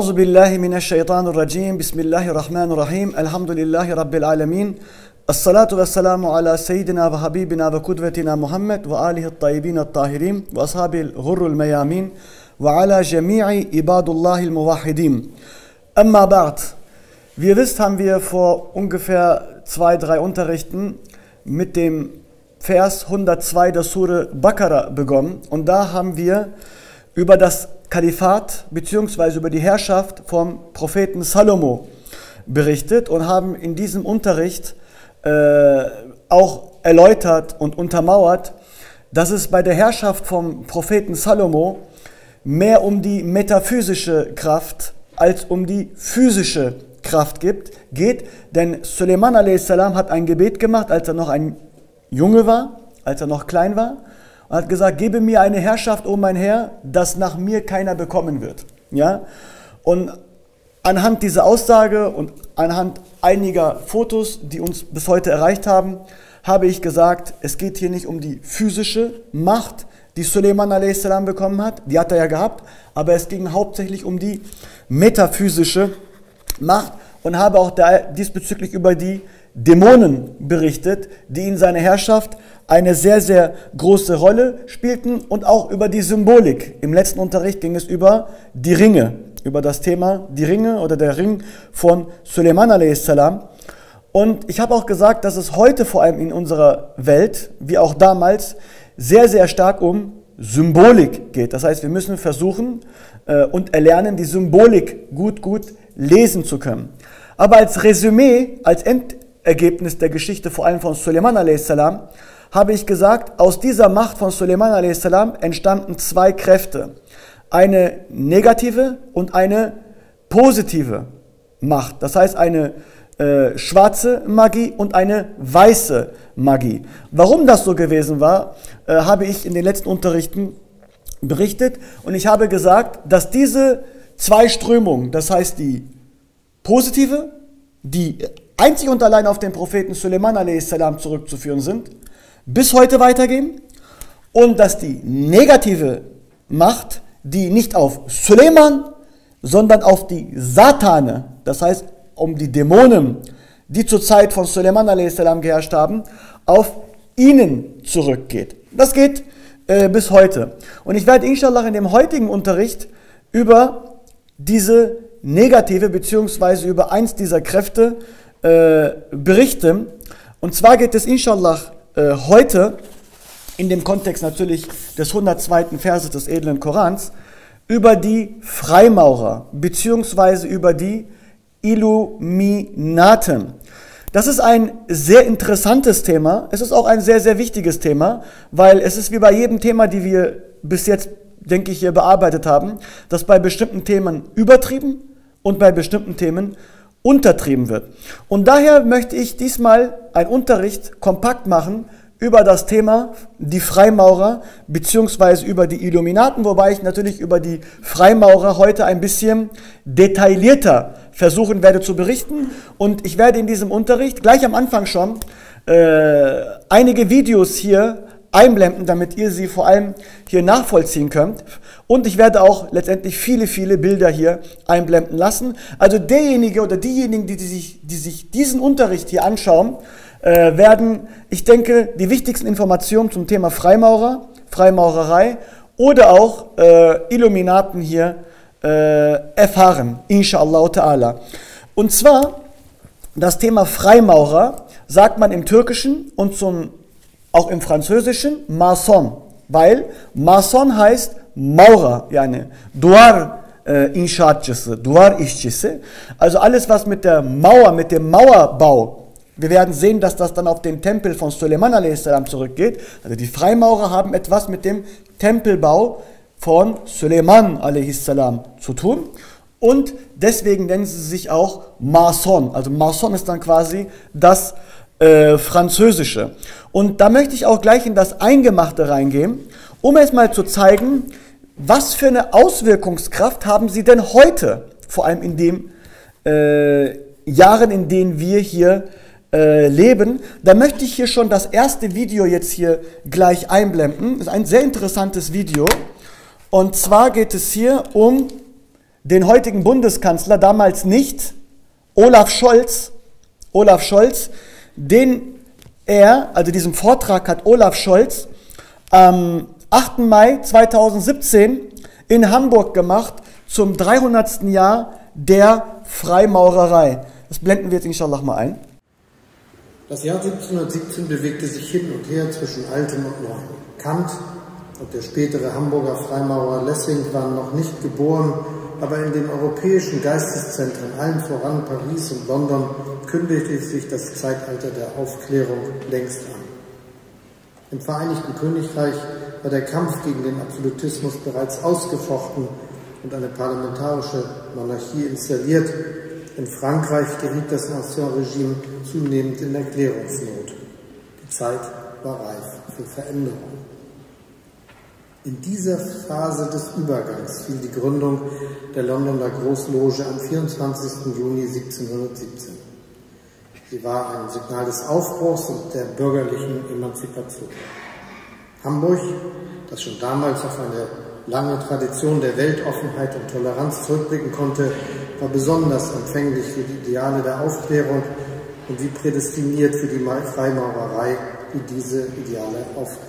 A'udhu billahi minash shaitanir rajim. Bismillahirrahmanirrahim. Alhamdulillahi rabbil alamin. As-salatu wassalamu ala sayyidina wa habibina wa qudwatina Muhammad wa alihi at-tayyibin at-tahirin wa ashabil ghurrul mayamin wa ala jami'i ibadullahil muwahhidin. Amma ba'd. Wie ihr wisst, haben wir vor ungefähr 2-3 Unterrichten mit dem Vers 102 der Sure Baqarah begonnen. Und da haben wir über das Kalifat bzw. über die Herrschaft vom Propheten Salomo berichtet und haben in diesem Unterricht auch erläutert und untermauert, dass es bei der Herrschaft vom Propheten Salomo mehr um die metaphysische Kraft als um die physische Kraft geht. Denn Suleiman a.s. hat ein Gebet gemacht, als er noch ein Junge war, als er noch klein war, und hat gesagt, gebe mir eine Herrschaft, o mein Herr, dass nach mir keiner bekommen wird. Ja? Und anhand dieser Aussage und anhand einiger Fotos, die uns bis heute erreicht haben, habe ich gesagt, es geht hier nicht um die physische Macht, die Suleiman a.s. bekommen hat, die hat er ja gehabt, aber es ging hauptsächlich um die metaphysische Macht und habe auch diesbezüglich über die Dämonen berichtet, die in seiner Herrschaft eine sehr, sehr große Rolle spielten, und auch über die Symbolik. Im letzten Unterricht ging es über die Ringe, über das Thema die Ringe oder der Ring von Suleiman a.s. Und ich habe auch gesagt, dass es heute vor allem in unserer Welt, wie auch damals, sehr, sehr stark um Symbolik geht. Das heißt, wir müssen versuchen und erlernen, die Symbolik gut lesen zu können. Aber als Resümee, als Endergebnis der Geschichte, vor allem von Suleiman a.s., habe ich gesagt, aus dieser Macht von Suleiman a.s. entstanden 2 Kräfte. Eine negative und eine positive Macht. Das heißt, eine schwarze Magie und eine weiße Magie. Warum das so gewesen war, habe ich in den letzten Unterrichten berichtet. Und ich habe gesagt, dass diese 2 Strömungen, das heißt die positive, die einzig und allein auf den Propheten Suleiman a.s. zurückzuführen sind, bis heute weitergehen, und dass die negative Macht, die nicht auf Suleiman, sondern auf die Satane, das heißt um die Dämonen, die zur Zeit von Suleiman a.s. geherrscht haben, auf ihnen zurückgeht. Das geht bis heute. Und ich werde inshallah in dem heutigen Unterricht über diese negative bzw. über eins dieser Kräfte berichten. Und zwar geht es inshallah heute in dem Kontext natürlich des 102. Verses des edlen Korans über die Freimaurer bzw. über die Illuminaten. Das ist ein sehr interessantes Thema. Es ist auch ein sehr, sehr wichtiges Thema, weil es ist wie bei jedem Thema, die wir bis jetzt, denke ich, hier bearbeitet haben, dass bei bestimmten Themen übertrieben und bei bestimmten Themen untertrieben wird. Und daher möchte ich diesmal einen Unterricht kompakt machen über das Thema die Freimaurer bzw. über die Illuminaten, wobei ich natürlich über die Freimaurer heute ein bisschen detaillierter versuchen werde zu berichten. Und ich werde in diesem Unterricht gleich am Anfang schon einige Videos hier einblenden, damit ihr sie vor allem hier nachvollziehen könnt. Und ich werde auch letztendlich viele Bilder hier einblenden lassen. Also derjenige oder diejenigen, die sich diesen Unterricht hier anschauen, werden, ich denke, die wichtigsten Informationen zum Thema Freimaurer, Freimaurerei oder auch Illuminaten hier erfahren, inshallah ta'ala. Und zwar, das Thema Freimaurer sagt man im Türkischen und auch im Französischen Mason, weil Mason heißt Maurer, yani Duvar inşaatçısı, Duvar işçisi, also alles was mit der Mauer, mit dem Mauerbau. Wir werden sehen, dass das dann auf den Tempel von Suleiman a.s. zurückgeht. Also die Freimaurer haben etwas mit dem Tempelbau von Suleiman a.s. zu tun. Und deswegen nennen sie sich auch Mason. Also Mason ist dann quasi das Französische. Und da möchte ich auch gleich in das Eingemachte reingehen, um es mal zu zeigen, was für eine Auswirkungskraft haben sie denn heute, vor allem in den Jahren, in denen wir hier leben. Da möchte ich hier schon das erste Video jetzt hier gleich einblenden. Das ist ein sehr interessantes Video. Und zwar geht es hier um den heutigen Bundeskanzler, damals nicht, Olaf Scholz, also diesen Vortrag hat Olaf Scholz am 8. Mai 2017 in Hamburg gemacht zum 300. Jahr der Freimaurerei. Das blenden wir jetzt inshallah mal ein. Das Jahr 1717 bewegte sich hin und her zwischen Altem und Neuem. Kant und der spätere Hamburger Freimaurer Lessing waren noch nicht geboren, aber in den europäischen Geisteszentren, allen voran Paris und London, kündigte sich das Zeitalter der Aufklärung längst an. Im Vereinigten Königreich war der Kampf gegen den Absolutismus bereits ausgefochten und eine parlamentarische Monarchie installiert. In Frankreich geriet das Ancien-Regime zunehmend in Erklärungsnot. Die Zeit war reif für Veränderung. In dieser Phase des Übergangs fiel die Gründung der Londoner Großloge am 24. Juni 1717. Sie war ein Signal des Aufbruchs und der bürgerlichen Emanzipation. Hamburg, das schon damals auf eine lange Tradition der Weltoffenheit und Toleranz zurückblicken konnte, war besonders empfänglich für die Ideale der Aufklärung und wie prädestiniert für die Freimaurerei, die diese Ideale aufgriff.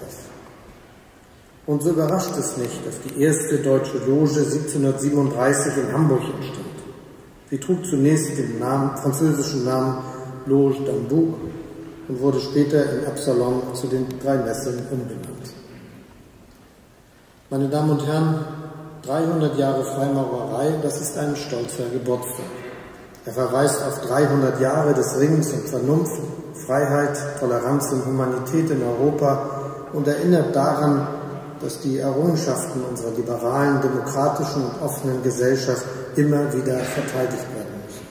Und so überrascht es nicht, dass die erste deutsche Loge 1737 in Hamburg entstand. Sie trug zunächst den französischen Namen Loge d'Ambour und wurde später in Absalon zu den 3 Messeln umbenannt. Meine Damen und Herren, 300 Jahre Freimaurerei, das ist ein stolzer Geburtstag. Er verweist auf 300 Jahre des Ringens um Vernunft, Freiheit, Toleranz und Humanität in Europa und erinnert daran, dass die Errungenschaften unserer liberalen, demokratischen und offenen Gesellschaft immer wieder verteidigt werden müssen.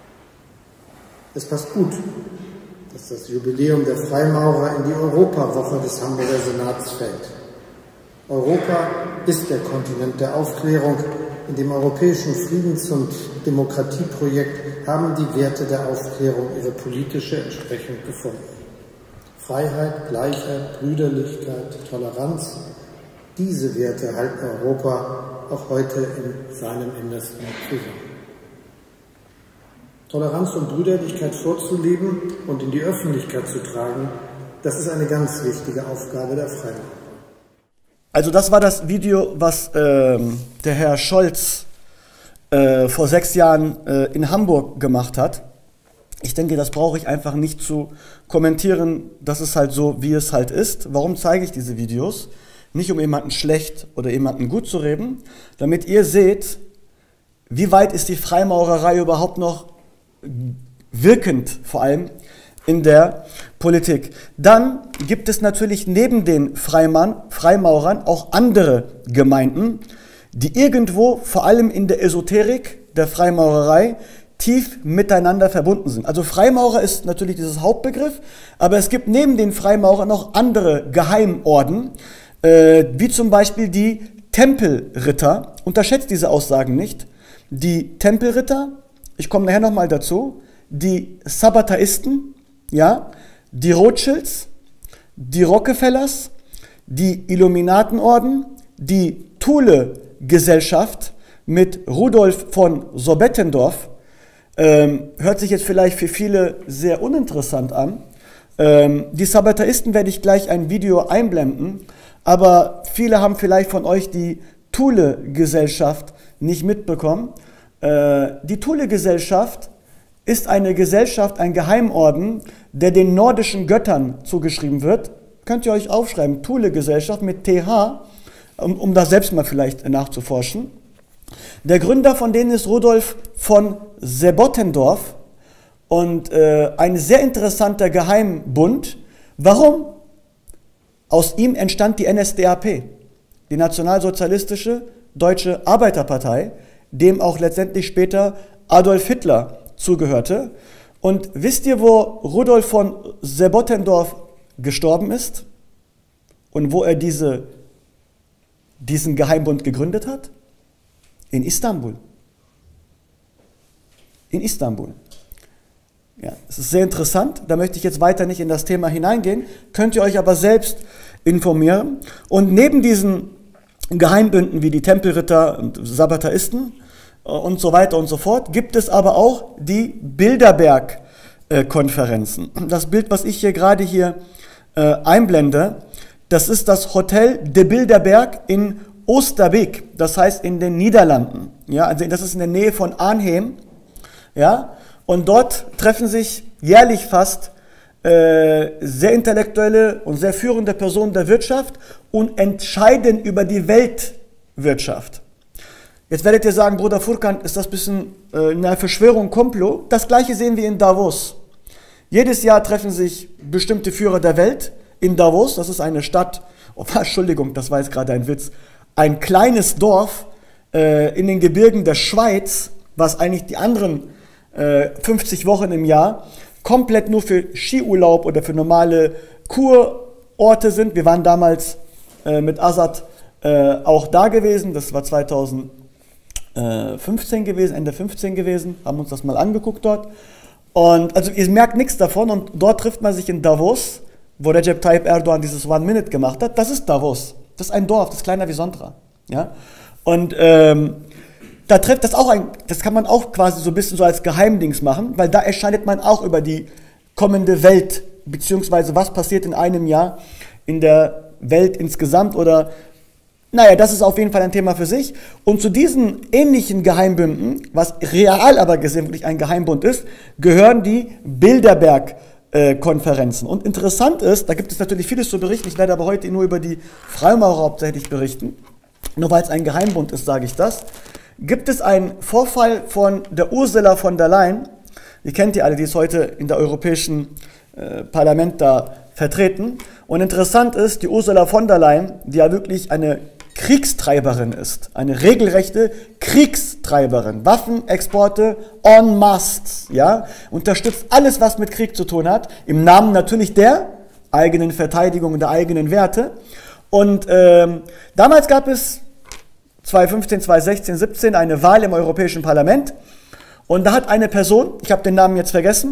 Es passt gut, dass das Jubiläum der Freimaurer in die Europawoche des Hamburger Senats fällt. Europa ist der Kontinent der Aufklärung. In dem europäischen Friedens- und Demokratieprojekt haben die Werte der Aufklärung ihre politische Entsprechung gefunden. Freiheit, Gleichheit, Brüderlichkeit, Toleranz, diese Werte halten Europa auch heute in seinem Innersten zusammen. Toleranz und Brüderlichkeit vorzuleben und in die Öffentlichkeit zu tragen, das ist eine ganz wichtige Aufgabe der Freimaurer. Also das war das Video, was der Herr Scholz vor 6 Jahren in Hamburg gemacht hat. Ich denke, das brauche ich einfach nicht zu kommentieren. Das ist halt so, wie es halt ist. Warum zeige ich diese Videos? Nicht um jemanden schlecht oder jemanden gut zu reden, damit ihr seht, wie weit ist die Freimaurerei überhaupt noch wirkend, vor allem in der Politik. Dann gibt es natürlich neben den Freimaurern auch andere Gemeinden, die irgendwo, vor allem in der Esoterik der Freimaurerei, tief miteinander verbunden sind. Also Freimaurer ist natürlich dieses Hauptbegriff, aber es gibt neben den Freimaurern noch andere Geheimorden, wie zum Beispiel die Tempelritter. Unterschätzt diese Aussagen nicht. Die Tempelritter, ich komme nachher nochmal dazu, die Sabbataisten, ja, die Rothschilds, die Rockefellers, die Illuminatenorden, die Thule-Gesellschaft mit Rudolf von Sorbettendorf, hört sich jetzt vielleicht für viele sehr uninteressant an. Die Sabbataisten werde ich gleich ein Video einblenden, aber viele haben vielleicht von euch die Thule-Gesellschaft nicht mitbekommen. Die Thule-Gesellschaft ist eine Gesellschaft, ein Geheimorden, der den nordischen Göttern zugeschrieben wird. Könnt ihr euch aufschreiben, Thule-Gesellschaft mit TH, um das selbst mal vielleicht nachzuforschen. Der Gründer von denen ist Rudolf von Sorbettendorf und ein sehr interessanter Geheimbund. Warum? Aus ihm entstand die NSDAP, die Nationalsozialistische Deutsche Arbeiterpartei, dem auch letztendlich später Adolf Hitler zugehörte. Und wisst ihr, wo Rudolf von Sorbettendorf gestorben ist und wo er diesen Geheimbund gegründet hat? In Istanbul. In Istanbul. Ja, es ist sehr interessant, da möchte ich jetzt weiter nicht in das Thema hineingehen, könnt ihr euch aber selbst informieren. Und neben diesen Geheimbünden wie die Tempelritter und Sabbataisten und so weiter und so fort, gibt es aber auch die Bilderberg-Konferenzen. Das Bild, was ich hier gerade einblende, das ist das Hotel de Bilderberg in Oosterbeek, das heißt in den Niederlanden. Ja, also das ist in der Nähe von Arnhem. Ja, und dort treffen sich jährlich fast sehr intellektuelle und sehr führende Personen der Wirtschaft und entscheiden über die Weltwirtschaft. Jetzt werdet ihr sagen, Bruder Furkan, ist das ein bisschen eine Verschwörung, Komplott? Das Gleiche sehen wir in Davos. Jedes Jahr treffen sich bestimmte Führer der Welt in Davos. Das ist eine Stadt, Entschuldigung, das war jetzt gerade ein Witz, ein kleines Dorf in den Gebirgen der Schweiz, was eigentlich die anderen 50 Wochen im Jahr komplett nur für Skiurlaub oder für normale Kurorte sind. Wir waren damals mit Azad auch da gewesen, das war 2015 gewesen, Ende 15 gewesen, haben uns das mal angeguckt dort. Und also ihr merkt nichts davon und dort trifft man sich in Davos, wo Recep Tayyip Erdogan dieses One Minute gemacht hat. Das ist Davos, das ist ein Dorf, das ist kleiner wie Sondra. Ja? Und da trifft das auch das kann man auch quasi so ein bisschen so als Geheimdings machen, weil da entscheidet man auch über die kommende Welt, beziehungsweise was passiert in einem Jahr in der Welt insgesamt oder, naja, das ist auf jeden Fall ein Thema für sich. Und zu diesen ähnlichen Geheimbünden, was real aber gesehen wirklich ein Geheimbund ist, gehören die Bilderberg-Konferenzen. Und interessant ist, da gibt es natürlich vieles zu berichten, ich werde aber heute nur über die Freimaurer hauptsächlich berichten, nur weil es ein Geheimbund ist, sage ich das. Gibt es einen Vorfall von der Ursula von der Leyen, die kennt ihr alle, die ist heute in der Europäischen Parlament da vertreten. Und interessant ist, die Ursula von der Leyen, die ja wirklich eine Kriegstreiberin ist, eine regelrechte Kriegstreiberin, Waffenexporte en masse, ja, unterstützt alles, was mit Krieg zu tun hat, im Namen natürlich der eigenen Verteidigung und der eigenen Werte. Und damals gab es 2015, 2016, 2017 eine Wahl im Europäischen Parlament und da hat eine Person, ich habe den Namen jetzt vergessen,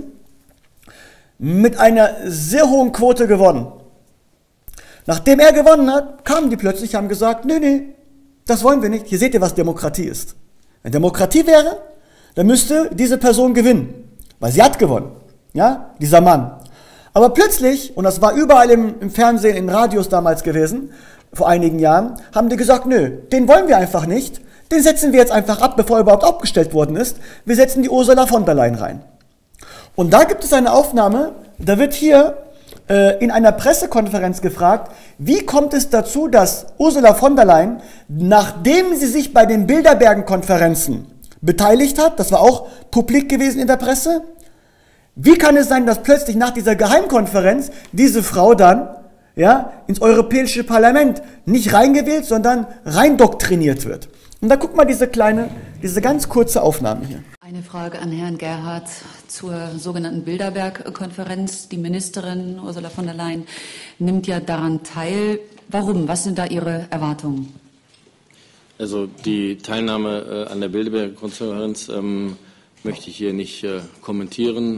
mit einer sehr hohen Quote gewonnen. Nachdem er gewonnen hat, kamen die plötzlich, haben gesagt, nee, das wollen wir nicht. Hier seht ihr, was Demokratie ist. Wenn Demokratie wäre, dann müsste diese Person gewinnen, weil sie hat gewonnen, ja, dieser Mann. Aber plötzlich, und das war überall im Fernsehen, in Radios damals gewesen, vor einigen Jahren, haben die gesagt, nö, den wollen wir einfach nicht, den setzen wir jetzt einfach ab, bevor er überhaupt abgestellt worden ist. Wir setzen die Ursula von der Leyen rein. Und da gibt es eine Aufnahme, da wird hier in einer Pressekonferenz gefragt, wie kommt es dazu, dass Ursula von der Leyen, nachdem sie sich bei den Bilderberg-Konferenzen beteiligt hat, das war auch publik gewesen in der Presse, wie kann es sein, dass plötzlich nach dieser Geheimkonferenz diese Frau dann ins Europäische Parlament nicht reingewählt, sondern reindoktriniert wird? Und da guck mal diese ganz kurze Aufnahme hier. Eine Frage an Herrn Gerhard zur sogenannten Bilderberg-Konferenz. Die Ministerin Ursula von der Leyen nimmt ja daran teil. Warum? Was sind da Ihre Erwartungen? Also die Teilnahme an der Bilderberg-Konferenz möchte ich hier nicht kommentieren.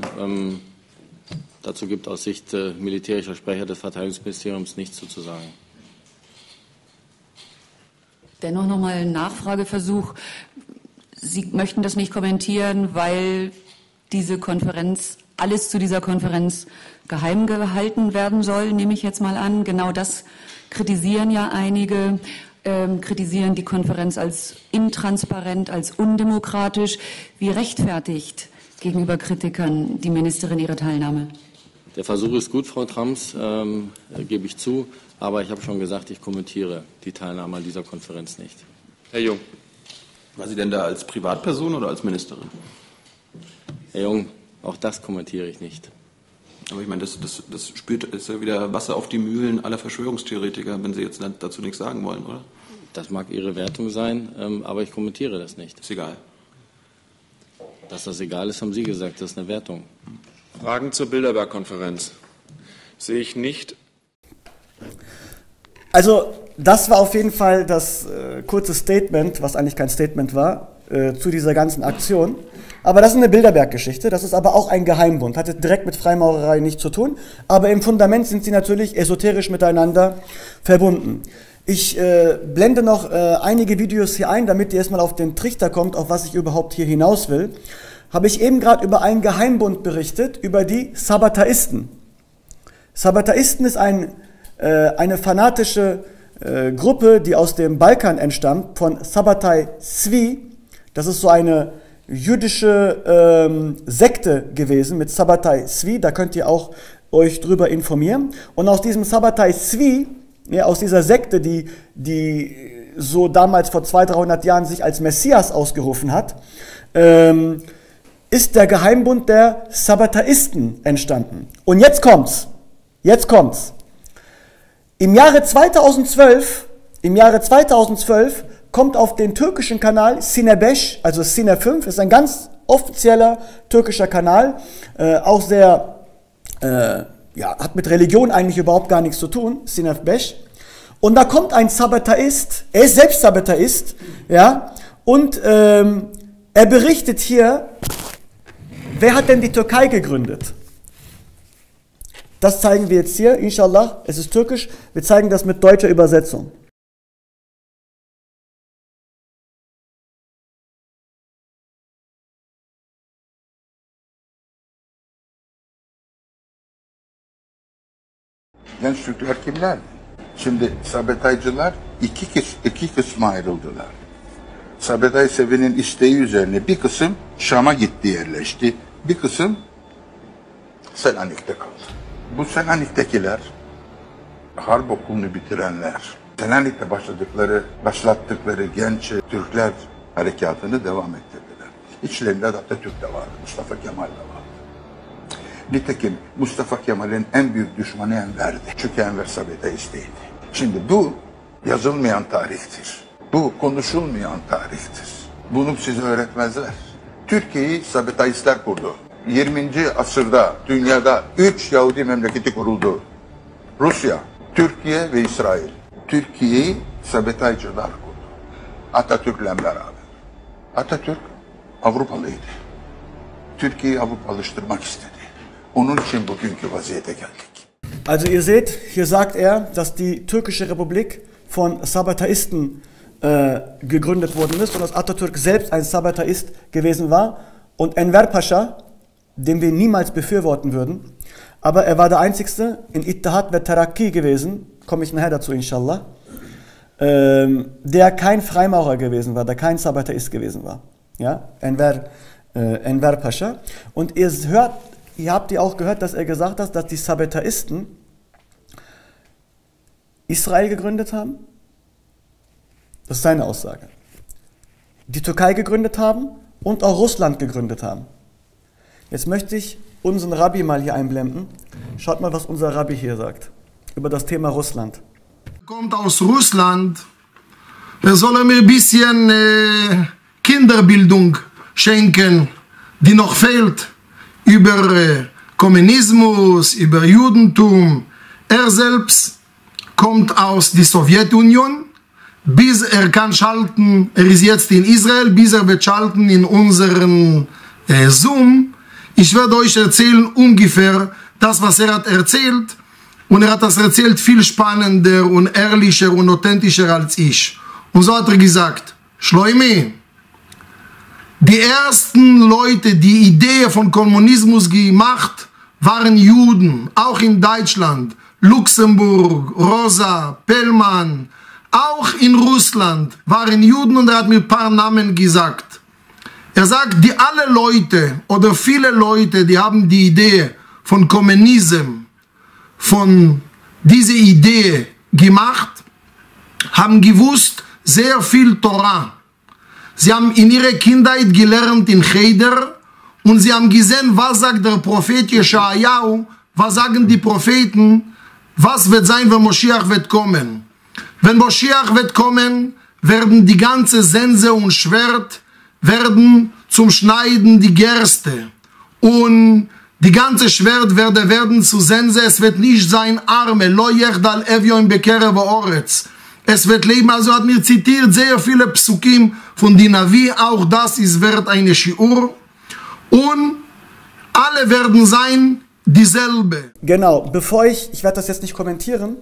Dazu gibt aus Sicht militärischer Sprecher des Verteidigungsministeriums nichts zu sagen. Dennoch nochmal ein Nachfrageversuch. Sie möchten das nicht kommentieren, weil diese Konferenz, alles zu dieser Konferenz geheim gehalten werden soll, nehme ich jetzt mal an. Genau das kritisieren ja einige, kritisieren die Konferenz als intransparent, als undemokratisch. Wie rechtfertigt gegenüber Kritikern die Ministerin ihre Teilnahme? Der Versuch ist gut, Frau Trams, gebe ich zu, aber ich habe schon gesagt, ich kommentiere die Teilnahme an dieser Konferenz nicht. Herr Jung, war Sie denn da als Privatperson oder als Ministerin? Herr Jung, auch das kommentiere ich nicht. Aber ich meine, das ist ja wieder Wasser auf die Mühlen aller Verschwörungstheoretiker, wenn Sie jetzt dazu nichts sagen wollen, oder? Das mag Ihre Wertung sein, aber ich kommentiere das nicht. Ist egal. Dass das egal ist, haben Sie gesagt, das ist eine Wertung. Fragen zur Bilderberg-Konferenz sehe ich nicht. Also das war auf jeden Fall das kurze Statement, was eigentlich kein Statement war, zu dieser ganzen Aktion. Aber das ist eine Bilderberg-Geschichte, das ist aber auch ein Geheimbund, hat direkt mit Freimaurerei nichts zu tun, aber im Fundament sind sie natürlich esoterisch miteinander verbunden. Ich blende noch einige Videos hier ein, damit ihr erstmal auf den Trichter kommt, auf was ich überhaupt hier hinaus will. Habe ich eben gerade über einen Geheimbund berichtet, über die Sabbataisten. Sabbataisten ist eine fanatische Gruppe, die aus dem Balkan entstammt, von Sabbatai Zvi. Das ist so eine jüdische Sekte gewesen mit Sabbatai Zvi. Da könnt ihr auch euch drüber informieren. Und aus diesem Sabbatai Zvi, ja, aus dieser Sekte, die so damals vor 200-300 Jahren sich als Messias ausgerufen hat, ist der Geheimbund der Sabbataisten entstanden. Und jetzt kommt's. Jetzt kommt's. Im Jahre 2012 kommt auf den türkischen Kanal Sine 5, also Sine 5, ist ein ganz offizieller türkischer Kanal, auch sehr, hat mit Religion eigentlich überhaupt gar nichts zu tun, Sine 5. Und da kommt ein Sabbataist, er ist selbst Sabbataist, ja, und er berichtet hier, wer hat denn die Türkei gegründet? Das zeigen wir jetzt hier, inshallah, es ist türkisch, wir zeigen das mit deutscher Übersetzung. Genç Türkler kimler? Şimdi Sabbataycılar iki kısma ayrıldılar. Sabbatay Sevi'nin isteği üzerine bir kısım Şam'a gitti, yerleşti. Bir kısım Selanik'te kaldı. Bu Selanik'tekiler harp okulunu bitirenler, Selanik'te başlattıkları genç Türkler harekatını devam ettirdiler. İçlerinde Atatürk de vardı, Mustafa Kemal de vardı. Nitekim Mustafa Kemal'in en büyük düşmanı Enver'di. Çünkü Enver Sabbatayist'iydi. Şimdi bu yazılmayan tarihtir. Bu konuşulmayan tarihtir. Bunu size öğretmezler. Türkiye'yi Sabbatayistler kurdu. 20. asırda dünyada 3 Yahudi memleketi kuruldu. Rusya, Türkiye ve İsrail. Türkiye'yi Sabbataycılar kurdu. Atatürk'le beraber. Atatürk Avrupalıydı. Türkiye'yi Avrupalıştırmak istedi. Onun için bugünkü vaziyete geldik. Also ihr seht, hier sagt er, dass die türkische Republik von Sabbataisten gegründet worden ist und dass Atatürk selbst ein Sabbataist gewesen war und Enver Pascha, den wir niemals befürworten würden, aber er war der Einzige in Ittihad ve Terakki gewesen, komme ich nachher dazu inshallah, der kein Freimaurer gewesen war, der kein Sabbataist gewesen war. Ja? Enver Pascha. Und ihr habt ja auch gehört, dass er gesagt hat, dass die Sabbataisten Israel gegründet haben. Das ist seine Aussage. Die Türkei gegründet haben und auch Russland gegründet haben. Jetzt möchte ich unseren Rabbi mal hier einblenden. Schaut mal, was unser Rabbi hier sagt über das Thema Russland. Kommt aus Russland, soll mir ein bisschen Kinderbildung schenken, die noch fehlt, über Kommunismus, über Judentum. Er selbst kommt aus der Sowjetunion, bis er kann schalten, er ist jetzt in Israel, bis er wird schalten in unseren Zoom. Ich werde euch erzählen ungefähr das, was er hat erzählt. Und er hat das erzählt viel spannender und ehrlicher und authentischer als ich. Und so hat er gesagt, Shloimi, die ersten Leute, die Idee von Kommunismus gemacht, waren Juden, auch in Deutschland, Luxemburg, Rosa, Pellmann, auch in Russland waren Juden und er hat mir ein paar Namen gesagt. Er sagt, die alle Leute oder viele Leute, die haben die Idee von Kommunismus, von dieser Idee gemacht, haben gewusst sehr viel Torah. Sie haben in ihrer Kindheit gelernt in Cheder und sie haben gesehen, was sagt der Prophet Jeschajahu, was sagen die Propheten, was wird sein, wenn Moschiach wird kommen. Wenn Moschiach wird kommen, werden die ganze Sense und Schwert werden zum Schneiden die Gerste und die ganze Schwert werden zu Sense, es wird nicht sein Arme, lo yechdal evyo im Bekere v'oretz. Es wird leben, also hat mir zitiert sehr viele Psukim von die Navi, auch das ist wert eine Shiur. Und alle werden sein dieselbe. Genau, bevor ich werde das jetzt nicht kommentieren,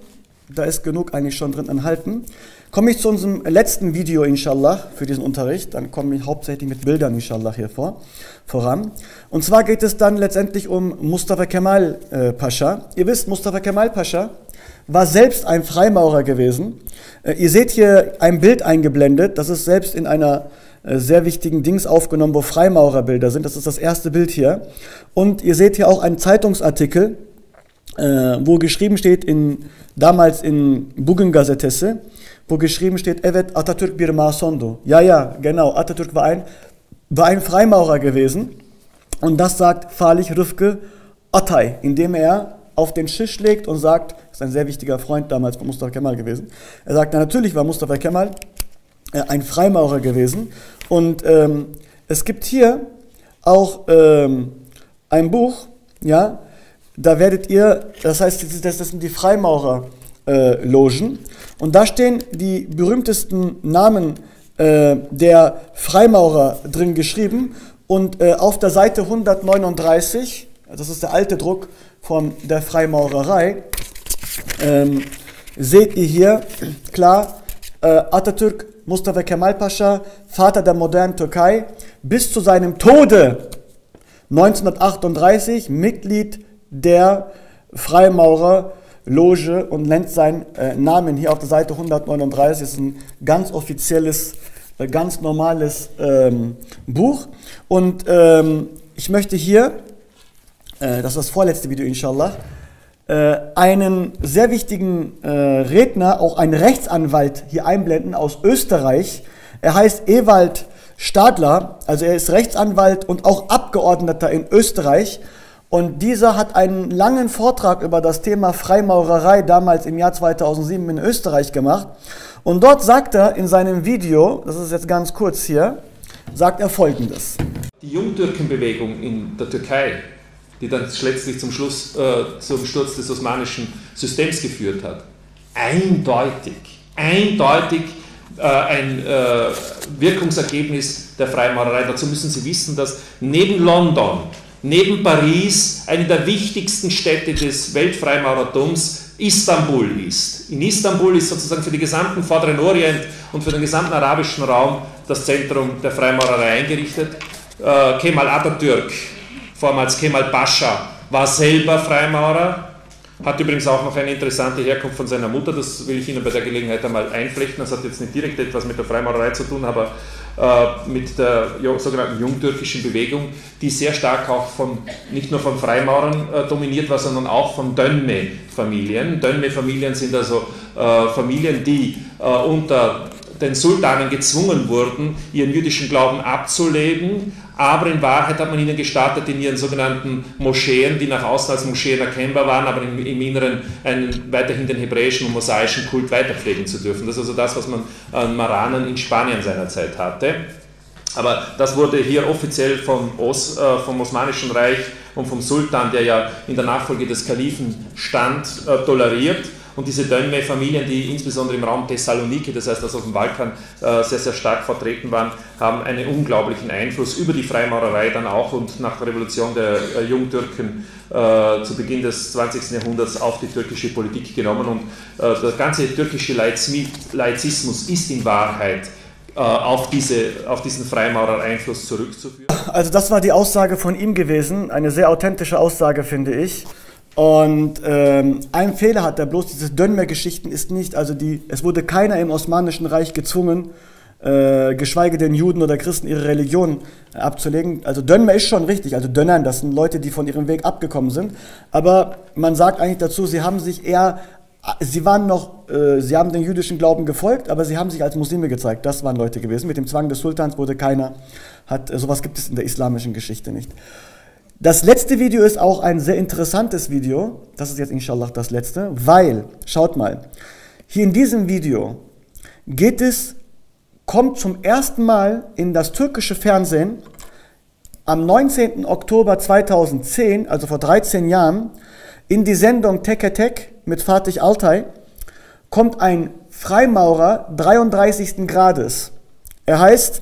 Da ist genug eigentlich schon drin enthalten. Komme ich zu unserem letzten Video, inshallah, für diesen Unterricht. Dann komme ich hauptsächlich mit Bildern, inshallah, hier voran. Und zwar geht es dann letztendlich um Mustafa Kemal Pascha. Ihr wisst, Mustafa Kemal Pascha war selbst ein Freimaurer gewesen. Ihr seht hier ein Bild eingeblendet. Das ist selbst in einer sehr wichtigen Dings aufgenommen, wo Freimaurerbilder sind. Das ist das erste Bild hier. Und ihr seht hier auch einen Zeitungsartikel, wo geschrieben steht, damals in Bugün Gazetesi, wo geschrieben steht, Evet Atatürk bir masondu. Ja, genau, Atatürk war ein Freimaurer gewesen. Und das sagt Falih Rıfkı Atay, indem er auf den Tisch legt und sagt, das ist ein sehr wichtiger Freund damals von Mustafa Kemal gewesen, er sagt, natürlich war Mustafa Kemal ein Freimaurer gewesen. Und es gibt hier auch ein Buch, ja, da werdet ihr, das heißt, das sind die Freimaurerlogen, und da stehen die berühmtesten Namen der Freimaurer drin geschrieben, und auf der Seite 139, das ist der alte Druck von der Freimaurerei, seht ihr hier klar, Atatürk Mustafa Kemal Pascha, Vater der modernen Türkei, bis zu seinem Tode 1938 Mitglied der Freimaurerloge, und nennt seinen Namen hier auf der Seite 139. Das ist ein ganz offizielles, ganz normales Buch. Und ich möchte hier, das ist das vorletzte Video, inshallah, einen sehr wichtigen Redner, auch einen Rechtsanwalt hier einblenden aus Österreich. Er heißt Ewald Stadler, also er ist Rechtsanwalt und auch Abgeordneter in Österreich. Und dieser hat einen langen Vortrag über das Thema Freimaurerei damals im Jahr 2007 in Österreich gemacht. Und dort sagt er in seinem Video, das ist jetzt ganz kurz hier, sagt er Folgendes. Die Jungtürkenbewegung in der Türkei, die dann letztlich zum Sturz des osmanischen Systems geführt hat, eindeutig ein Wirkungsergebnis der Freimaurerei. Dazu müssen Sie wissen, dass neben London, neben Paris, eine der wichtigsten Städte des Weltfreimaurertums Istanbul ist. In Istanbul ist sozusagen für den gesamten Vorderen Orient und für den gesamten arabischen Raum das Zentrum der Freimaurerei eingerichtet. Kemal Atatürk, vormals Kemal Pascha, war selber Freimaurer, hat übrigens auch noch eine interessante Herkunft von seiner Mutter, das will ich Ihnen bei der Gelegenheit einmal einflechten. Das hat jetzt nicht direkt etwas mit der Freimaurerei zu tun, aber mit der sogenannten jungtürkischen Bewegung, die sehr stark auch nicht nur von Freimaurern dominiert war, sondern auch von Dönme-Familien. Dönme-Familien sind also Familien, die unter den Sultanen gezwungen wurden, ihren jüdischen Glauben abzulegen, aber in Wahrheit hat man ihnen gestattet, in ihren sogenannten Moscheen, die nach außen als Moscheen erkennbar waren, aber im Inneren weiterhin den hebräischen und mosaischen Kult weiterpflegen zu dürfen. Das ist also das, was man an Maranen in Spanien seinerzeit hatte. Aber das wurde hier offiziell vom Osmanischen Reich und vom Sultan, der ja in der Nachfolge des Kalifen stand, toleriert. Und diese Dönme-Familien, die insbesondere im Raum Thessaloniki, das heißt also auf dem Balkan, sehr, sehr stark vertreten waren, haben einen unglaublichen Einfluss über die Freimaurerei dann auch und nach der Revolution der Jungtürken zu Beginn des 20. Jahrhunderts auf die türkische Politik genommen. Und der ganze türkische Laizismus ist in Wahrheit auf diesen Freimaurer-Einfluss zurückzuführen. Also das war die Aussage von ihm gewesen, eine sehr authentische Aussage, finde ich. Und ein Fehler hat er bloß, diese Dönme-Geschichten ist nicht, also es wurde keiner im Osmanischen Reich gezwungen, geschweige denn Juden oder Christen, ihre Religion abzulegen. Also Dönme ist schon richtig, also Dönern, das sind Leute, die von ihrem Weg abgekommen sind. Aber man sagt eigentlich dazu, sie haben den jüdischen Glauben gefolgt, aber sie haben sich als Muslime gezeigt. Das waren Leute gewesen. Mit dem Zwang des Sultans wurde sowas gibt es in der islamischen Geschichte nicht. Das letzte Video ist auch ein sehr interessantes Video. Das ist jetzt inshallah das letzte, weil, schaut mal, hier in diesem Video kommt zum ersten Mal in das türkische Fernsehen am 19. Oktober 2010, also vor 13 Jahren, in die Sendung Teke Tek mit Fatih Altay, kommt ein Freimaurer 33. Grades. Er heißt,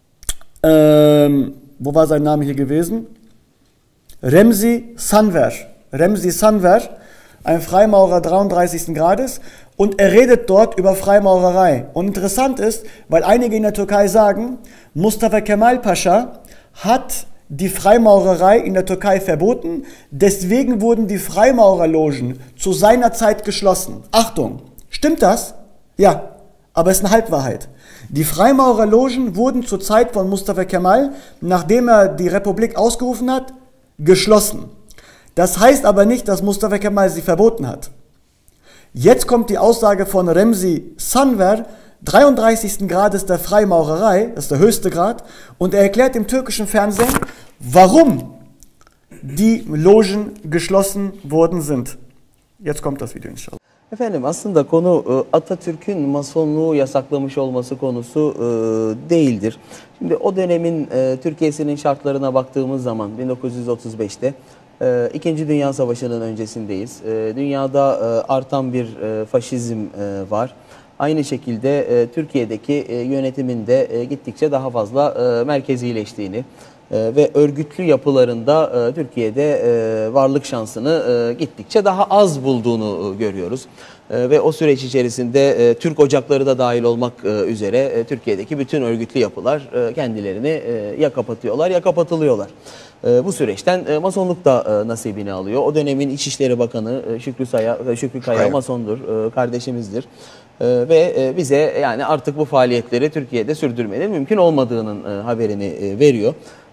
wo war sein Name hier gewesen? Remzi Sanver. Remzi Sanver. ein Freimaurer 33. Grades, und er redet dort über Freimaurerei. Und interessant ist, weil einige in der Türkei sagen, Mustafa Kemal Pascha hat die Freimaurerei in der Türkei verboten, deswegen wurden die Freimaurerlogen zu seiner Zeit geschlossen. Achtung, stimmt das? Ja, aber es ist eine Halbwahrheit. Die Freimaurerlogen wurden zur Zeit von Mustafa Kemal, nachdem er die Republik ausgerufen hat, geschlossen. Das heißt aber nicht, dass Mustafa Kemal sie verboten hat. Jetzt kommt die Aussage von Remzi Sanver, 33. Grades der Freimaurerei, das ist der höchste Grad, und er erklärt im türkischen Fernsehen, warum die Logen geschlossen worden sind. Jetzt kommt das Video inshallah. Efendim aslında konu Atatürk'ün masonluğu yasaklamış olması konusu değildir. Şimdi o dönemin Türkiye'sinin şartlarına baktığımız zaman 1935'te İkinci Dünya Savaşı'nın öncesindeyiz. Dünyada artan bir faşizm var. Aynı şekilde Türkiye'deki yönetimin de gittikçe daha fazla merkezileştiğini ve örgütlü yapılarında Türkiye'de varlık şansını gittikçe daha az bulduğunu görüyoruz. Ve o süreç içerisinde Türk ocakları da dahil olmak üzere Türkiye'deki bütün örgütlü yapılar kendilerini ya kapatıyorlar ya kapatılıyorlar. Bu süreçten masonluk da nasibini alıyor. O dönemin İçişleri Bakanı Şükrü Kaya masondur, kardeşimizdir. Ve bize yani artık bu faaliyetleri Türkiye'de sürdürmenin mümkün olmadığının haberini veriyor.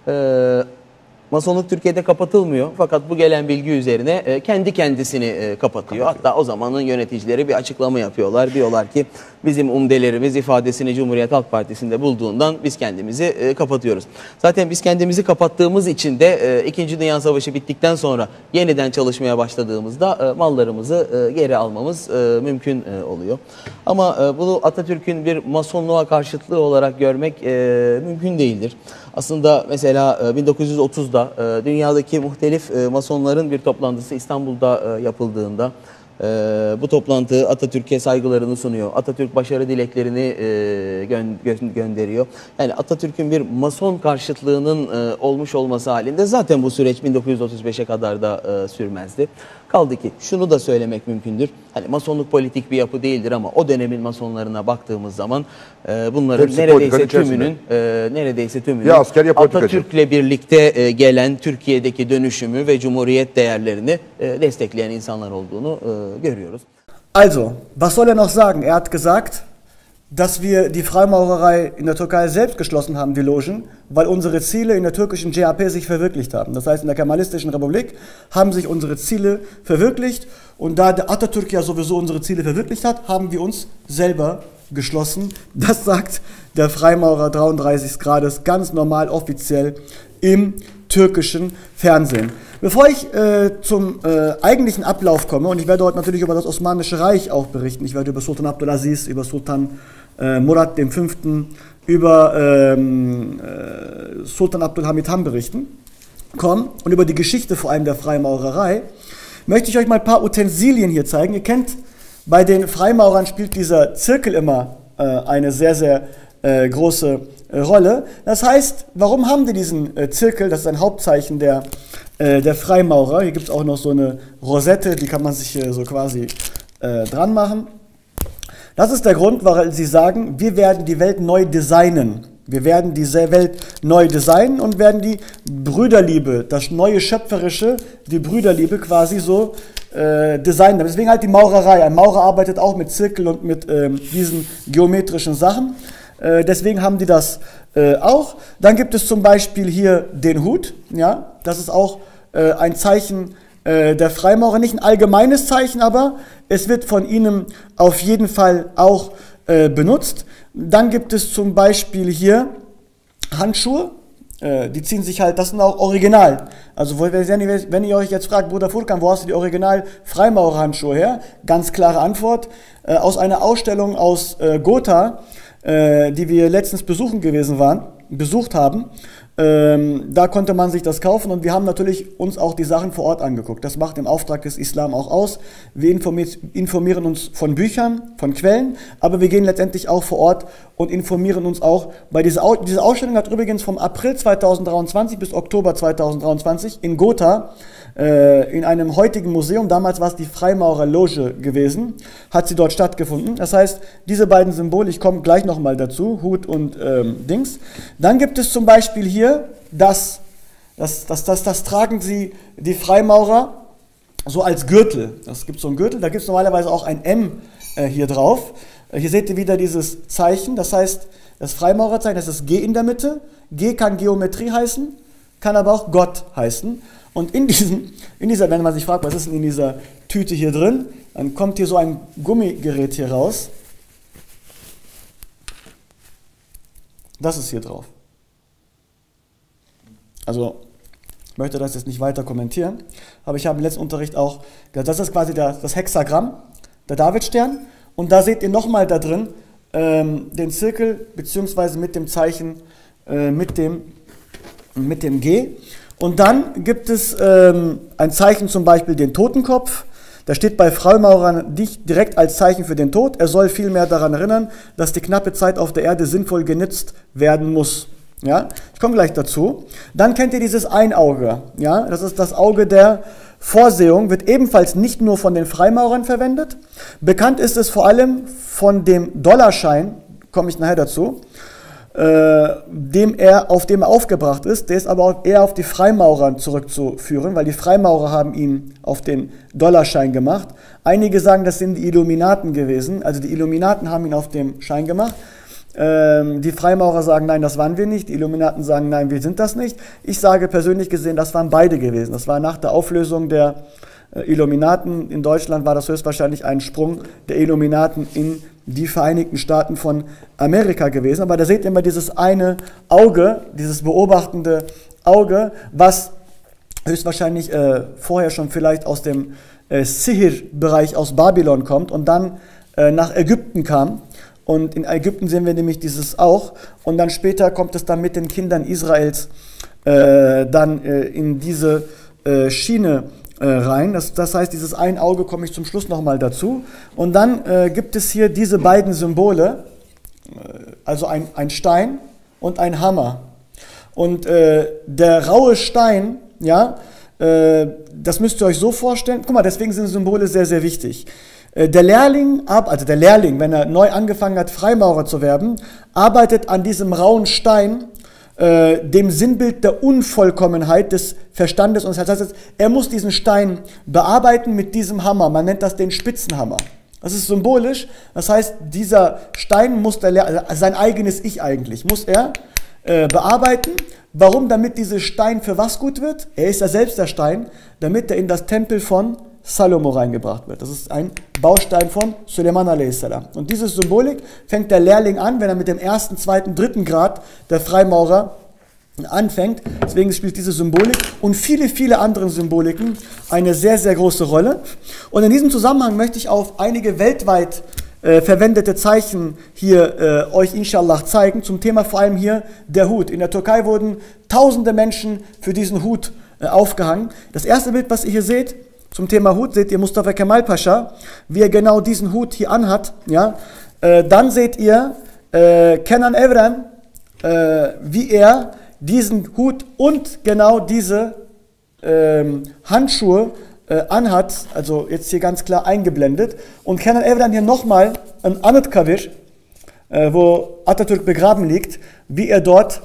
Masonluk Türkiye'de kapatılmıyor fakat bu gelen bilgi üzerine kendi kendisini kapatıyor. Hatta o zamanın yöneticileri bir açıklama yapıyorlar. Diyorlar ki bizim umdelerimiz ifadesini Cumhuriyet Halk Partisi'nde bulduğundan biz kendimizi kapatıyoruz. Zaten biz kendimizi kapattığımız için de 2. Dünya Savaşı bittikten sonra yeniden çalışmaya başladığımızda mallarımızı geri almamız mümkün oluyor. Ama bunu Atatürk'ün bir masonluğa karşıtlığı olarak görmek mümkün değildir. Aslında mesela 1930'da dünyadaki muhtelif masonların bir toplantısı İstanbul'da yapıldığında bu toplantı Atatürk'e saygılarını sunuyor. Atatürk başarı dileklerini gönderiyor. Yani Atatürk'ün bir mason karşıtlığının olmuş olması halinde zaten bu süreç 1935'e kadar da sürmezdi. Kaldı ki şunu da söylemek mümkündür. Hani masonluk politik bir yapı değildir ama o dönemin masonlarına baktığımız zaman bunların neredeyse tümünün Atatürk'le birlikte gelen Türkiye'deki dönüşümü ve Cumhuriyet değerlerini destekleyen insanlar olduğunu görüyoruz. Also, was soll er noch sagen? Er hat gesagt, dass wir die Freimaurerei in der Türkei selbst geschlossen haben, die Logen, weil unsere Ziele in der türkischen CHP sich verwirklicht haben. Das heißt, in der Kemalistischen Republik haben sich unsere Ziele verwirklicht und da der Atatürk ja sowieso unsere Ziele verwirklicht hat, haben wir uns selber geschlossen. Das sagt der Freimaurer 33 Grades ganz normal offiziell im türkischen Fernsehen. Bevor ich zum eigentlichen Ablauf komme, und ich werde heute natürlich über das Osmanische Reich auch berichten, ich werde über Sultan Abdulaziz, über Sultan Murad V., über Sultan Abdülhamid Han berichten, und über die Geschichte vor allem der Freimaurerei, möchte ich euch mal ein paar Utensilien hier zeigen. Ihr kennt, bei den Freimaurern spielt dieser Zirkel immer eine sehr, sehr große Rolle. Das heißt, warum haben die diesen Zirkel? Das ist ein Hauptzeichen der Freimaurer. Hier gibt es auch noch so eine Rosette, die kann man sich so quasi dran machen. Das ist der Grund, weil sie sagen, wir werden die Welt neu designen. Wir werden diese Welt neu designen und werden die Brüderliebe, das neue Schöpferische, die Brüderliebe quasi so designen. Deswegen halt die Maurerei. Ein Maurer arbeitet auch mit Zirkel und mit diesen geometrischen Sachen. Deswegen haben die das auch. Dann gibt es zum Beispiel hier den Hut. Ja, das ist auch ein Zeichen der Freimaurer. Nicht ein allgemeines Zeichen, aber es wird von ihnen auf jeden Fall auch benutzt. Dann gibt es zum Beispiel hier Handschuhe. Die ziehen sich halt, das sind auch original. Also wenn ihr euch jetzt fragt, Bruder Furkan, wo hast du die original Freimaurerhandschuhe her? Ganz klare Antwort. Aus einer Ausstellung aus Gotha, die wir letztens besucht haben. Da konnte man sich das kaufen und wir haben natürlich uns auch die Sachen vor Ort angeguckt. Das macht im Auftrag des Islam auch aus. Wir informieren uns von Büchern, von Quellen, aber wir gehen letztendlich auch vor Ort und informieren uns auch. Diese Ausstellung hat übrigens vom April 2023 bis Oktober 2023 in Gotha in einem heutigen Museum, damals war es die Freimaurerloge gewesen, hat sie dort stattgefunden. Das heißt, diese beiden Symbole, ich komme gleich nochmal dazu, Hut und Dings. Dann gibt es zum Beispiel hier das tragen die Freimaurer so als Gürtel. Das gibt so einen Gürtel, da gibt es normalerweise auch ein M hier drauf. Hier seht ihr wieder dieses Zeichen, das heißt, das Freimaurerzeichen, das ist G in der Mitte. G kann Geometrie heißen, kann aber auch Gott heißen. Und in dieser, wenn man sich fragt, was ist denn in dieser Tüte hier drin, dann kommt hier so ein Gummigerät hier raus. Das ist hier drauf. Also, ich möchte das jetzt nicht weiter kommentieren, aber ich habe im letzten Unterricht auch gesagt, das ist quasi das Hexagramm, der Davidstern. Und da seht ihr nochmal da drin den Zirkel, beziehungsweise mit dem Zeichen, mit dem G. Und dann gibt es ein Zeichen, zum Beispiel den Totenkopf. Da steht bei Freimaurern nicht direkt als Zeichen für den Tod. Er soll vielmehr daran erinnern, dass die knappe Zeit auf der Erde sinnvoll genutzt werden muss. Ja? Ich komme gleich dazu. Dann kennt ihr dieses Einauge. Ja? Das ist das Auge der Vorsehung, wird ebenfalls nicht nur von den Freimaurern verwendet. Bekannt ist es vor allem von dem Dollarschein, komme ich nachher dazu, auf dem er aufgebracht ist. Der ist aber auch eher auf die Freimaurer zurückzuführen, weil die Freimaurer haben ihn auf den Dollarschein gemacht. Einige sagen, das sind die Illuminaten gewesen, also die Illuminaten haben ihn auf dem Schein gemacht. Die Freimaurer sagen, nein, das waren wir nicht. Die Illuminaten sagen, nein, wir sind das nicht. Ich sage persönlich gesehen, das waren beide gewesen. Das war nach der Auflösung der Illuminaten in Deutschland, war das höchstwahrscheinlich ein Sprung der Illuminaten in die Vereinigten Staaten von Amerika gewesen. Aber da seht ihr immer dieses eine Auge, dieses beobachtende Auge, was höchstwahrscheinlich vorher schon vielleicht aus dem Sihir-Bereich aus Babylon kommt und dann nach Ägypten kam. Und in Ägypten sehen wir nämlich dieses auch. Und dann später kommt es dann mit den Kindern Israels in diese Schiene rein. Das heißt, dieses ein Auge komme ich zum Schluss nochmal dazu. Und dann gibt es hier diese beiden Symbole, also ein Stein und ein Hammer. Und der raue Stein, ja, das müsst ihr euch so vorstellen. Guck mal, deswegen sind Symbole sehr, sehr wichtig. Der Lehrling, wenn er neu angefangen hat, Freimaurer zu werden, arbeitet an diesem rauen Stein, dem Sinnbild der Unvollkommenheit des Verstandes. Und das heißt, er muss diesen Stein bearbeiten mit diesem Hammer. Man nennt das den Spitzenhammer. Das ist symbolisch. Das heißt, dieser Stein muss sein eigenes Ich eigentlich, muss er bearbeiten. Warum? Damit dieser Stein für was gut wird? Er ist ja selbst der Stein, damit er in das Tempel von Salomo reingebracht wird. Das ist ein Baustein von Suleiman a.s. Und diese Symbolik fängt der Lehrling an, wenn er mit dem 1., 2., 3. Grad der Freimaurer anfängt. Deswegen spielt diese Symbolik und viele, viele andere Symboliken eine sehr, sehr große Rolle. Und in diesem Zusammenhang möchte ich auf einige weltweit verwendete Zeichen hier euch inshallah zeigen, zum Thema vor allem hier der Hut. In der Türkei wurden tausende Menschen für diesen Hut aufgehangen. Das erste Bild, was ihr hier seht, zum Thema Hut, seht ihr Mustafa Kemal Pascha, wie er genau diesen Hut hier anhat. Ja? Dann seht ihr Kenan Evren, wie er diesen Hut und genau diese Handschuhe anhat, also jetzt hier ganz klar eingeblendet. Und Kenan Evren hier nochmal ein Anıtkabir, wo Atatürk begraben liegt, wie er dort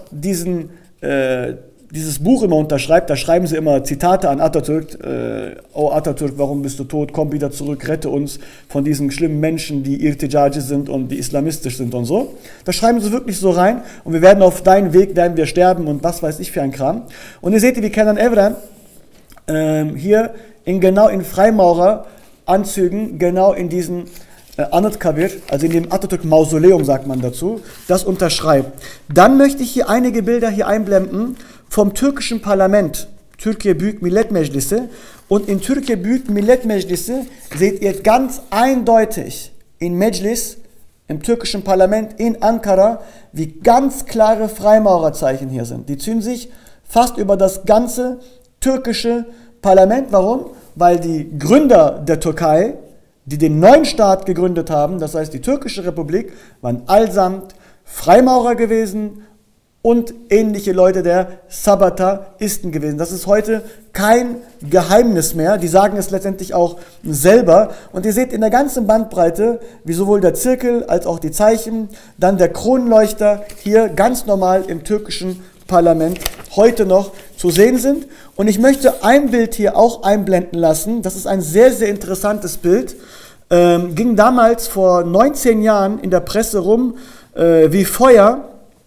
dieses Buch immer unterschreibt. Da schreiben sie immer Zitate an Atatürk. Oh Atatürk, warum bist du tot? Komm wieder zurück, rette uns von diesen schlimmen Menschen, die Irtijaji sind und die islamistisch sind und so. Da schreiben sie wirklich so rein und wir werden auf deinen Weg, werden wir sterben und was weiß ich für ein Kram. Und ihr seht, wie Kenan Evren hier genau in Freimaureranzügen, genau in diesen Anıtkabir, also in dem Atatürk-Mausoleum sagt man dazu, das unterschreibt. Dann möchte ich hier einige Bilder hier einblenden vom türkischen Parlament, Türkiye Büyük Millet Meclisi. Und in Türkiye Büyük Millet Meclisi seht ihr ganz eindeutig in Meclis, im türkischen Parlament in Ankara, wie ganz klare Freimaurerzeichen hier sind. Die ziehen sich fast über das ganze türkische Parlament. Warum? Weil die Gründer der Türkei, die den neuen Staat gegründet haben, das heißt die türkische Republik, waren allesamt Freimaurer gewesen und ähnliche Leute der Sabataisten gewesen. Das ist heute kein Geheimnis mehr. Die sagen es letztendlich auch selber. Und ihr seht in der ganzen Bandbreite, wie sowohl der Zirkel als auch die Zeichen, dann der Kronleuchter hier ganz normal im türkischen Parlament heute noch zu sehen sind. Und ich möchte ein Bild hier auch einblenden lassen. Das ist ein sehr, sehr interessantes Bild. Ging damals vor 19 Jahren in der Presse rum wie Feuer.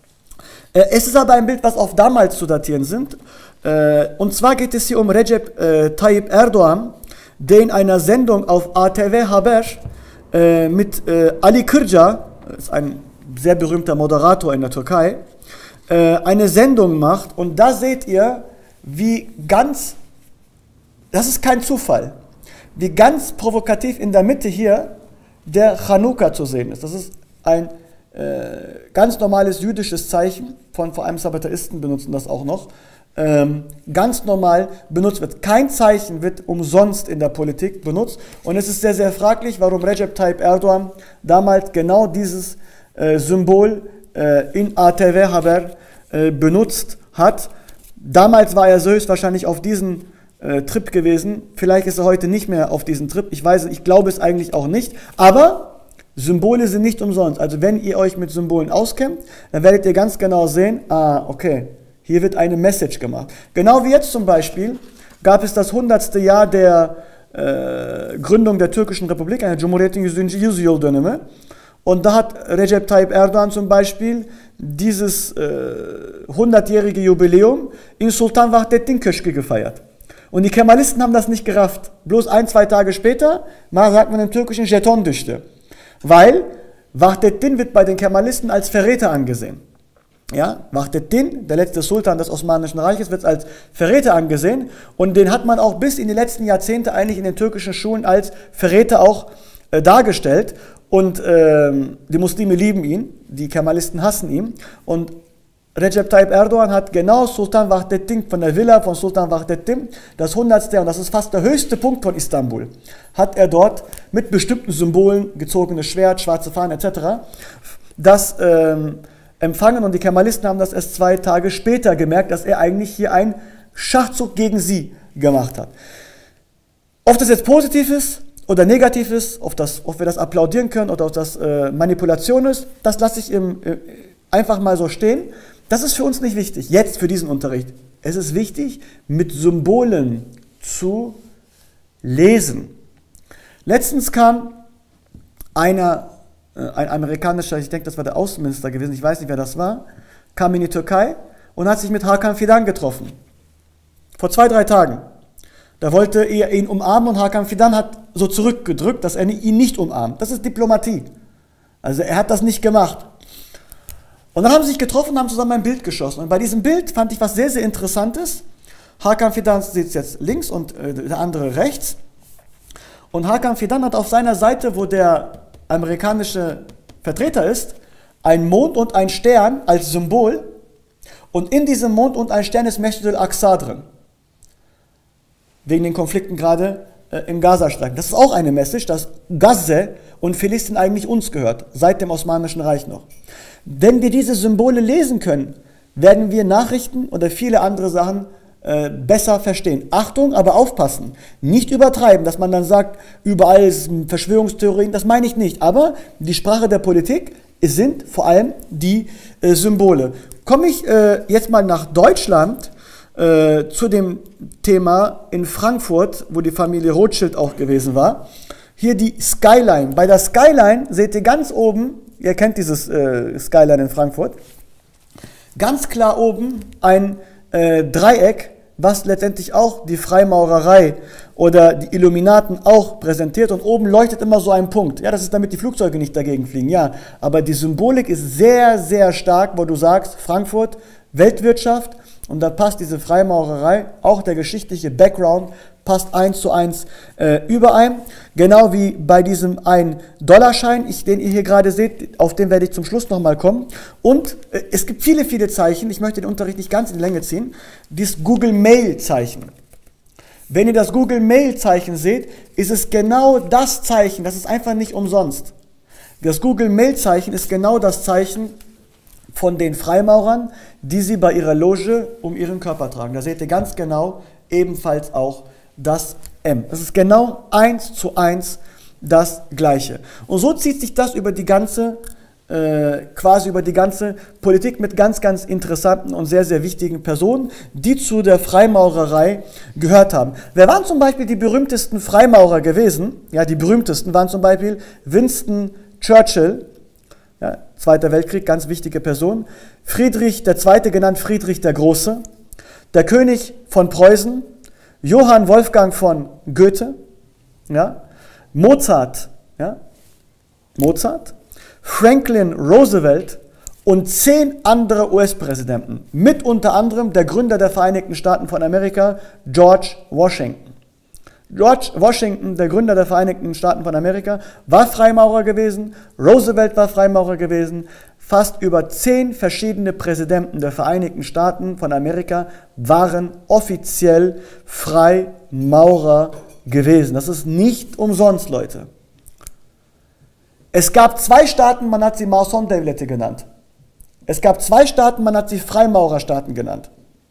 Es ist aber ein Bild, was auf damals zu datieren sind. Und zwar geht es hier um Recep Tayyip Erdoğan, der in einer Sendung auf ATV Haber mit Ali Kırca, ist ein sehr berühmter Moderator in der Türkei, eine Sendung macht. Und da seht ihr, wie ganz, das ist kein Zufall, wie ganz provokativ in der Mitte hier der Chanukka zu sehen ist. Das ist ein ganz normales jüdisches Zeichen, vor allem Sabataisten benutzen das auch noch, ganz normal benutzt wird. Kein Zeichen wird umsonst in der Politik benutzt und es ist sehr, sehr fraglich, warum Recep Tayyip Erdoğan damals genau dieses Symbol in ATV Haber benutzt hat. Damals war er so höchstwahrscheinlich auf diesen Trip gewesen, vielleicht ist er heute nicht mehr auf diesen Trip, ich glaube es eigentlich auch nicht, aber Symbole sind nicht umsonst. Also wenn ihr euch mit Symbolen auskennt, dann werdet ihr ganz genau sehen, okay, hier wird eine Message gemacht. Genau wie jetzt zum Beispiel gab es das 100. Jahr der Gründung der Türkischen Republik, eine Cumhuriyet'in 100. Yüzyıl dönemi. Und da hat Recep Tayyip Erdoğan zum Beispiel dieses 100-jährige Jubiläum in Sultan Vahdettin Köşkü gefeiert. Und die Kemalisten haben das nicht gerafft. Bloß 1-2 Tage später, sagt man im Türkischen Jeton düştü. Weil Vahdettin wird bei den Kemalisten als Verräter angesehen. Ja, Vahdettin, der letzte Sultan des Osmanischen Reiches, wird als Verräter angesehen und den hat man auch bis in die letzten Jahrzehnte eigentlich in den türkischen Schulen als Verräter auch dargestellt. Und die Muslime lieben ihn, die Kemalisten hassen ihn. Und Recep Tayyip Erdoğan hat genau Sultan Vahdettin, von der Villa von Sultan Vahdettin, das 100. und das ist fast der höchste Punkt von Istanbul, hat er dort mit bestimmten Symbolen, gezogenes Schwert, schwarze Fahnen etc., das empfangen und die Kemalisten haben das erst 2 Tage später gemerkt, dass er eigentlich hier einen Schachzug gegen sie gemacht hat. Ob das jetzt positiv ist oder negativ ist, ob wir das applaudieren können oder ob das Manipulation ist, das lasse ich einfach mal so stehen. Das ist für uns nicht wichtig, jetzt für diesen Unterricht. Es ist wichtig, mit Symbolen zu lesen. Letztens kam ein amerikanischer, ich denke, das war der Außenminister gewesen, ich weiß nicht, wer das war, kam in die Türkei und hat sich mit Hakan Fidan getroffen. Vor 2-3 Tagen. Da wollte er ihn umarmen und Hakan Fidan hat so zurückgedrückt, dass er ihn nicht umarmt. Das ist Diplomatie. Also er hat das nicht gemacht. Und dann haben sie sich getroffen und haben zusammen ein Bild geschossen. Und bei diesem Bild fand ich was sehr, sehr Interessantes. Hakan Fidan sitzt jetzt links und der andere rechts. Und Hakan Fidan hat auf seiner Seite, wo der amerikanische Vertreter ist, ein Mond und ein Stern als Symbol. Und in diesem Mond und ein Stern ist Mesjid al-Aqsa drin. Wegen den Konflikten gerade im Gazastreifen. Das ist auch eine Message, dass Gaza und Philistin eigentlich uns gehört, seit dem Osmanischen Reich noch. Wenn wir diese Symbole lesen können, werden wir Nachrichten oder viele andere Sachen besser verstehen. Achtung, aber aufpassen. Nicht übertreiben, dass man dann sagt, überall ist Verschwörungstheorien, das meine ich nicht. Aber die Sprache der Politik sind vor allem die Symbole. Komme ich jetzt mal nach Deutschland zu dem Thema in Frankfurt, wo die Familie Rothschild auch gewesen war. Hier die Skyline. Bei der Skyline seht ihr ganz oben, ihr kennt dieses Skyline in Frankfurt, ganz klar oben ein Dreieck, was letztendlich auch die Freimaurerei oder die Illuminaten auch präsentiert und oben leuchtet immer so ein Punkt. Ja, das ist damit die Flugzeuge nicht dagegen fliegen, ja. Aber die Symbolik ist sehr, sehr stark, wo du sagst, Frankfurt, Weltwirtschaft und da passt diese Freimaurerei, auch der geschichtliche Background, passt 1:1 überein. Genau wie bei diesem $1-Schein, den ihr hier gerade seht, auf den werde ich zum Schluss nochmal kommen. Und es gibt viele, viele Zeichen, ich möchte den Unterricht nicht ganz in die Länge ziehen, dieses Google Mail Zeichen. Wenn ihr das Google Mail Zeichen seht, ist es genau das Zeichen, das ist einfach nicht umsonst. Das Google Mail Zeichen ist genau das Zeichen, von den Freimaurern, die sie bei ihrer Loge um ihren Körper tragen. Da seht ihr ganz genau ebenfalls auch das M. Es ist genau 1:1 das Gleiche. Und so zieht sich das über die ganze, quasi über die ganze Politik mit ganz, ganz interessanten und sehr, sehr wichtigen Personen, die zu der Freimaurerei gehört haben. Wer waren zum Beispiel die berühmtesten Freimaurer gewesen? Ja, die berühmtesten waren zum Beispiel Winston Churchill, ja, Zweiter Weltkrieg, ganz wichtige Person. Friedrich II., genannt Friedrich der Große. Der König von Preußen. Johann Wolfgang von Goethe. Ja, Mozart. Ja, Mozart. Franklin Roosevelt und 10 andere US-Präsidenten. Mit unter anderem der Gründer der Vereinigten Staaten von Amerika, George Washington. George Washington, der Gründer der Vereinigten Staaten von Amerika, war Freimaurer gewesen, Roosevelt war Freimaurer gewesen, fast über 10 verschiedene Präsidenten der Vereinigten Staaten von Amerika waren offiziell Freimaurer gewesen. Das ist nicht umsonst, Leute. Es gab 2 Staaten, man hat sie Mason-Devlete genannt. Es gab 2 Staaten, man hat sie Freimaurerstaaten genannt.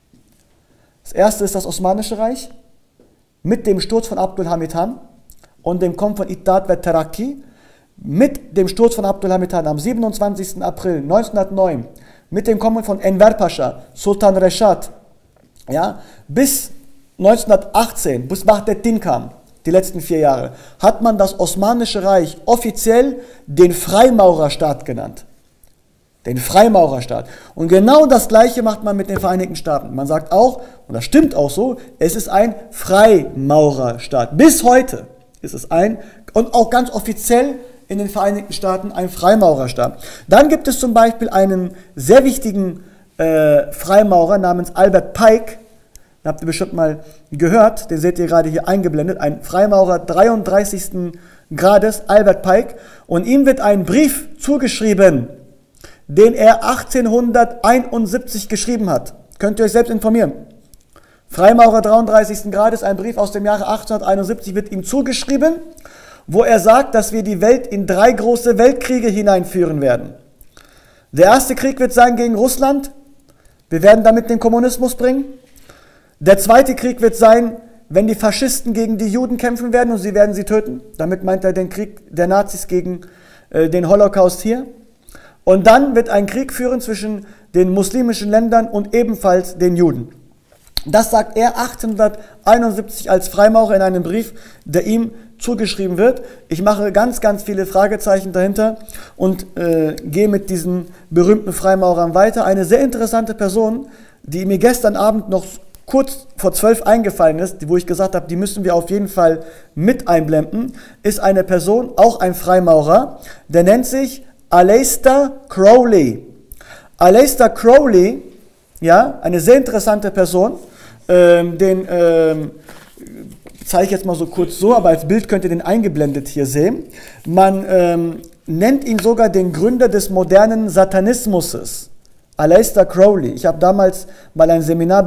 Das erste ist das Osmanische Reich. Mit dem Sturz von Abdul Hamid Han und dem Kommen von Ittihad wa Terakki, mit dem Sturz von Abdul Hamid Han am 27. April 1909, mit dem Kommen von Enver Pascha, Sultan Reshad, ja, bis 1918, bis Bahreddin kam, die letzten 4 Jahre, hat man das Osmanische Reich offiziell den Freimaurerstaat genannt. Den Freimaurerstaat. Und genau das Gleiche macht man mit den Vereinigten Staaten. Man sagt auch, und das stimmt auch so, es ist ein Freimaurerstaat. Bis heute ist es ein, und auch ganz offiziell in den Vereinigten Staaten ein Freimaurerstaat. Dann gibt es zum Beispiel einen sehr wichtigen Freimaurer namens Albert Pike. Den habt ihr bestimmt mal gehört, den seht ihr gerade hier eingeblendet. Ein Freimaurer 33. Grades, Albert Pike. Und ihm wird ein Brief zugeschrieben, den er 1871 geschrieben hat. Könnt ihr euch selbst informieren. Freimaurer 33. Grades, ein Brief aus dem Jahre 1871 wird ihm zugeschrieben, wo er sagt, dass wir die Welt in 3 große Weltkriege hineinführen werden. Der erste Krieg wird sein gegen Russland. Wir werden damit den Kommunismus bringen. Der zweite Krieg wird sein, wenn die Faschisten gegen die Juden kämpfen werden und sie werden sie töten. Damit meint er den Krieg der Nazis gegen den Holocaust hier. Und dann wird ein Krieg führen zwischen den muslimischen Ländern und ebenfalls den Juden. Das sagt er 1871 als Freimaurer in einem Brief, der ihm zugeschrieben wird. Ich mache ganz, ganz viele Fragezeichen dahinter und gehe mit diesen berühmten Freimaurern weiter. Eine sehr interessante Person, die mir gestern Abend noch kurz vor 12 eingefallen ist, wo ich gesagt habe, die müssen wir auf jeden Fall mit einblenden, ist eine Person, auch ein Freimaurer, der nennt sich Aleister Crowley. Aleister Crowley, ja, eine sehr interessante Person, den zeige ich jetzt mal so kurz so, aber als Bild könnt ihr den eingeblendet hier sehen. Man nennt ihn sogar den Gründer des modernen Satanismus. Aleister Crowley. Ich habe damals mal ein Seminar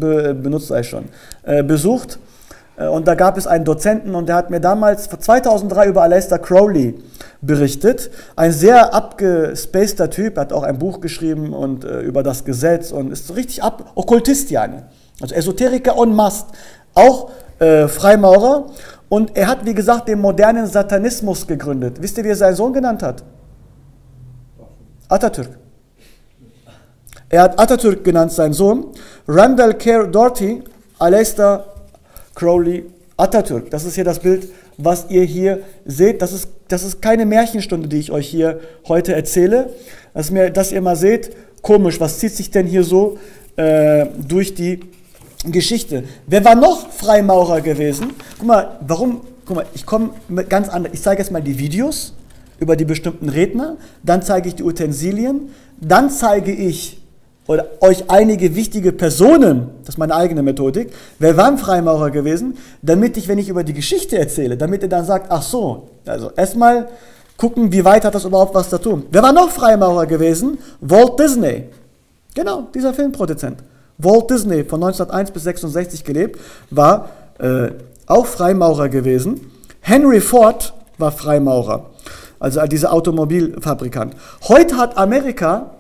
besucht und da gab es einen Dozenten und der hat mir damals 2003 über Aleister Crowley berichtet. Ein sehr abgespaceter Typ, hat auch ein Buch geschrieben und über das Gesetz und ist so richtig Okkultist, yani. Also Esoteriker en masse, auch Freimaurer. Und er hat, wie gesagt, den modernen Satanismus gegründet. Wisst ihr, wie er seinen Sohn genannt hat? Atatürk. Er hat Atatürk genannt, seinen Sohn. Randall Kerr Doherty, Aleister Crowley, Atatürk. Das ist hier das Bild, was ihr hier seht. Das ist keine Märchenstunde, die ich euch hier heute erzähle. Dass ihr mal seht, komisch, was zieht sich denn hier so durch die Geschichte. Wer war noch Freimaurer gewesen? Guck mal, ich komme ganz anders. Ich zeige jetzt mal die Videos über die bestimmten Redner, dann zeige ich die Utensilien, dann zeige ich euch einige wichtige Personen, das ist meine eigene Methodik, wer waren Freimaurer gewesen, damit ich, wenn ich über die Geschichte erzähle, damit ihr dann sagt, ach so, also erstmal gucken, wie weit hat das überhaupt was zu tun. Wer war noch Freimaurer gewesen? Walt Disney. Genau, dieser Filmproduzent. Walt Disney, von 1901 bis 1966 gelebt, war auch Freimaurer gewesen. Henry Ford war Freimaurer, also dieser Automobilfabrikant. Heute hat Amerika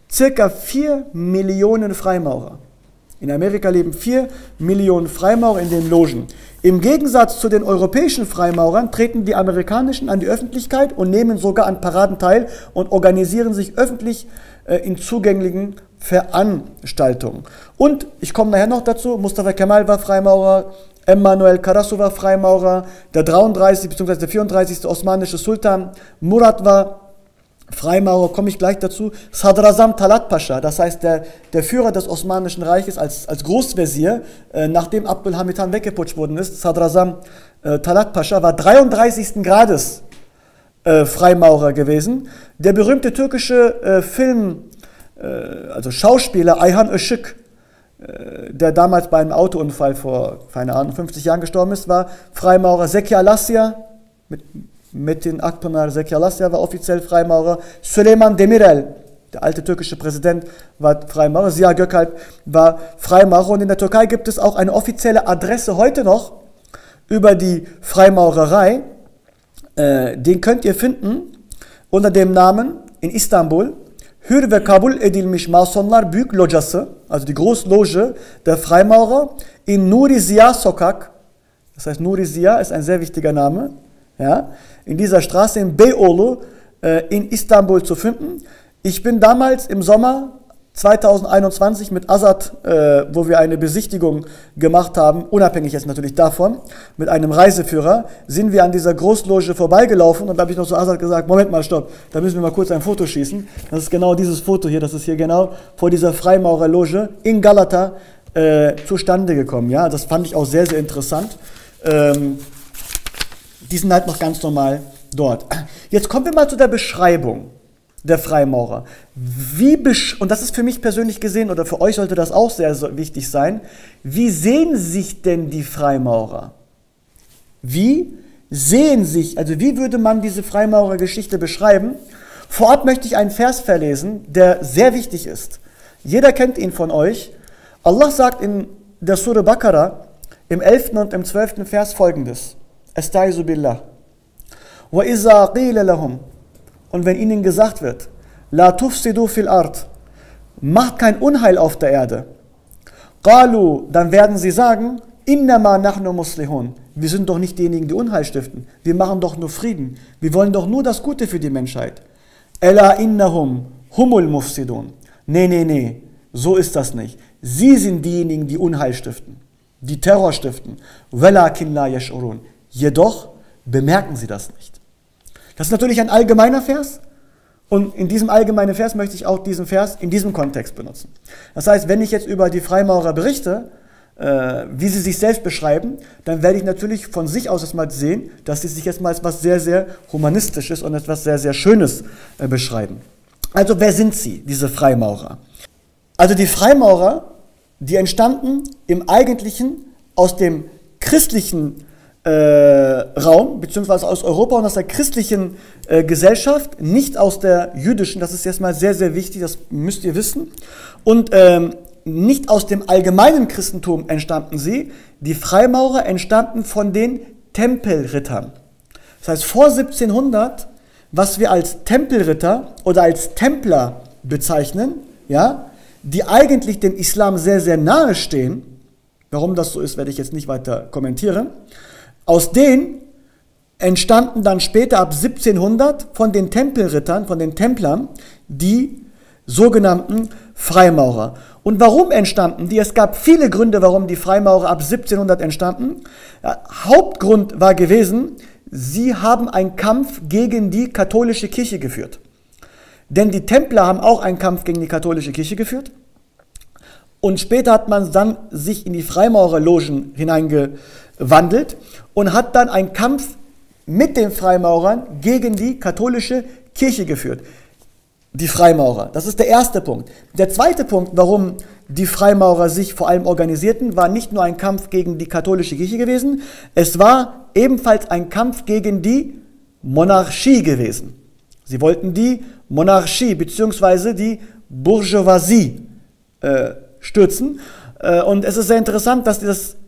circa 4 Millionen Freimaurer. In Amerika leben 4 Millionen Freimaurer in den Logen. Im Gegensatz zu den europäischen Freimaurern treten die amerikanischen an die Öffentlichkeit und nehmen sogar an Paraden teil und organisieren sich öffentlich in zugänglichen Veranstaltungen. Und ich komme nachher noch dazu, Mustafa Kemal war Freimaurer, Emmanuel Karasu war Freimaurer, der 33. bzw. der 34. osmanische Sultan Murat war Freimaurer, komme ich gleich dazu. Sadrazam Talat Pascha, das heißt der Führer des Osmanischen Reiches als Großvezier, nachdem Abdülhamid Han weggeputscht worden ist, Sadrazam Talat Pascha war 33. Grades Freimaurer gewesen. Der berühmte türkische also Schauspieler Ayhan Işık, der damals bei einem Autounfall vor, keine Ahnung, 50 Jahren gestorben ist, war Freimaurer. Zeki Alasya, Metin Akpınar Zeki Alasya war offiziell Freimaurer. Süleyman Demirel, der alte türkische Präsident, war Freimaurer. Ziya Gökalp war Freimaurer. Und in der Türkei gibt es auch eine offizielle Adresse heute noch über die Freimaurerei. Den könnt ihr finden unter dem Namen in Istanbul Hür ve Kabul edilmiş Masonlar Büyük Locası, also die Großloge der Freimaurer in Nuri Ziya Sokak. Das heißt, Nuri Ziya ist ein sehr wichtiger Name. Ja, in dieser Straße in Beyoğlu in Istanbul zu finden. Ich bin damals im Sommer 2021 mit Azad, wo wir eine Besichtigung gemacht haben, unabhängig jetzt natürlich davon, mit einem Reiseführer, sind wir an dieser Großloge vorbeigelaufen und da habe ich noch zu Azad gesagt, Moment mal, stopp, da müssen wir mal kurz ein Foto schießen. Das ist genau dieses Foto hier, das ist hier genau vor dieser Freimaurerloge in Galata zustande gekommen. Ja, das fand ich auch sehr, sehr interessant. Die sind halt noch ganz normal dort. Jetzt kommen wir mal zu der Beschreibung der Freimaurer. Und das ist für mich persönlich gesehen, oder für euch sollte das auch sehr, sehr wichtig sein, wie sehen sich denn die Freimaurer? Wie sehen sich, also wie würde man diese Freimaurergeschichte beschreiben? Vorab möchte ich einen Vers verlesen, der sehr wichtig ist. Jeder kennt ihn von euch. Allah sagt in der Surah Baqarah im 11. und im 12. Vers folgendes. Estaizu billah. Wa iza qila lahum. Und wenn ihnen gesagt wird, la tufsidu fil ard, macht kein Unheil auf der Erde. Qalu, dann werden sie sagen, innama nahnu muslihun. Wir sind doch nicht diejenigen, die Unheil stiften. Wir machen doch nur Frieden. Wir wollen doch nur das Gute für die Menschheit. Ela innahum humul mufsidun. Nee, so ist das nicht. Sie sind diejenigen, die Unheil stiften, die Terror stiften. Walakin la yash'urun. Jedoch bemerken sie das nicht. Das ist natürlich ein allgemeiner Vers und in diesem allgemeinen Vers möchte ich auch diesen Vers in diesem Kontext benutzen. Das heißt, wenn ich jetzt über die Freimaurer berichte, wie sie sich selbst beschreiben, dann werde ich natürlich von sich aus erstmal sehen, dass sie sich jetzt mal etwas sehr, sehr Humanistisches und etwas sehr, sehr Schönes beschreiben. Also wer sind sie, diese Freimaurer? Also die Freimaurer, die entstanden im Eigentlichen aus dem christlichen Raum, beziehungsweise aus Europa und aus der christlichen Gesellschaft, nicht aus der jüdischen, das ist jetzt mal sehr, sehr wichtig, das müsst ihr wissen, und nicht aus dem allgemeinen Christentum entstanden sie, die Freimaurer entstanden von den Tempelrittern. Das heißt, vor 1700, was wir als Tempelritter oder als Templer bezeichnen, ja, die eigentlich dem Islam sehr, sehr nahe stehen, warum das so ist, werde ich jetzt nicht weiter kommentieren. Aus denen entstanden dann später ab 1700 von den Tempelrittern, von den Templern, die sogenannten Freimaurer. Und warum entstanden die? Es gab viele Gründe, warum die Freimaurer ab 1700 entstanden. Ja, Hauptgrund war gewesen, sie haben einen Kampf gegen die katholische Kirche geführt. Denn die Templer haben auch einen Kampf gegen die katholische Kirche geführt. Und später hat man dann sich in die Freimaurerlogen hineingewandelt und hat dann einen Kampf mit den Freimaurern gegen die katholische Kirche geführt. Die Freimaurer, das ist der erste Punkt. Der zweite Punkt, warum die Freimaurer sich vor allem organisierten, war nicht nur ein Kampf gegen die katholische Kirche gewesen, es war ebenfalls ein Kampf gegen die Monarchie gewesen. Sie wollten die Monarchie bzw. die Bourgeoisie stürzen. Und es ist sehr interessant, dass das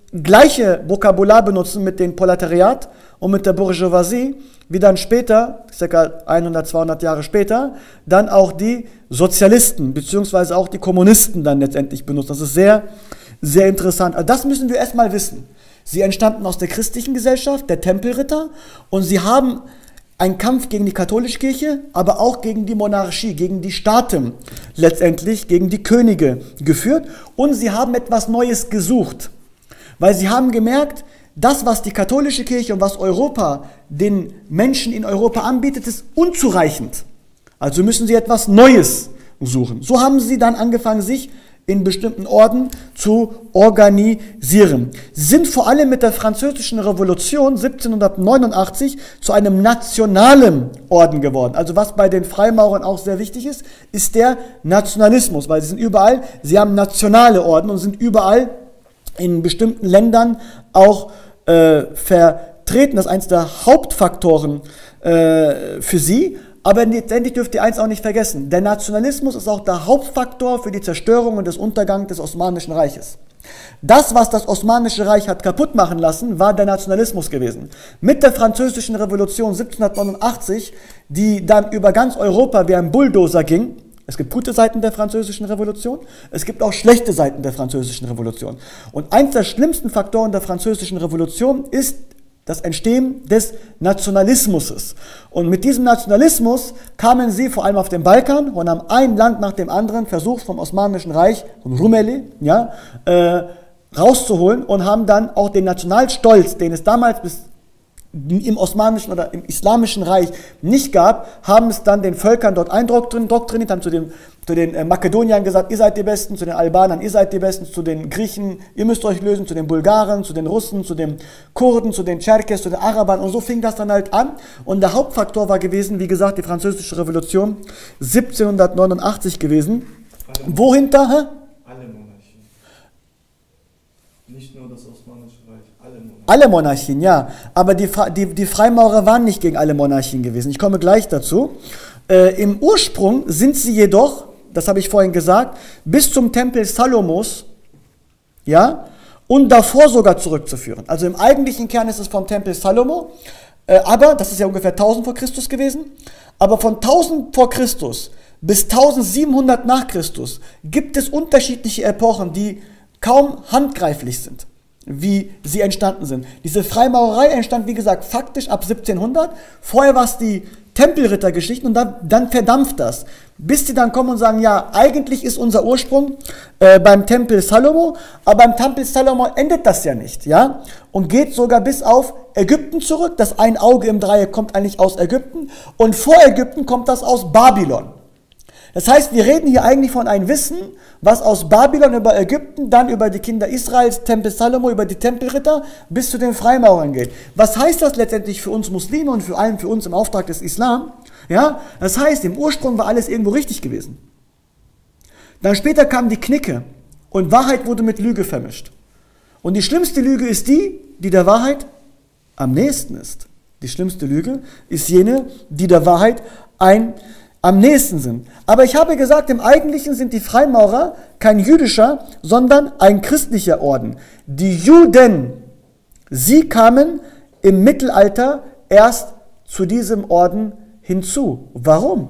gleiche Vokabular benutzen mit dem Proletariat und mit der Bourgeoisie, wie dann später, ca. 100, 200 Jahre später, dann auch die Sozialisten bzw. auch die Kommunisten dann letztendlich benutzen. Das ist sehr, sehr interessant. Also das müssen wir erstmal wissen. Sie entstanden aus der christlichen Gesellschaft, der Tempelritter, und sie haben einen Kampf gegen die katholische Kirche, aber auch gegen die Monarchie, gegen die Staaten, letztendlich gegen die Könige geführt, und sie haben etwas Neues gesucht, weil sie haben gemerkt, das, was die katholische Kirche und was Europa den Menschen in Europa anbietet, ist unzureichend. Also müssen sie etwas Neues suchen. So haben sie dann angefangen, sich in bestimmten Orden zu organisieren. Sie sind vor allem mit der Französischen Revolution 1789 zu einem nationalen Orden geworden. Also was bei den Freimaurern auch sehr wichtig ist, ist der Nationalismus, weil sie sind überall, sie haben nationale Orden und sind überall in bestimmten Ländern auch vertreten. Das ist eines der Hauptfaktoren für sie. Aber letztendlich dürft ihr eins auch nicht vergessen. Der Nationalismus ist auch der Hauptfaktor für die Zerstörung und das Untergang des Osmanischen Reiches. Das, was das Osmanische Reich hat kaputt machen lassen, war der Nationalismus gewesen. Mit der Französischen Revolution 1789, die dann über ganz Europa wie ein Bulldozer ging. Es gibt gute Seiten der Französischen Revolution, es gibt auch schlechte Seiten der Französischen Revolution. Und eins der schlimmsten Faktoren der Französischen Revolution ist das Entstehen des Nationalismus. Und mit diesem Nationalismus kamen sie vor allem auf den Balkan und haben ein Land nach dem anderen versucht, vom Osmanischen Reich, von Rumeli, ja, rauszuholen und haben dann auch den Nationalstolz, den es damals bis im Osmanischen oder im Islamischen Reich nicht gab, haben es dann den Völkern dort eindoktriniert, haben zu den Makedoniern gesagt, ihr seid die Besten, zu den Albanern, ihr seid die Besten, zu den Griechen, ihr müsst euch lösen, zu den Bulgaren, zu den Russen, zu den Kurden, zu den Tscherkes, zu den Arabern, und so fing das dann halt an. Und der Hauptfaktor war gewesen, wie gesagt, die Französische Revolution 1789 gewesen. Wohinter? Alle Monarchien. Nicht nur das Osmanische Reich, alle Monarchien. Alle Monarchien, ja. Aber die Freimaurer waren nicht gegen alle Monarchien gewesen. Ich komme gleich dazu. Im Ursprung sind sie jedoch, das habe ich vorhin gesagt, bis zum Tempel Salomos, ja, und davor sogar zurückzuführen. Also im eigentlichen Kern ist es vom Tempel Salomo, aber das ist ja ungefähr 1000 vor Christus gewesen, aber von 1000 vor Christus bis 1700 nach Christus gibt es unterschiedliche Epochen, die kaum handgreiflich sind, wie sie entstanden sind. Diese Freimaurerei entstand, wie gesagt, faktisch ab 1700. Vorher war es die Tempelrittergeschichten und dann verdampft das. Bis sie dann kommen und sagen, ja, eigentlich ist unser Ursprung beim Tempel Salomo, aber beim Tempel Salomo endet das ja nicht, ja, und geht sogar bis auf Ägypten zurück. Das ein Auge im Dreieck kommt eigentlich aus Ägypten und vor Ägypten kommt das aus Babylon. Das heißt, wir reden hier eigentlich von einem Wissen, was aus Babylon über Ägypten, dann über die Kinder Israels, Tempel Salomo, über die Tempelritter bis zu den Freimaurern geht. Was heißt das letztendlich für uns Muslime und vor allem für uns im Auftrag des Islam? Ja, das heißt, im Ursprung war alles irgendwo richtig gewesen. Dann später kam die Knicke und Wahrheit wurde mit Lüge vermischt. Und die schlimmste Lüge ist die der Wahrheit am nächsten ist. Die schlimmste Lüge ist jene, die der Wahrheit am nächsten sind. Aber ich habe gesagt, im Eigentlichen sind die Freimaurer kein jüdischer, sondern ein christlicher Orden. Die Juden, sie kamen im Mittelalter erst zu diesem Orden hinzu. Warum?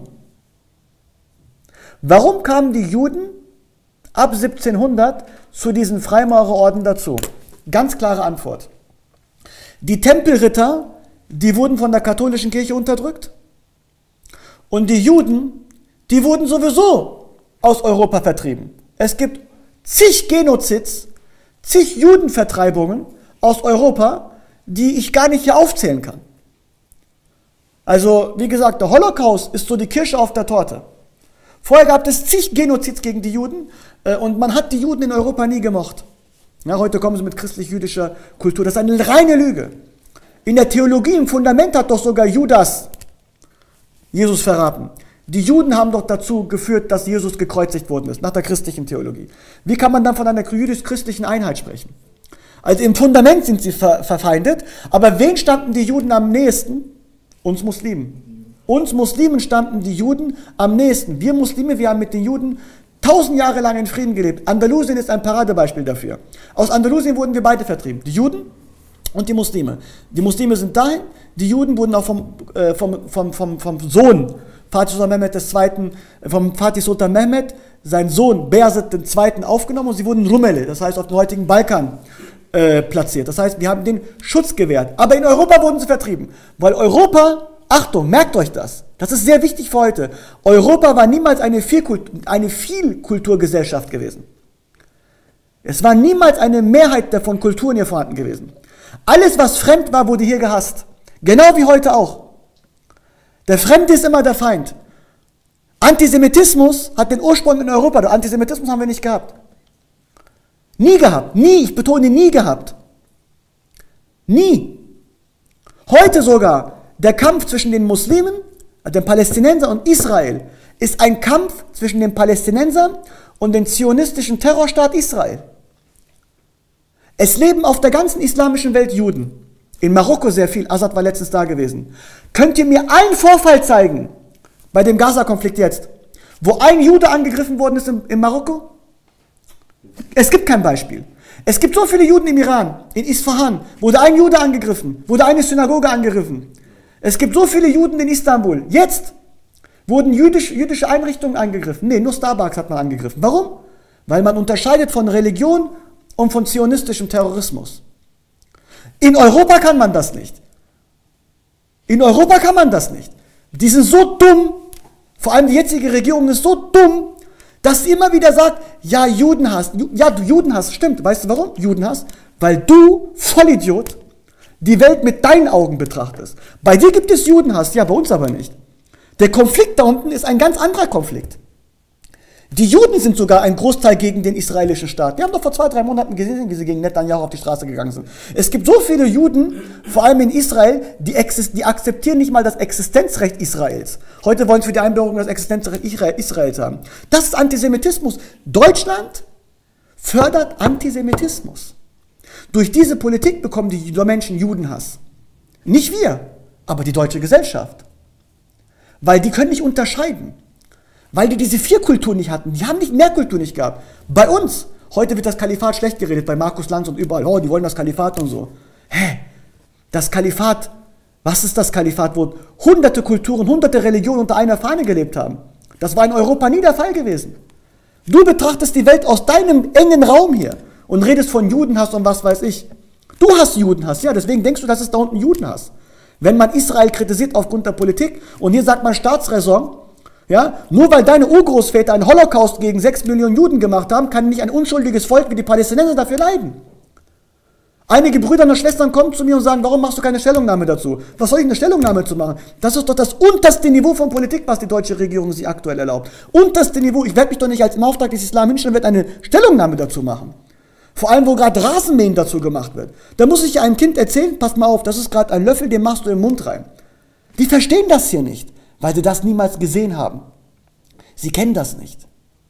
Warum kamen die Juden ab 1700 zu diesen Freimaurerorden dazu? Ganz klare Antwort. Die Tempelritter, die wurden von der katholischen Kirche unterdrückt. Und die Juden, die wurden sowieso aus Europa vertrieben. Es gibt zig Genozids, zig Judenvertreibungen aus Europa, die ich gar nicht hier aufzählen kann. Also, wie gesagt, der Holocaust ist so die Kirsche auf der Torte. Vorher gab es zig Genozids gegen die Juden und man hat die Juden in Europa nie gemocht. Ja, heute kommen sie mit christlich-jüdischer Kultur. Das ist eine reine Lüge. In der Theologie, im Fundament hat doch sogar Judas Jesus verraten. Die Juden haben doch dazu geführt, dass Jesus gekreuzigt worden ist, nach der christlichen Theologie. Wie kann man dann von einer jüdisch-christlichen Einheit sprechen? Also im Fundament sind sie verfeindet, aber wen standen die Juden am nächsten? Uns Muslimen. Uns Muslimen standen die Juden am nächsten. Wir Muslime, wir haben mit den Juden 1000 Jahre lang in Frieden gelebt. Andalusien ist ein Paradebeispiel dafür. Aus Andalusien wurden wir beide vertrieben, die Juden und die Muslime. Die Muslime sind dahin, die Juden wurden auch vom Sohn, Fatih Sultan Mehmed II., vom Fatih Sultan Mehmed, sein Sohn Beyazıt II. Aufgenommen und sie wurden in Rumeli, das heißt auf dem heutigen Balkan, platziert. Das heißt, wir haben den Schutz gewährt. Aber in Europa wurden sie vertrieben, weil Europa, Achtung, merkt euch das, das ist sehr wichtig für heute, Europa war niemals eine Vielkulturgesellschaft gewesen. Es war niemals eine Mehrheit von Kulturen hier vorhanden gewesen. Alles, was fremd war, wurde hier gehasst. Genau wie heute auch. Der Fremde ist immer der Feind. Antisemitismus hat den Ursprung in Europa. Antisemitismus haben wir nicht gehabt. Nie gehabt. Nie, ich betone nie gehabt. Nie. Heute sogar, der Kampf zwischen den Muslimen, den Palästinensern und Israel, ist ein Kampf zwischen den Palästinensern und dem zionistischen Terrorstaat Israel. Es leben auf der ganzen islamischen Welt Juden. In Marokko sehr viel. Assad war letztens da gewesen. Könnt ihr mir einen Vorfall zeigen, bei dem Gaza-Konflikt jetzt, wo ein Jude angegriffen worden ist in Marokko? Es gibt kein Beispiel. Es gibt so viele Juden im Iran, in Isfahan, wurde ein Jude angegriffen, wurde eine Synagoge angegriffen. Es gibt so viele Juden in Istanbul. Jetzt wurden jüdische Einrichtungen angegriffen. Nee, nur Starbucks hat man angegriffen. Warum? Weil man unterscheidet von Religion und von zionistischem Terrorismus. In Europa kann man das nicht. In Europa kann man das nicht. Die sind so dumm, vor allem die jetzige Regierung ist so dumm, dass sie immer wieder sagt, ja, Judenhass. Ja, du Judenhass, stimmt. Weißt du warum? Judenhass? Weil du, Vollidiot, die Welt mit deinen Augen betrachtest. Bei dir gibt es Judenhass, ja, bei uns aber nicht. Der Konflikt da unten ist ein ganz anderer Konflikt. Die Juden sind sogar ein Großteil gegen den israelischen Staat. Wir haben doch vor 2-3 Monaten gesehen, wie sie gegen Netanyahu auf die Straße gegangen sind. Es gibt so viele Juden, vor allem in Israel, die akzeptieren nicht mal das Existenzrecht Israels. Heute wollen sie für die Einbürgerung das Existenzrecht Israels haben. Das ist Antisemitismus. Deutschland fördert Antisemitismus. Durch diese Politik bekommen die Menschen Judenhass. Nicht wir, aber die deutsche Gesellschaft. Weil die können nicht unterscheiden. Weil die diese Vierkultur nicht hatten. Die haben nicht mehr Kultur nicht gehabt. Bei uns, heute wird das Kalifat schlecht geredet, bei Markus Lanz und überall. Oh, die wollen das Kalifat und so. Hä? Das Kalifat, was ist das Kalifat, wo hunderte Kulturen, hunderte Religionen unter einer Fahne gelebt haben? Das war in Europa nie der Fall gewesen. Du betrachtest die Welt aus deinem engen Raum hier und redest von Judenhass und was weiß ich. Du hast Judenhass, ja, deswegen denkst du, dass es da unten Judenhass. Wenn man Israel kritisiert aufgrund der Politik und hier sagt man Staatsräson, ja, nur weil deine Urgroßväter einen Holocaust gegen 6 Millionen Juden gemacht haben, kann nicht ein unschuldiges Volk wie die Palästinenser dafür leiden. Einige Brüder und Schwestern kommen zu mir und sagen, warum machst du keine Stellungnahme dazu? Was soll ich eine Stellungnahme zu machen? Das ist doch das unterste Niveau von Politik, was die deutsche Regierung sich aktuell erlaubt. Unterste Niveau. Ich werde mich doch nicht als im Auftrag des Islam hinstellen und werde eine Stellungnahme dazu machen. Vor allem, wo gerade Rasenmähen dazu gemacht wird. Da muss ich ja einem Kind erzählen, pass mal auf, das ist gerade ein Löffel, den machst du im Mund rein. Die verstehen das hier nicht, weil sie das niemals gesehen haben. Sie kennen das nicht.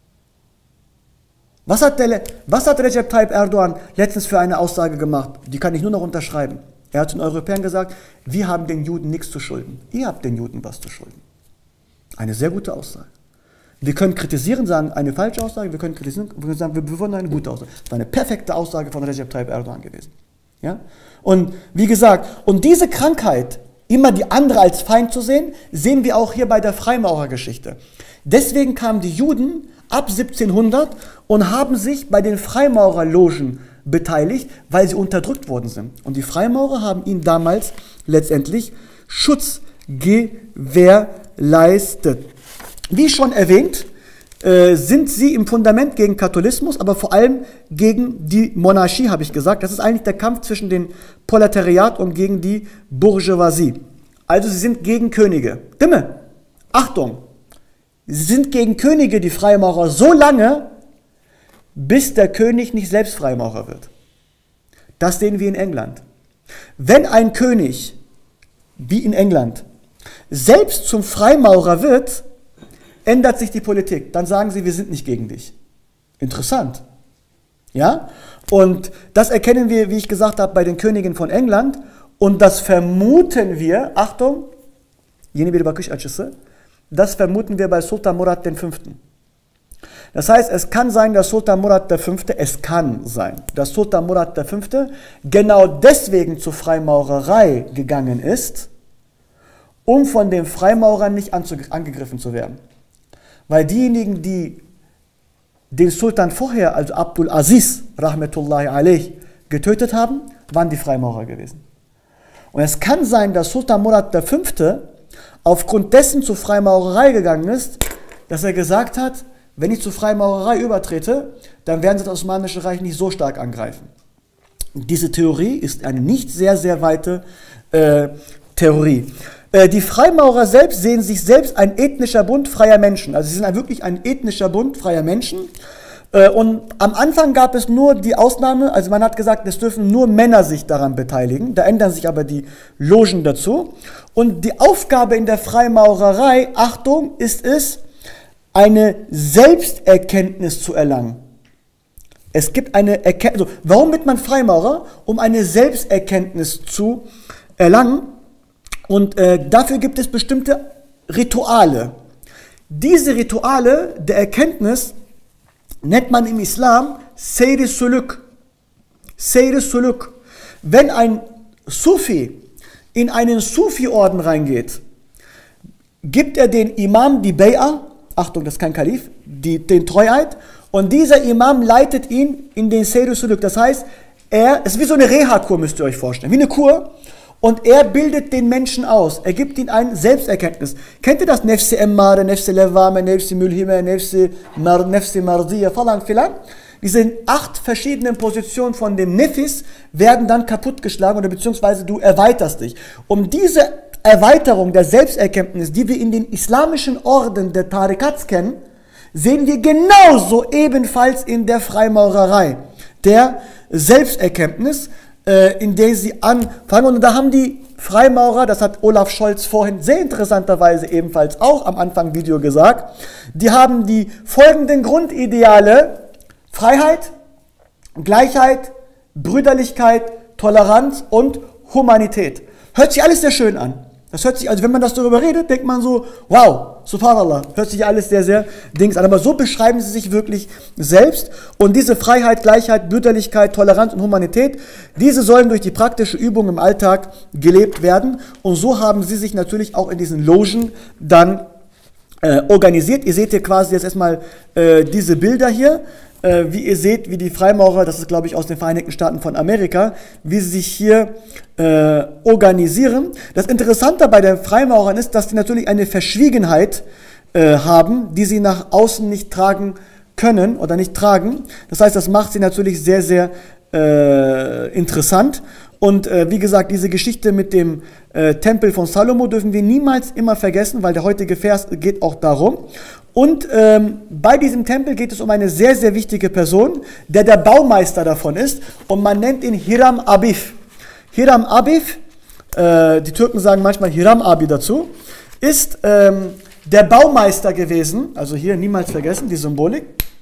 Was hat Recep Tayyip Erdogan letztens für eine Aussage gemacht? Die kann ich nur noch unterschreiben. Er hat den Europäern gesagt, wir haben den Juden nichts zu schulden. Ihr habt den Juden was zu schulden. Eine sehr gute Aussage. Wir können kritisieren, sagen eine falsche Aussage, wir können kritisieren, wir können sagen, wir bewundern eine gute Aussage. Das war eine perfekte Aussage von Recep Tayyip Erdogan gewesen. Ja? Und wie gesagt, und diese Krankheit, immer die andere als Feind zu sehen, sehen wir auch hier bei der Freimaurergeschichte. Deswegen kamen die Juden ab 1700 und haben sich bei den Freimaurerlogen beteiligt, weil sie unterdrückt worden sind. Und die Freimaurer haben ihnen damals letztendlich Schutz gewährleistet. Wie schon erwähnt, sind sie im Fundament gegen Katholismus, aber vor allem gegen die Monarchie, habe ich gesagt. Das ist eigentlich der Kampf zwischen dem Proletariat und gegen die Bourgeoisie. Also sie sind gegen Könige. Dimme, Achtung, sie sind gegen Könige, die Freimaurer, so lange, bis der König nicht selbst Freimaurer wird. Das sehen wir in England. Wenn ein König, wie in England, selbst zum Freimaurer wird, ändert sich die Politik. Dann sagen sie, wir sind nicht gegen dich. Interessant. Ja? Und das erkennen wir, wie ich gesagt habe, bei den Königen von England. Und das vermuten wir, Achtung, yeni bir bakış açısı, das vermuten wir bei Sultan Murat V. Das heißt, es kann sein, dass Sultan Murad V., es kann sein, dass Sultan Murad V. genau deswegen zur Freimaurerei gegangen ist, um von den Freimaurern nicht angegriffen zu werden. Weil diejenigen, die den Sultan vorher, also Abdul Aziz, Rahmetullahi alayh, getötet haben, waren die Freimaurer gewesen. Und es kann sein, dass Sultan Murad V. aufgrund dessen zur Freimaurerei gegangen ist, dass er gesagt hat, wenn ich zur Freimaurerei übertrete, dann werden sie das Osmanische Reich nicht so stark angreifen. Diese Theorie ist eine nicht sehr, sehr weite Theorie. Die Freimaurer selbst sehen sich selbst ein ethnischer Bund freier Menschen. Also sie sind wirklich ein ethnischer Bund freier Menschen. Und am Anfang gab es nur die Ausnahme, also man hat gesagt, es dürfen nur Männer sich daran beteiligen. Da ändern sich aber die Logen dazu. Und die Aufgabe in der Freimaurerei, Achtung, ist es, eine Selbsterkenntnis zu erlangen. Es gibt eine Erkenntnis. Also, warum wird man Freimaurer? Um eine Selbsterkenntnis zu erlangen. Und dafür gibt es bestimmte Rituale. Diese Rituale der Erkenntnis nennt man im Islam Seyr-i Suluk. Seyr-i Suluk. Wenn ein Sufi in einen Sufi-Orden reingeht, gibt er den Imam die Bay'a, Achtung, das ist kein Kalif, den Treueid, und dieser Imam leitet ihn in den Seyr-i Suluk. Das heißt, es ist wie so eine Reha-Kur, müsst ihr euch vorstellen, wie eine Kur. Und er bildet den Menschen aus. Er gibt ihnen eine Selbsterkenntnis. Kennt ihr das? Nefsi Emmare, Nefsi Lewame, Nefsi Mulhime, Nefsi Mardiya, Falan Filan. Diese 8 verschiedenen Positionen von dem Nefis werden dann kaputtgeschlagen oder beziehungsweise du erweiterst dich. Um diese Erweiterung der Selbsterkenntnis, die wir in den islamischen Orden der Tarikats kennen, sehen wir genauso ebenfalls in der Freimaurerei. Der Selbsterkenntnis, in der sie anfangen. Und da haben die Freimaurer, das hat Olaf Scholz vorhin sehr interessanterweise ebenfalls auch am Anfang Video gesagt, die haben die folgenden Grundideale: Freiheit, Gleichheit, Brüderlichkeit, Toleranz und Humanität. Hört sich alles sehr schön an. Das hört sich, also wenn man das darüber redet, denkt man so, wow, subhanallah, hört sich alles sehr, sehr Dings an. Aber so beschreiben sie sich wirklich selbst. Und diese Freiheit, Gleichheit, Brüderlichkeit, Toleranz und Humanität, diese sollen durch die praktische Übung im Alltag gelebt werden. Und so haben sie sich natürlich auch in diesen Logen dann organisiert. Ihr seht hier quasi jetzt erstmal diese Bilder hier. Wie ihr seht, wie die Freimaurer, das ist glaube ich aus den Vereinigten Staaten von Amerika, wie sie sich hier organisieren. Das Interessante bei den Freimaurern ist, dass sie natürlich eine Verschwiegenheit haben, die sie nach außen nicht tragen können oder nicht tragen. Das heißt, das macht sie natürlich sehr, sehr interessant. Und wie gesagt, diese Geschichte mit dem Tempel von Salomo dürfen wir niemals immer vergessen, weil der heutige Vers geht auch darum. Und bei diesem Tempel geht es um eine sehr, sehr wichtige Person, der Baumeister davon ist. Und man nennt ihn Hiram Abif. Hiram Abif, die Türken sagen manchmal Hiram Abi dazu, ist der Baumeister gewesen, also hier niemals vergessen, die Symbolik,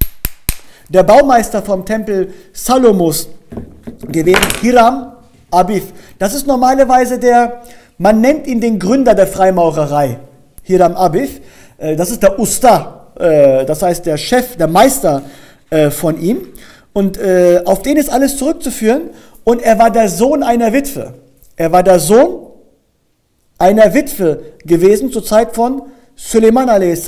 der Baumeister vom Tempel Salomos gewesen, Hiram Abif. Das ist normalerweise man nennt ihn den Gründer der Freimaurerei, Hiram Abif. Das ist der Usta, das heißt der Chef, der Meister von ihm. Und auf den ist alles zurückzuführen. Und er war der Sohn einer Witwe. Er war der Sohn einer Witwe gewesen zur Zeit von Süleyman a.s.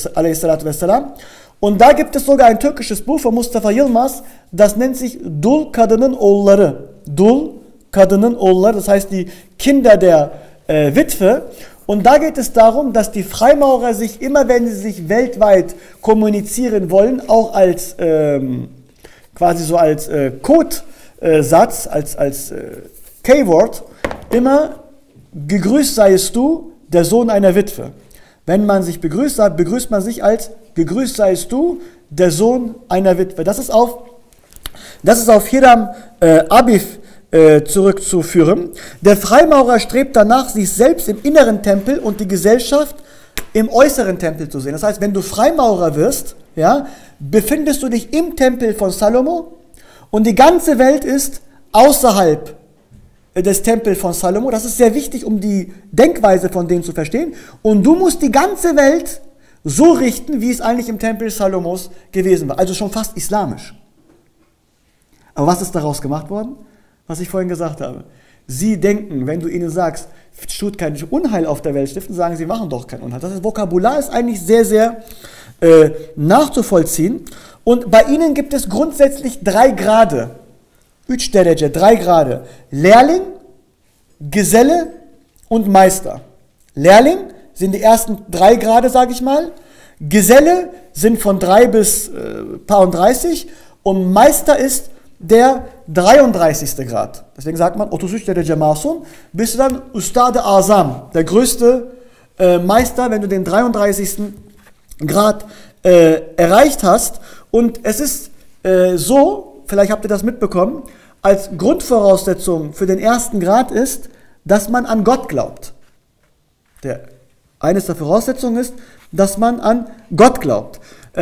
Und da gibt es sogar ein türkisches Buch von Mustafa Yilmaz, das nennt sich Dul Kadının Oğulları. Dul Kadının Oğulları, das heißt die Kinder der Witwe. Und da geht es darum, dass die Freimaurer sich immer, wenn sie sich weltweit kommunizieren wollen, auch als quasi so als Codesatz, als K-Wort, immer gegrüßt seiest du, der Sohn einer Witwe. Wenn man sich begrüßt sagt, begrüßt man sich als gegrüßt seiest du, der Sohn einer Witwe. Das ist auf Hiram Abif zurückzuführen. Der Freimaurer strebt danach, sich selbst im inneren Tempel und die Gesellschaft im äußeren Tempel zu sehen. Das heißt, wenn du Freimaurer wirst, ja, befindest du dich im Tempel von Salomo und die ganze Welt ist außerhalb des Tempels von Salomo. Das ist sehr wichtig, um die Denkweise von denen zu verstehen. Und du musst die ganze Welt so richten, wie es eigentlich im Tempel Salomos gewesen war. Also schon fast islamisch. Aber was ist daraus gemacht worden? Was ich vorhin gesagt habe. Sie denken, wenn du ihnen sagst, tut kein Unheil auf der Welt stiften, sagen sie, machen doch kein Unheil. Das Vokabular ist eigentlich sehr, sehr nachzuvollziehen. Und bei ihnen gibt es grundsätzlich 3 Grade. 3 Grade. Lehrling, Geselle und Meister. Lehrling sind die ersten 3 Grade, sage ich mal. Geselle sind von 3 bis paar und 30 und Meister ist der 33. Grad. Deswegen sagt man, 33 derece masum, bist du dann Ustad Azam, der größte Meister, wenn du den 33. Grad erreicht hast. Und es ist so, vielleicht habt ihr das mitbekommen, als Grundvoraussetzung für den 1. Grad ist, dass man an Gott glaubt. Eines der Voraussetzungen ist, dass man an Gott glaubt.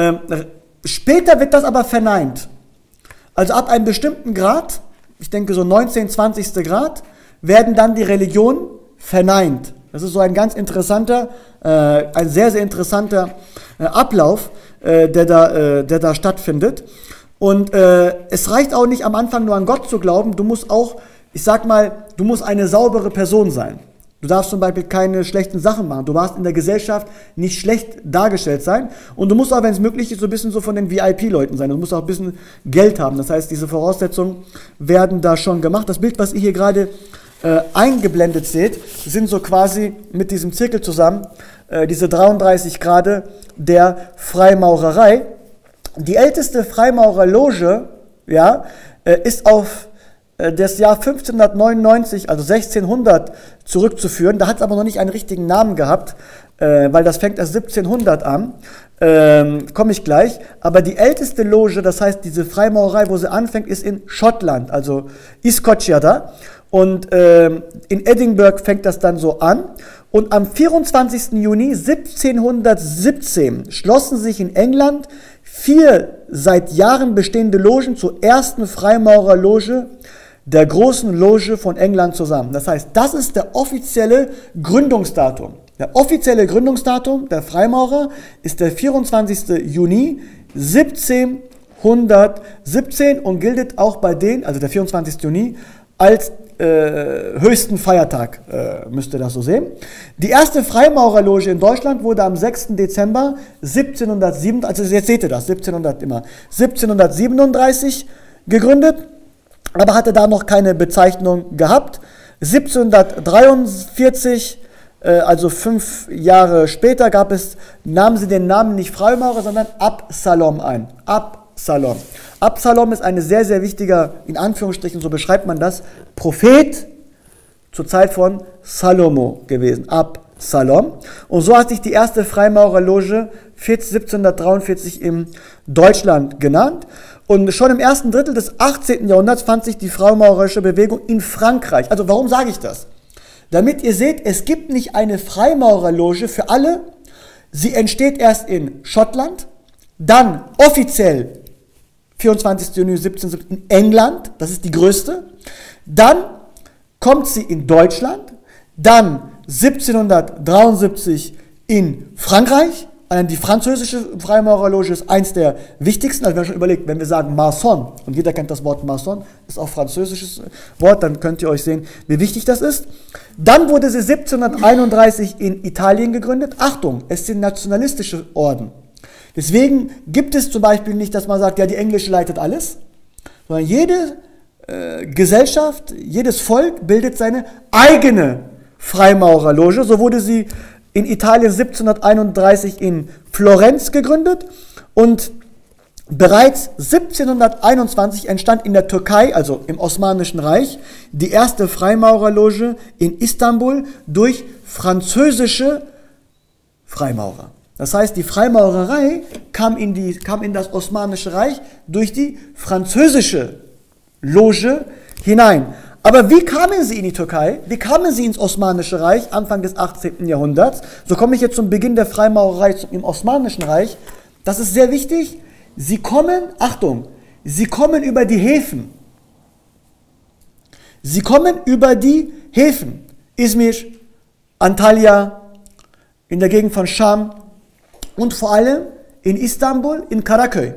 Später wird das aber verneint. Also ab einem bestimmten Grad, ich denke so 19., 20. Grad, werden dann die Religionen verneint. Das ist so ein ganz interessanter, ein sehr, sehr interessanter Ablauf, der da stattfindet. Und es reicht auch nicht am Anfang nur an Gott zu glauben, du musst auch, ich sag mal, du musst eine saubere Person sein. Du darfst zum Beispiel keine schlechten Sachen machen. Du darfst in der Gesellschaft nicht schlecht dargestellt sein. Und du musst auch, wenn es möglich ist, so ein bisschen so von den VIP-Leuten sein. Du musst auch ein bisschen Geld haben. Das heißt, diese Voraussetzungen werden da schon gemacht. Das Bild, was ihr hier gerade eingeblendet seht, sind so quasi mit diesem Zirkel zusammen diese 33 Grade der Freimaurerei. Die älteste Freimaurerloge, ja, ist auf das Jahr 1599, also 1600 zurückzuführen. Da hat es aber noch nicht einen richtigen Namen gehabt, weil das fängt erst 1700 an. Komme ich gleich. Aber die älteste Loge, das heißt diese Freimaurerei, wo sie anfängt, ist in Schottland, also Iskochiada. Und in Edinburgh fängt das dann so an. Und am 24. Juni 1717 schlossen sich in England 4 seit Jahren bestehende Logen zur ersten Freimaurerloge der großen Loge von England zusammen. Das heißt, das ist der offizielle Gründungsdatum. Der offizielle Gründungsdatum der Freimaurer ist der 24. Juni 1717 und gilt auch bei denen, also der 24. Juni, als höchsten Feiertag, müsst ihr das so sehen. Die erste Freimaurerloge in Deutschland wurde am 6. Dezember 1737, also jetzt seht ihr das, 1737 gegründet, aber hatte da noch keine Bezeichnung gehabt. 1743, also 5 Jahre später, nahmen sie den Namen nicht Freimaurer, sondern Absalom ein. Absalom. Absalom ist ein sehr, sehr wichtiger, in Anführungsstrichen, so beschreibt man das, Prophet zur Zeit von Salomo gewesen. Absalom. Und so hat sich die erste Freimaurerloge 1743 in Deutschland genannt. Und schon im ersten Drittel des 18. Jahrhunderts fand sich die freimaurerische Bewegung in Frankreich. Also warum sage ich das? Damit ihr seht, es gibt nicht eine Freimaurerloge für alle. Sie entsteht erst in Schottland, dann offiziell 24. Juni 1717 in England, das ist die größte. Dann kommt sie in Deutschland, dann 1773 in Frankreich. Die französische Freimaurerloge ist eins der wichtigsten. Also wir haben schon überlegt, wenn wir sagen Maçon, und jeder kennt das Wort Maçon, ist auch französisches Wort, dann könnt ihr euch sehen, wie wichtig das ist. Dann wurde sie 1731 in Italien gegründet. Achtung, es sind nationalistische Orden. Deswegen gibt es zum Beispiel nicht, dass man sagt, ja, die englische leitet alles, sondern jede Gesellschaft, jedes Volk bildet seine eigene Freimaurerloge. So wurde sie in Italien 1731 in Florenz gegründet und bereits 1721 entstand in der Türkei, also im Osmanischen Reich, die erste Freimaurerloge in Istanbul durch französische Freimaurer. Das heißt, die Freimaurerei kam in das Osmanische Reich durch die französische Loge hinein. Aber wie kamen sie in die Türkei? Wie kamen sie ins Osmanische Reich Anfang des 18. Jahrhunderts? So komme ich jetzt zum Beginn der Freimaurerei im Osmanischen Reich. Das ist sehr wichtig. Sie kommen, Achtung, sie kommen über die Häfen. Sie kommen über die Häfen. Izmir, Antalya, in der Gegend von Scham. und vor allem in Istanbul, in Karaköy.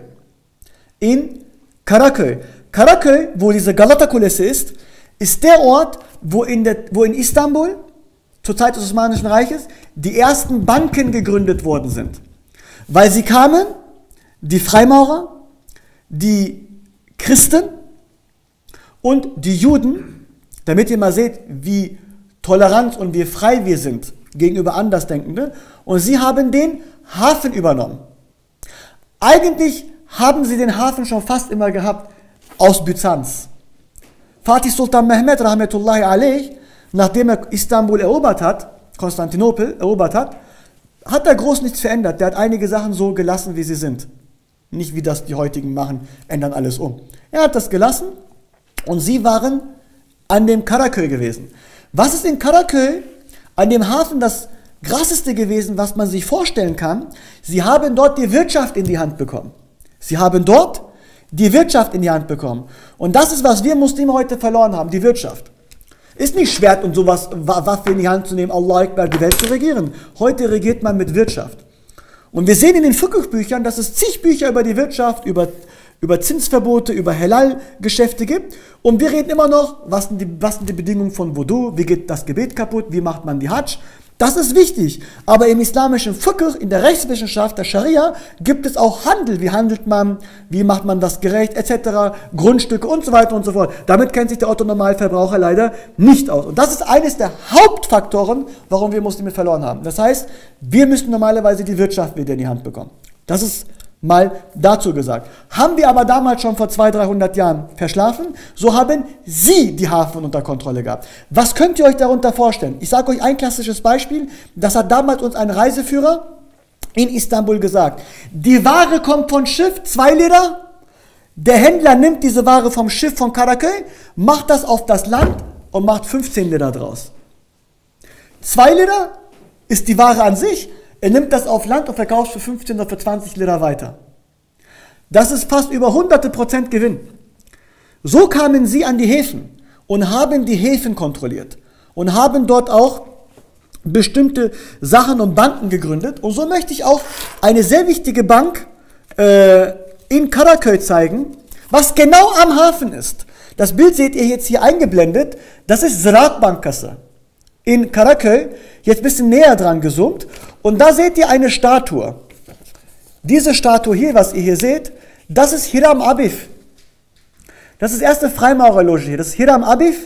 In Karaköy. Karaköy, wo diese Galata-Kulisse ist der Ort, wo in Istanbul zur Zeit des Osmanischen Reiches die ersten Banken gegründet worden sind. Weil sie kamen, die Freimaurer, die Christen und die Juden, damit ihr mal seht, wie tolerant und wie frei wir sind gegenüber Andersdenkenden, und sie haben den Hafen übernommen. Eigentlich haben sie den Hafen schon fast immer gehabt aus Byzanz. Fatih Sultan Mehmed rahmetullahi aleyh, nachdem er Istanbul erobert hat, Konstantinopel erobert hat, hat er groß nichts verändert. Der hat einige Sachen so gelassen, wie sie sind. Nicht wie das die heutigen machen, ändern alles um. Er hat das gelassen und sie waren an dem Karaköy gewesen. Was ist in Karaköy, an dem Hafen, das Krasseste gewesen, was man sich vorstellen kann? Sie haben dort die Wirtschaft in die Hand bekommen. Sie haben dort die Wirtschaft in die Hand bekommen. Und das ist, was wir Muslime heute verloren haben, die Wirtschaft. Ist nicht Schwert und sowas, Waffe in die Hand zu nehmen, Allah Akbar, die Welt zu regieren. Heute regiert man mit Wirtschaft. Und wir sehen in den Fiqh-Büchern, dass es zig Bücher über die Wirtschaft, über Zinsverbote, über Halal-Geschäfte gibt. Und wir reden immer noch, was sind die Bedingungen von Wudu, wie geht das Gebet kaputt, wie macht man die Hajj. Das ist wichtig. Aber im islamischen Fiqh, in der Rechtswissenschaft, der Scharia, gibt es auch Handel. Wie handelt man, wie macht man das gerecht, etc., Grundstücke und so weiter und so fort. Damit kennt sich der Otto-Normalverbraucher leider nicht aus. Und das ist eines der Hauptfaktoren, warum wir Muslime verloren haben. Das heißt, wir müssen normalerweise die Wirtschaft wieder in die Hand bekommen. Das ist mal dazu gesagt. Haben wir aber damals schon vor 200-300 Jahren verschlafen, so haben sie die Hafen unter Kontrolle gehabt. Was könnt ihr euch darunter vorstellen? Ich sage euch ein klassisches Beispiel, das hat damals uns ein Reiseführer in Istanbul gesagt. Die Ware kommt von Schiff, 2 Lira, der Händler nimmt diese Ware vom Schiff von Karaköy, macht das auf das Land und macht 15 Lira draus. 2 Lira ist die Ware an sich, er nimmt das auf Land und verkauft für 15 oder für 20 Lira weiter. Das ist fast über 100% Gewinn. So kamen sie an die Häfen und haben die Häfen kontrolliert und haben dort auch bestimmte Sachen und Banken gegründet. Und so möchte ich auch eine sehr wichtige Bank in Karaköy zeigen, was genau am Hafen ist. Das Bild seht ihr jetzt hier eingeblendet. Das ist Ziraat Bankkasse in Karaköy. Jetzt ein bisschen näher dran gezoomt. Und da seht ihr eine Statue. Diese Statue hier, was ihr hier seht, das ist Hiram Abif. Das ist das erste Freimaurerloge hier. Das ist Hiram Abif.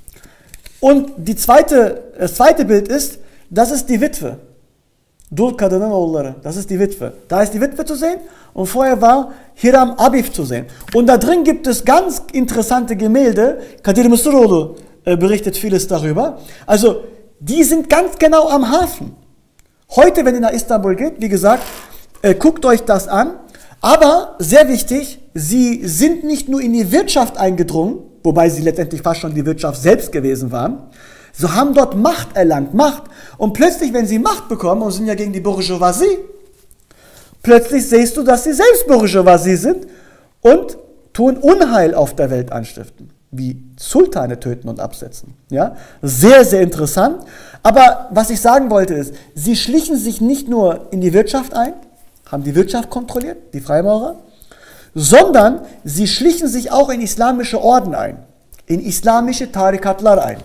Und das zweite Bild ist, das ist die Witwe. Dul Kadının oğulları. Das ist die Witwe. Da ist die Witwe zu sehen und vorher war Hiram Abif zu sehen. Und da drin gibt es ganz interessante Gemälde. Kadir Mısıroğlu berichtet vieles darüber. Also, die sind ganz genau am Hafen. Heute, wenn ihr nach Istanbul geht, wie gesagt, guckt euch das an. Aber, sehr wichtig, sie sind nicht nur in die Wirtschaft eingedrungen, wobei sie letztendlich fast schon die Wirtschaft selbst gewesen waren, so haben dort Macht erlangt, Macht. Und plötzlich, wenn sie Macht bekommen, und sind ja gegen die Bourgeoisie, plötzlich siehst du, dass sie selbst Bourgeoisie sind und tun Unheil auf der Welt anstiften. Wie Sultane töten und absetzen. Ja? Sehr, sehr interessant. Aber was ich sagen wollte ist, sie schlichen sich nicht nur in die Wirtschaft ein, haben die Wirtschaft kontrolliert, die Freimaurer, sondern sie schlichen sich auch in islamische Orden ein, in islamische Tarikatlar ein.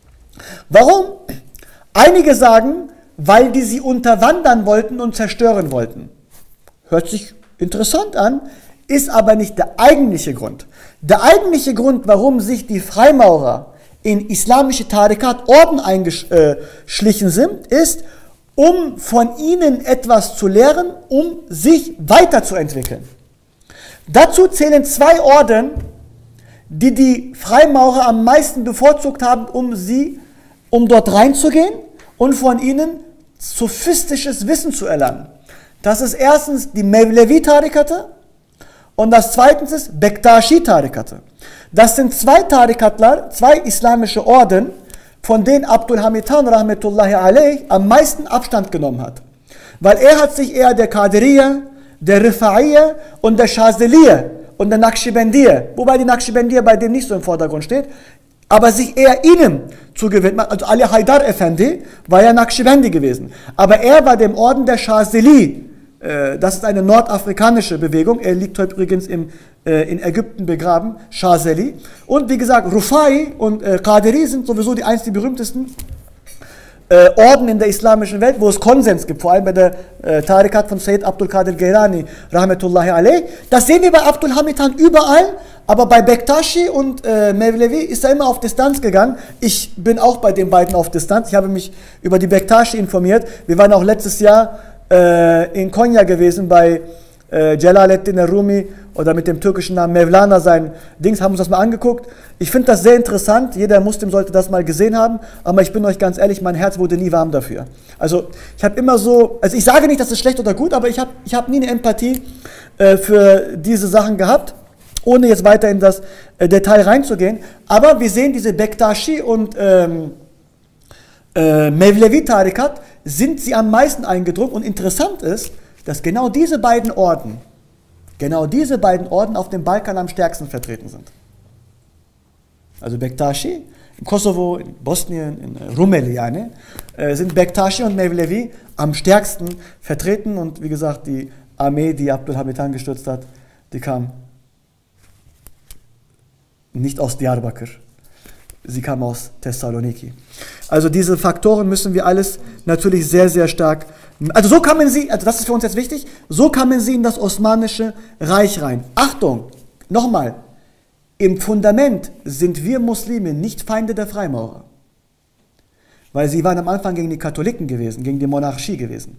Warum? Einige sagen, weil die sie unterwandern wollten und zerstören wollten. Hört sich interessant an, ist aber nicht der eigentliche Grund. Der eigentliche Grund, warum sich die Freimaurer in islamische Tarikat-Orden eingeschlichen sind, ist, um von ihnen etwas zu lehren, um sich weiterzuentwickeln. Dazu zählen 2 Orden, die die Freimaurer am meisten bevorzugt haben, um dort reinzugehen und von ihnen sophistisches Wissen zu erlangen. Das ist erstens die Mevlevi-Tarikate und das zweitens ist Bektashi-Tarikate. Das sind 2 Tarikatlar, 2 islamische Orden, von denen Abdul Hamid Han rahmetullahi aleyh am meisten Abstand genommen hat. Weil er hat sich eher der Qadiriyya, der Rifa'iyya und der Shaziliyya und der Naqshbandiyya, wobei die Naqshbandiyya bei dem nicht so im Vordergrund steht, aber sich eher ihnen zugewendet hat. Also Ali Haydar Effendi war ja Naqshbandi gewesen, aber er war dem Orden der Shazili Das ist eine nordafrikanische Bewegung. Er liegt heute übrigens in Ägypten begraben, Shazeli. Und wie gesagt, Rufai und Qadiri sind sowieso die berühmtesten Orden in der islamischen Welt, wo es Konsens gibt, vor allem bei der Tarikat von Sayyid Abdul Qadir Geilani, Rahmetullahi alayh. Das sehen wir bei Abdul Hamid Han überall, aber bei Bektashi und Mevlevi ist er immer auf Distanz gegangen. Ich bin auch bei den beiden auf Distanz. Ich habe mich über die Bektashi informiert. Wir waren auch letztes Jahr in Konya gewesen bei Celaleddin Rumi oder mit dem türkischen Namen Mevlana, sein Dings, haben uns das mal angeguckt. Ich finde das sehr interessant, jeder Muslim sollte das mal gesehen haben, aber ich bin euch ganz ehrlich, mein Herz wurde nie warm dafür. Also ich habe immer so, also ich sage nicht, dass es schlecht oder gut, aber ich hab nie eine Empathie für diese Sachen gehabt, ohne jetzt weiter in das Detail reinzugehen. Aber wir sehen diese Bektashi und Mevlevi-Tarikat, sind sie am meisten eingedrungen, und interessant ist, dass genau diese beiden Orden auf dem Balkan am stärksten vertreten sind. Also Bektashi, im Kosovo, in Bosnien, in Rumeli, sind Bektashi und Mevlevi am stärksten vertreten, und wie gesagt, die Armee, die Abdul Hamid Han gestürzt hat, die kam nicht aus Diyarbakır, sie kam aus Thessaloniki. Also diese Faktoren müssen wir alles natürlich sehr, sehr stark, also so kann man sie, also das ist für uns jetzt wichtig, so kann man sie in das Osmanische Reich rein. Achtung, nochmal, im Fundament sind wir Muslime nicht Feinde der Freimaurer. Weil sie waren am Anfang gegen die Katholiken gewesen, gegen die Monarchie gewesen.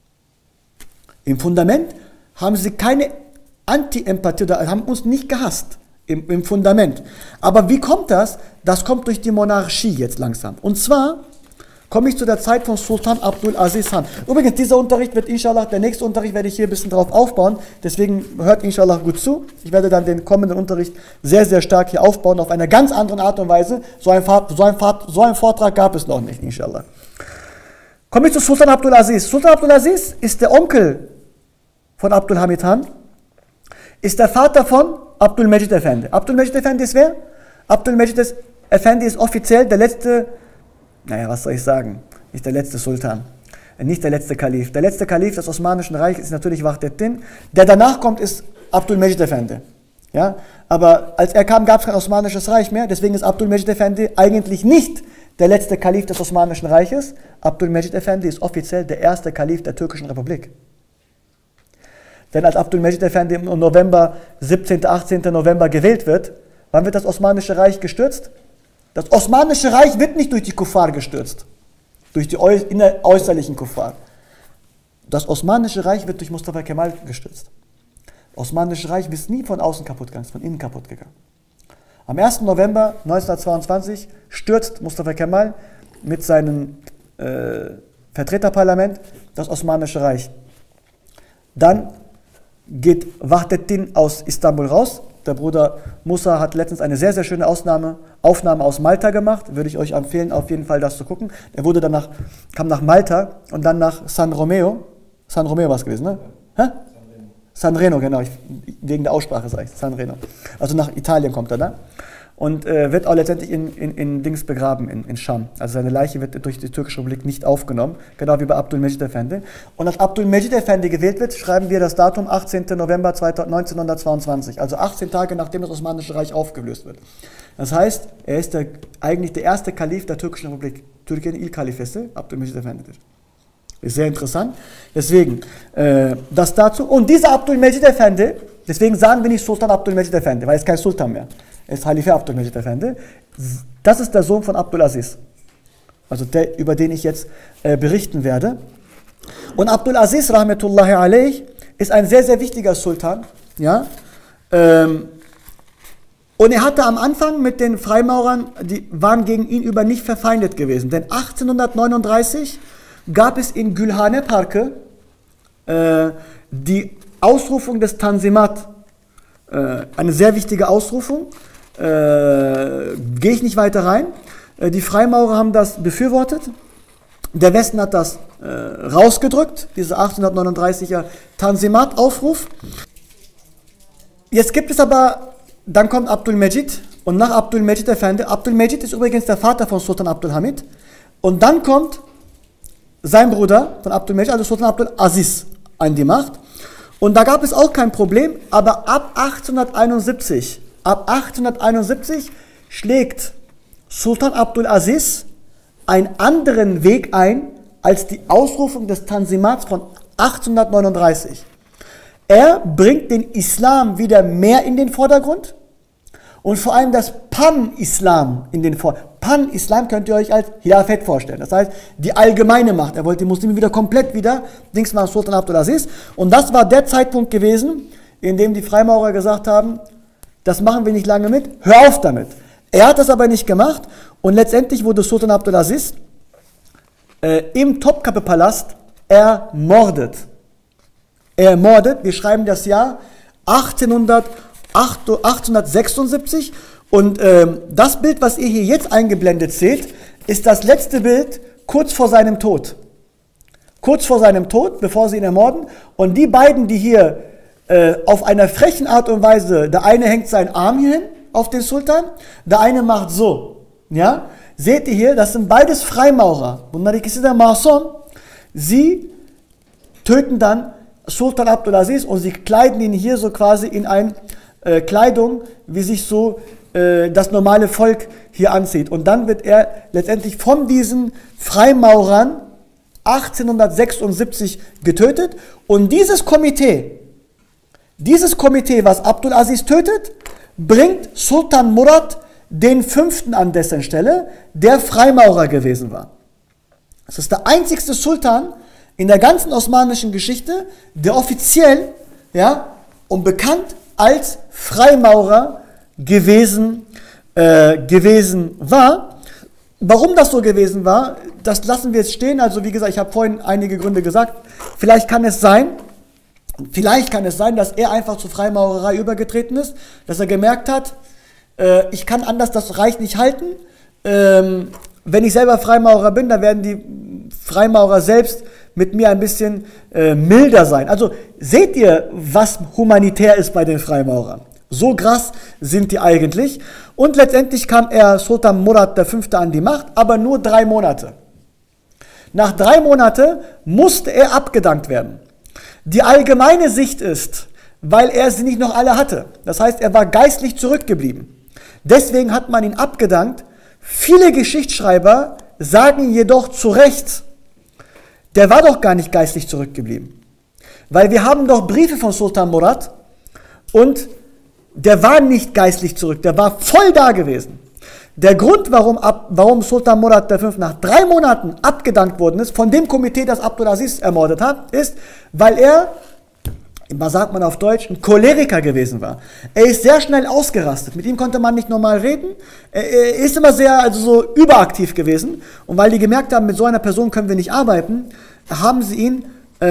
Im Fundament haben sie keine Anti-Empathie, oder haben uns nicht gehasst. Im Fundament. Aber wie kommt das? Das kommt durch die Monarchie jetzt langsam. Und zwar komme ich zu der Zeit von Sultan Abdul Aziz Han. Übrigens, dieser Unterricht wird inshallah, der nächste Unterricht werde ich hier ein bisschen drauf aufbauen. Deswegen hört inshallah gut zu. Ich werde dann den kommenden Unterricht sehr, sehr stark hier aufbauen, auf eine ganz andere Art und Weise. So ein Vortrag gab es noch nicht, inshallah. Komme ich zu Sultan Abdul Aziz. Sultan Abdul Aziz ist der Onkel von Abdul Hamid Han, ist der Vater von Abdul Mejid Efendi. Abdul Mejid Efendi ist wer? Abdul Mejid Efendi ist offiziell der letzte, naja, was soll ich sagen, nicht der letzte Sultan, nicht der letzte Kalif. Der letzte Kalif des Osmanischen Reichs ist natürlich Vahdeddin. Der danach kommt, ist Abdul Mejid Efendi. Ja? Aber als er kam, gab es kein Osmanisches Reich mehr, deswegen ist Abdul Mejid Efendi eigentlich nicht der letzte Kalif des Osmanischen Reiches. Abdul Mejid Efendi ist offiziell der erste Kalif der Türkischen Republik. Denn als Abdul Mejid Efendi im November, 17., 18. November gewählt wird, wann wird das Osmanische Reich gestürzt? Das Osmanische Reich wird nicht durch die Kuffar gestürzt, durch die äußerlichen Kuffar. Das Osmanische Reich wird durch Mustafa Kemal gestürzt. Das Osmanische Reich ist nie von außen kaputt gegangen, es ist von innen kaputt gegangen. Am 1. November 1922 stürzt Mustafa Kemal mit seinem Vertreterparlament das Osmanische Reich. Dann geht Vahdeddin aus Istanbul raus. Der Bruder Musa hat letztens eine sehr, sehr schöne Aufnahme aus Malta gemacht. Würde ich euch empfehlen, auf jeden Fall das zu gucken. Er kam nach Malta und dann nach San Romeo. San Romeo war es gewesen, ne? Hä? Sanremo, genau. Wegen der Aussprache sage ich Sanremo. Also nach Italien kommt er da. Und wird auch letztendlich in Dings begraben, in Scham. Also seine Leiche wird durch die Türkische Republik nicht aufgenommen, genau wie bei Abdul Mejid Efendi. Und als Abdul Mejid Efendi gewählt wird, schreiben wir das Datum 18. November 1922, also 18 Tage nachdem das Osmanische Reich aufgelöst wird. Das heißt, er ist eigentlich der erste Kalif der Türkischen Republik. Türkiye'nin ilk halifesi Abdul Mejid Efendi'dir. Ist sehr interessant. Deswegen, das dazu. Und dieser Abdul Mejid Efendi, deswegen sagen wir nicht Sultan Abdul Mejid Efendi, weil er ist kein Sultan mehr. Er ist Halife Abdul Mejid Efendi. Das ist der Sohn von Abdul Aziz. Also der, über den ich jetzt berichten werde. Und Abdul Aziz, Rahmetullahi alayh, ist ein sehr, sehr wichtiger Sultan. Ja? Und er hatte am Anfang mit den Freimaurern, die waren gegen ihn über nicht verfeindet gewesen. Denn 1839 gab es in Gülhane Parke die Ausrufung des Tanzimat. Eine sehr wichtige Ausrufung. Gehe ich nicht weiter rein. Die Freimaurer haben das befürwortet. Der Westen hat das rausgedrückt, diese 1839er Tanzimat-Aufruf. Jetzt gibt es aber, dann kommt Abdul Mejid und nach Abdul Mejid Efendi. Abdul Mejid ist übrigens der Vater von Sultan Abdul Hamid. Und dann kommt sein Bruder von Abdul Mejid, also Sultan Abdul Aziz. an die Macht. Und da gab es auch kein Problem, aber ab 1871 schlägt Sultan Abdul Aziz einen anderen Weg ein als die Ausrufung des Tanzimats von 1839. Er bringt den Islam wieder mehr in den Vordergrund und vor allem das Pan-Islam in den Vordergrund. Pan-Islam könnt ihr euch als Hilafet vorstellen. Das heißt, die allgemeine Macht. Er wollte die Muslime wieder komplett Dings machen, Sultan Abdul Aziz. Und das war der Zeitpunkt gewesen, in dem die Freimaurer gesagt haben, das machen wir nicht lange mit, hör auf damit. Er hat das aber nicht gemacht und letztendlich wurde Sultan Abdul Aziz im Topkapi-Palast ermordet. Wir schreiben das Jahr 1876 und das Bild, was ihr hier jetzt eingeblendet seht, ist das letzte Bild kurz vor seinem Tod. Kurz vor seinem Tod, bevor sie ihn ermorden. Und die beiden, die hier auf einer frechen Art und Weise, der eine hängt seinen Arm hier hin auf den Sultan, der eine macht so. Ja? Seht ihr hier, das sind beides Freimaurer. Sie töten dann Sultan Abdul Aziz und sie kleiden ihn hier so quasi in eine Kleidung, wie sich so das normale Volk hier anzieht. Und dann wird er letztendlich von diesen Freimaurern 1876 getötet. Und dieses Komitee, was Abdul Aziz tötet, bringt Sultan Murad den 5. an dessen Stelle, der Freimaurer gewesen war. Das ist der einzigste Sultan in der ganzen osmanischen Geschichte, der offiziell und bekannt als Freimaurer gewesen war. Warum das so gewesen war, das lassen wir jetzt stehen. Also wie gesagt, ich habe vorhin einige Gründe gesagt. Vielleicht kann es sein, dass er einfach zur Freimaurerei übergetreten ist, dass er gemerkt hat, ich kann anders das Reich nicht halten. Wenn ich selber Freimaurer bin, dann werden die Freimaurer selbst mit mir ein bisschen milder sein. Also seht ihr, was humanitär ist bei den Freimaurern. So krass sind die eigentlich. Und letztendlich kam er Sultan Murad V. an die Macht, aber nur 3 Monate. Nach 3 Monaten musste er abgedankt werden. Die allgemeine Sicht ist, weil er sie nicht noch alle hatte. Das heißt, er war geistlich zurückgeblieben. Deswegen hat man ihn abgedankt. Viele Geschichtsschreiber sagen jedoch zu Recht, der war doch gar nicht geistlich zurückgeblieben. Weil wir haben doch Briefe von Sultan Murad und der war nicht geistlich zurück, der war voll da gewesen. Der Grund, warum Sultan Murad V. nach 3 Monaten abgedankt worden ist, von dem Komitee, das Abdul Aziz ermordet hat, ist, weil er, was sagt man auf Deutsch, ein Choleriker gewesen war. Er ist sehr schnell ausgerastet, mit ihm konnte man nicht normal reden, er ist immer sehr, so überaktiv gewesen und weil die gemerkt haben, mit so einer Person können wir nicht arbeiten, haben sie ihn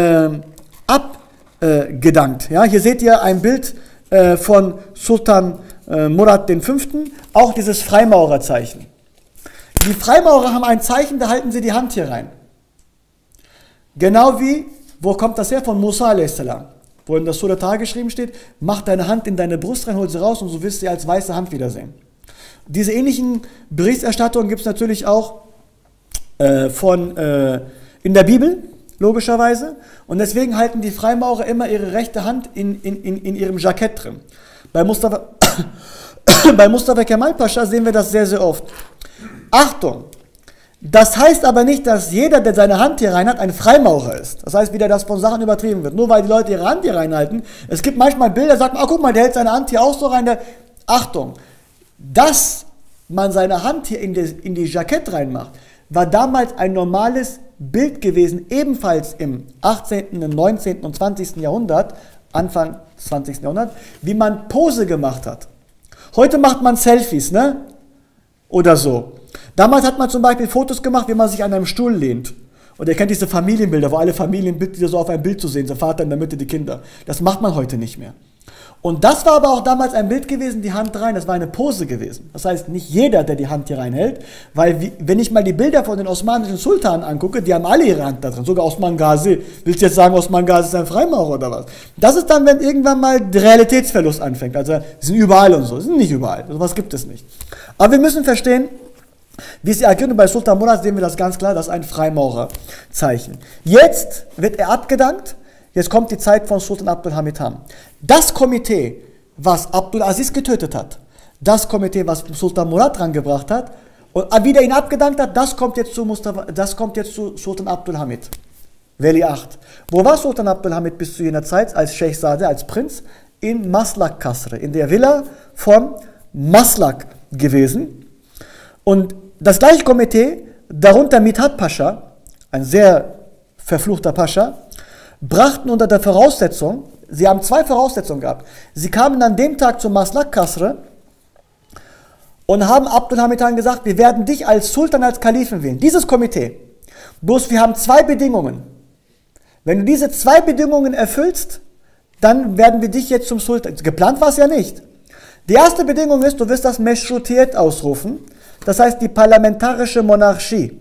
abgedankt. Ja, hier seht ihr ein Bild von Sultan Murad V., auch dieses Freimaurerzeichen. Die Freimaurer haben ein Zeichen, da halten sie die Hand hier rein. Genau wie, wo kommt das her? Von Musa a.s., wo in der Surah Taha geschrieben steht, mach deine Hand in deine Brust rein, hol sie raus und so wirst du sie als weiße Hand wiedersehen. Diese ähnlichen Berichterstattungen gibt es natürlich auch in der Bibel, logischerweise. Und deswegen halten die Freimaurer immer ihre rechte Hand in ihrem Jackett drin. Bei Mustafa Kemal Pascha sehen wir das sehr, sehr oft. Achtung! Das heißt aber nicht, dass jeder, der seine Hand hier rein hat, ein Freimaurer ist. Das heißt wieder, dass von Sachen übertrieben wird. Nur weil die Leute ihre Hand hier reinhalten. Es gibt manchmal Bilder, sagt man, guck mal, der hält seine Hand hier auch so rein. Achtung! Dass man seine Hand hier in die Jackett reinmacht, war damals ein normales Bild gewesen, ebenfalls im 18., 19. und 20. Jahrhundert, Anfang des 20. Jahrhunderts, wie man Pose gemacht hat. Heute macht man Selfies, ne? Oder so. Damals hat man zum Beispiel Fotos gemacht, wie man sich an einem Stuhl lehnt. Und ihr kennt diese Familienbilder, wo alle Familienmitglieder so auf einem Bild zu sehen sind, der Vater in der Mitte, die Kinder. Das macht man heute nicht mehr. Und das war aber auch damals ein Bild gewesen, die Hand rein, das war eine Pose gewesen. Das heißt, nicht jeder, der die Hand hier reinhält, weil wenn ich mal die Bilder von den osmanischen Sultanen angucke, die haben alle ihre Hand da drin, sogar Osman Gazi. Willst du jetzt sagen, Osman Gazi ist ein Freimaurer oder was? Das ist dann, wenn irgendwann mal der Realitätsverlust anfängt. Also, sie sind überall und so, sie sind nicht überall, sowas gibt es nicht. Aber wir müssen verstehen, wie sie agieren, und bei Sultan Murad sehen wir das ganz klar, das ist ein Freimaurerzeichen. Jetzt wird er abgedankt. jetzt kommt die Zeit von Sultan Abdul Hamid Han. Das Komitee, was Abdul Aziz getötet hat, das Komitee, was Sultan Murad rangebracht hat und wieder ihn abgedankt hat, das kommt jetzt zu Sultan Abdul Hamid. Veliaht. Wo war Sultan Abdul Hamid bis zu jener Zeit als Sheikh Sadeh, als Prinz? In Maslak Kasre, in der Villa von Maslak gewesen. Und das gleiche Komitee, darunter Mithat Pascha, ein sehr verfluchter Pascha, brachten unter der Voraussetzung, sie haben zwei Voraussetzungen gehabt. Sie kamen an dem Tag zu Maslak Kasre und haben Abdul Hamid Han gesagt, wir werden dich als Sultan, als Kalifen wählen. Dieses Komitee. Bloß wir haben zwei Bedingungen. Wenn du diese zwei Bedingungen erfüllst, dann werden wir dich jetzt zum Sultan. Geplant war es ja nicht. Die erste Bedingung ist, du wirst das Meschrutiyet ausrufen, das heißt die parlamentarische Monarchie.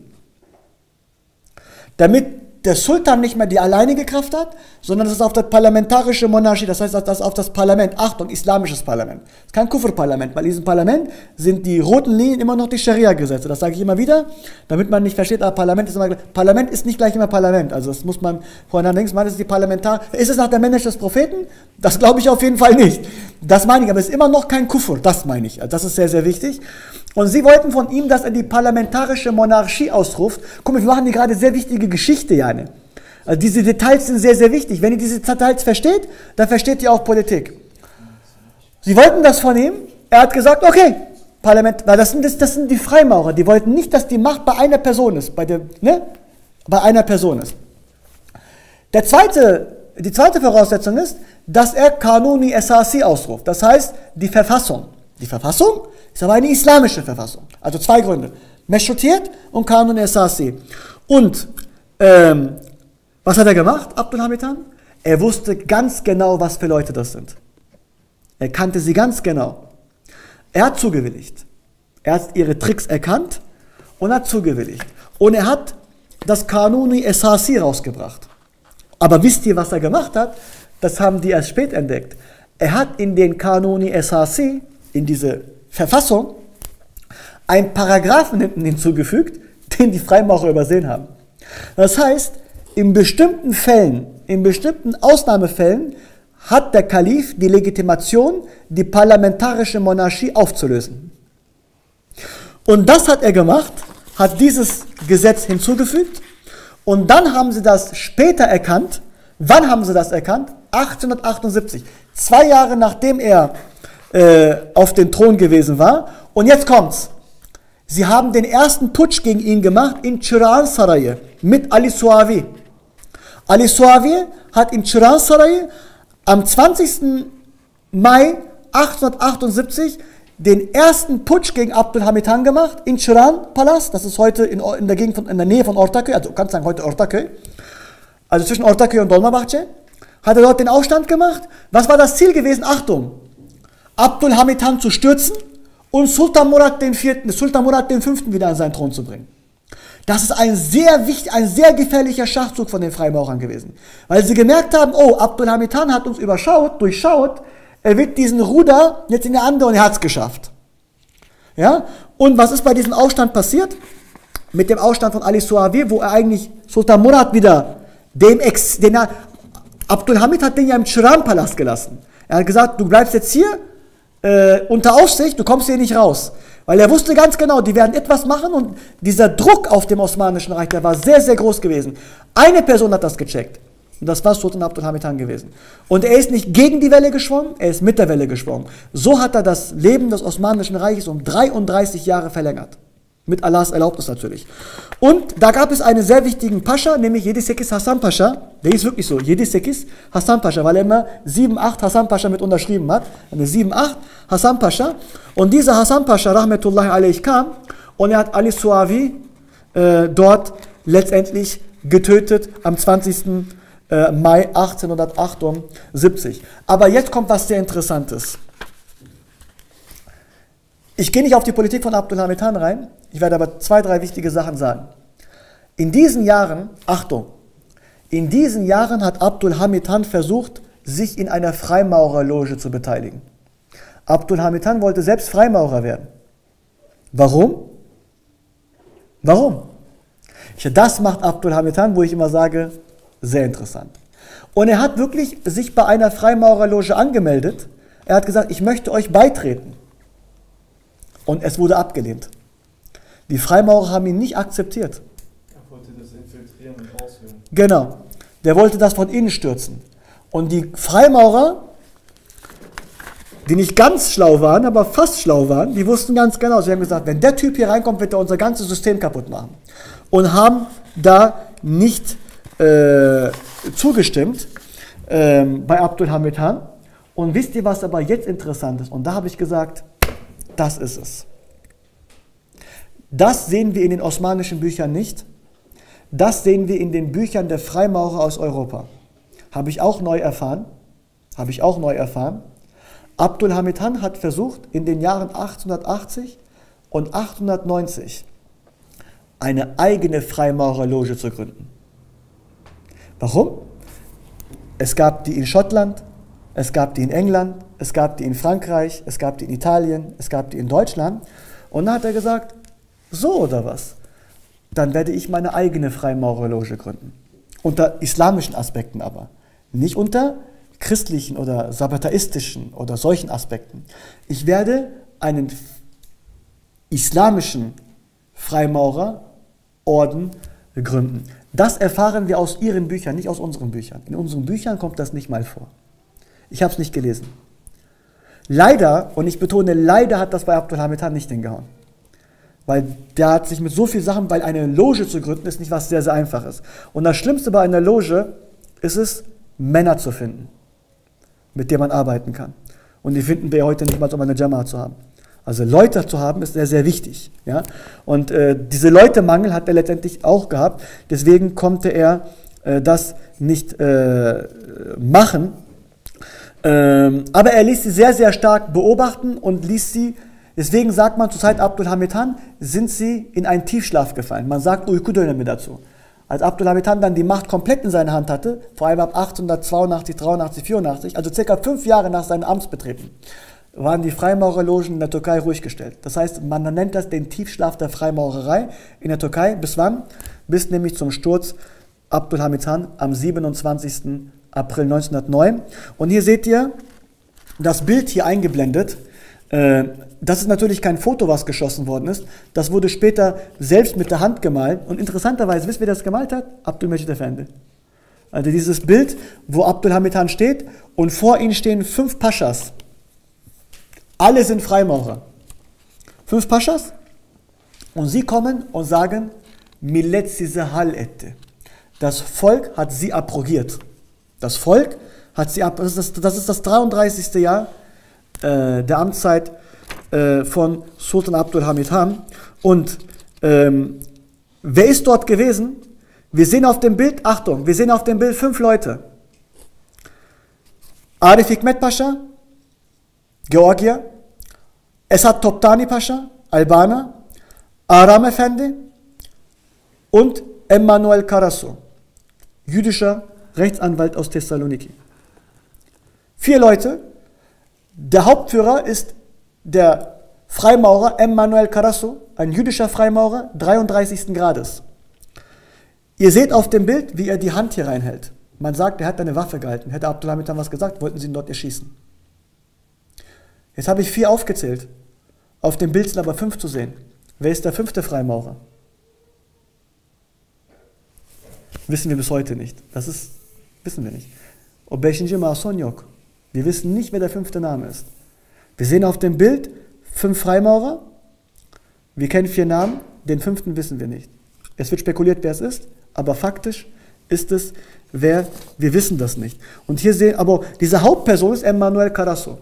Damit der Sultan nicht mehr die alleinige Kraft hat, sondern das ist auf das parlamentarische Monarchie, das heißt, das auf das Parlament, Achtung, islamisches Parlament. Es ist kein Kufr-Parlament, weil in diesem Parlament sind die roten Linien immer noch die Scharia-Gesetze. Das sage ich immer wieder, damit man nicht versteht, aber Parlament ist nicht gleich immer Parlament. Also das muss man voneinander denken, ist die ist es nach der Manhaj des Propheten? Das glaube ich auf jeden Fall nicht. Das meine ich, aber es ist immer noch kein Kufr, das meine ich. Also das ist sehr, sehr wichtig. Und sie wollten von ihm, dass er die parlamentarische Monarchie ausruft. Guck mal, wir machen hier gerade sehr wichtige Geschichte, Jane. Also diese Details sind sehr, sehr wichtig. Wenn ihr diese Details versteht, dann versteht ihr auch Politik. Sie wollten das von ihm. Er hat gesagt, okay, Parlament, weil das sind die Freimaurer. Die wollten nicht, dass die Macht bei einer Person ist. Bei einer Person ist. Die zweite Voraussetzung ist, dass er Kanuni Esasi ausruft. Das heißt, die Verfassung. Die Verfassung ist aber eine islamische Verfassung. Also zwei Gründe. Meschrutiyet und Kanun Esasi. Und was hat er gemacht, Abdul Hamid Han? Er wusste ganz genau, was für Leute das sind. Er kannte sie ganz genau. Er hat zugewilligt. Er hat ihre Tricks erkannt und hat zugewilligt. Und er hat das Kanuni Esasi rausgebracht. Aber wisst ihr, was er gemacht hat? Das haben die erst spät entdeckt. Er hat in den Kanuni Esasi, in diese Verfassung, einen Paragraphen hinten hinzugefügt, den die Freimaurer übersehen haben. Das heißt, in bestimmten Fällen, in bestimmten Ausnahmefällen hat der Kalif die Legitimation, die parlamentarische Monarchie aufzulösen. Und das hat er gemacht, hat dieses Gesetz hinzugefügt und dann haben sie das später erkannt. Wann haben sie das erkannt? 1878, 2 Jahre nachdem er auf dem Thron gewesen war. Und jetzt kommt's. Sie haben den ersten Putsch gegen ihn gemacht in Çırağan Sarayı mit Ali Suavi. Ali Suavi hat in Çırağan Sarayı am 20. Mai 1878 den ersten Putsch gegen Abdul Hamid Han gemacht in Çırağan Palast. Das ist heute in der Nähe von Ortaköy, also du kannst sagen heute Ortaköy. Also zwischen Ortaköy und Dolmabahçe. Hat er dort den Aufstand gemacht. Was war das Ziel gewesen? Achtung! Abdul Hamid Han zu stürzen und Sultan Murad V. wieder an seinen Thron zu bringen. Das ist ein sehr gefährlicher Schachzug von den Freimaurern gewesen. Weil sie gemerkt haben, oh, Abdul Hamid Han hat uns durchschaut, er wird diesen Ruder jetzt in der andere und er hat es geschafft. Ja? Und was ist bei diesem Aufstand passiert? Mit dem Aufstand von Ali Suavi, wo er eigentlich Sultan Murad wieder, Abdul Hamid hat den ja im Çırağan-Palast gelassen. Er hat gesagt, du bleibst jetzt hier, unter Aufsicht, du kommst hier nicht raus. Weil er wusste ganz genau, die werden etwas machen und dieser Druck auf dem Osmanischen Reich, der war sehr, sehr groß gewesen. Eine Person hat das gecheckt und das war Sultan Abdul Hamid Han gewesen. Und er ist nicht gegen die Welle geschwommen, er ist mit der Welle geschwommen. So hat er das Leben des Osmanischen Reiches um 33 Jahre verlängert. Mit Allahs Erlaubnis natürlich. Und da gab es einen sehr wichtigen Pascha, nämlich Yedisekiz Hasan Pascha. Der ist wirklich so, Yedisekiz Hasan Pascha, weil er immer 7-8 Hasan Pascha mit unterschrieben hat. Eine 7-8 Hasan Pascha. Und dieser Hasan Pascha, Rahmetullahi alayhi, kam und er hat Ali Suavi dort letztendlich getötet am 20. Mai 1878. Aber jetzt kommt was sehr Interessantes. Ich gehe nicht auf die Politik von Abdul Hamid Han rein, ich werde aber 2, 3 wichtige Sachen sagen. In diesen Jahren, Achtung, in diesen Jahren hat Abdul Hamid Han versucht, sich in einer Freimaurerloge zu beteiligen. Abdul Hamid Han wollte selbst Freimaurer werden. Warum? Warum? Das macht Abdul Hamid Han, wo ich immer sage, sehr interessant. Und er hat wirklich sich bei einer Freimaurerloge angemeldet. Er hat gesagt, ich möchte euch beitreten. Und es wurde abgelehnt. Die Freimaurer haben ihn nicht akzeptiert. Er wollte das infiltrieren und aushöhlen. Genau. Der wollte das von innen stürzen. Und die Freimaurer, die nicht ganz schlau waren, aber fast schlau waren, die wussten ganz genau, sie haben gesagt, wenn der Typ hier reinkommt, wird er unser ganzes System kaputt machen. Und haben da nicht zugestimmt bei Abdul Hamid Han. Und wisst ihr, was aber jetzt interessant ist? Und da habe ich gesagt, das ist es. Das sehen wir in den osmanischen Büchern nicht. Das sehen wir in den Büchern der Freimaurer aus Europa. Habe ich auch neu erfahren. Abdul Hamid Han hat versucht, in den Jahren 1880 und 1890 eine eigene Freimaurerloge zu gründen. Warum? Es gab die in Schottland, es gab die in England, es gab die in Frankreich, es gab die in Italien, es gab die in Deutschland. Und dann hat er gesagt, so oder was? Dann werde ich meine eigene Freimaurerloge gründen. Unter islamischen Aspekten aber. Nicht unter christlichen oder sabbataistischen oder solchen Aspekten. Ich werde einen islamischen Freimaurerorden gründen. Das erfahren wir aus ihren Büchern, nicht aus unseren Büchern. In unseren Büchern kommt das nicht mal vor. Ich habe es nicht gelesen. Leider, und ich betone, leider hat das bei Abdul Hamid Han nicht hingehauen. Weil der hat sich mit so vielen Sachen, weil eine Loge zu gründen, ist nicht was sehr, sehr Einfaches. Und das Schlimmste bei einer Loge ist es, Männer zu finden, mit denen man arbeiten kann. Und die finden wir heute nicht mal, um eine Jama'a zu haben. Also Leute zu haben, ist sehr, sehr wichtig. Ja? Und diese Leutemangel hat er letztendlich auch gehabt. Deswegen konnte er das nicht machen. Aber er ließ sie sehr, sehr stark beobachten und ließ sie, deswegen sagt man zur Zeit Abdul Hamid Han, sind sie in einen Tiefschlaf gefallen. Man sagt Uyku Dönemi dazu. Als Abdul Hamid Han dann die Macht komplett in seiner Hand hatte, vor allem ab 1882, 83, 84, also circa 5 Jahre nach seinem Amtsbetreten, waren die Freimaurerlogen in der Türkei ruhig gestellt. Das heißt, man nennt das den Tiefschlaf der Freimaurerei in der Türkei. Bis wann? Bis nämlich zum Sturz Abdul Hamid Han am 27. April 1909. Und hier seht ihr das Bild hier eingeblendet. Das ist natürlich kein Foto, was geschossen worden ist. Das wurde später selbst mit der Hand gemalt. Und interessanterweise, wisst ihr, wer das gemalt hat? Abdul Mecid Efendi. Also dieses Bild, wo Abdul Hamid Han steht und vor ihm stehen 5 Paschas. Alle sind Freimaurer. 5 Paschas. Und sie kommen und sagen, Millet size hal etti. Das Volk hat sie abrogiert. Das Volk hat sie das ist das 33. Jahr der Amtszeit von Sultan Abdul Hamid Han. Und wer ist dort gewesen? Wir sehen auf dem Bild, Achtung, wir sehen auf dem Bild 5 Leute. Arif Hikmet Pascha, Georgier, Esad Toptani Pascha, Albaner, Aram Efendi und Emanuel Karasu, jüdischer Rechtsanwalt aus Thessaloniki. 4 Leute. Der Hauptführer ist der Freimaurer Emanuel Karasu, ein jüdischer Freimaurer 33. Grades. Ihr seht auf dem Bild, wie er die Hand hier reinhält. Man sagt, er hat eine Waffe gehalten. Hätte Abdul Hamid Han was gesagt, wollten sie ihn dort erschießen. Jetzt habe ich 4 aufgezählt. Auf dem Bild sind aber 5 zu sehen. Wer ist der 5. Freimaurer? Wissen wir bis heute nicht. Wissen wir nicht. Wir wissen nicht, wer der 5. Name ist. Wir sehen auf dem Bild 5 Freimaurer. Wir kennen 4 Namen. Den 5. wissen wir nicht. Es wird spekuliert, wer es ist, aber faktisch ist es, wer, wir wissen das nicht. Und hier sehen, aber diese Hauptperson ist Emanuel Karasu.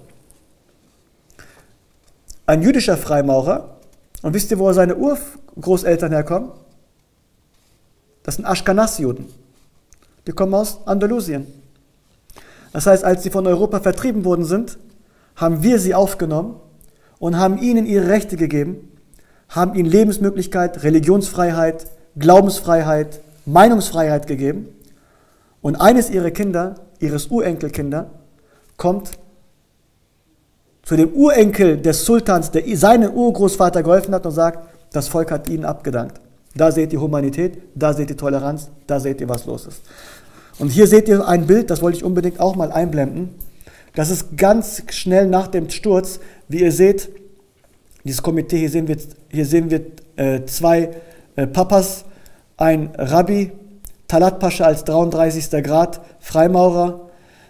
Ein jüdischer Freimaurer. Und wisst ihr, wo seine Urgroßeltern herkommen? Das sind Aschkenaz-Juden. Die kommen aus Andalusien. Das heißt, als sie von Europa vertrieben worden sind, haben wir sie aufgenommen und haben ihnen ihre Rechte gegeben, haben ihnen Lebensmöglichkeit, Religionsfreiheit, Glaubensfreiheit, Meinungsfreiheit gegeben. Und eines ihrer Kinder, ihres Urenkelkinder, kommt zu dem Urenkel des Sultans, der seinen Urgroßvater geholfen hat und sagt, das Volk hat ihnen abgedankt. Da seht ihr Humanität, da seht ihr Toleranz, da seht ihr, was los ist. Und hier seht ihr ein Bild, das wollte ich unbedingt auch mal einblenden. Das ist ganz schnell nach dem Sturz, wie ihr seht, dieses Komitee, hier sehen wir zwei Papas, ein Rabbi, Talat Pascha als 33. Grad, Freimaurer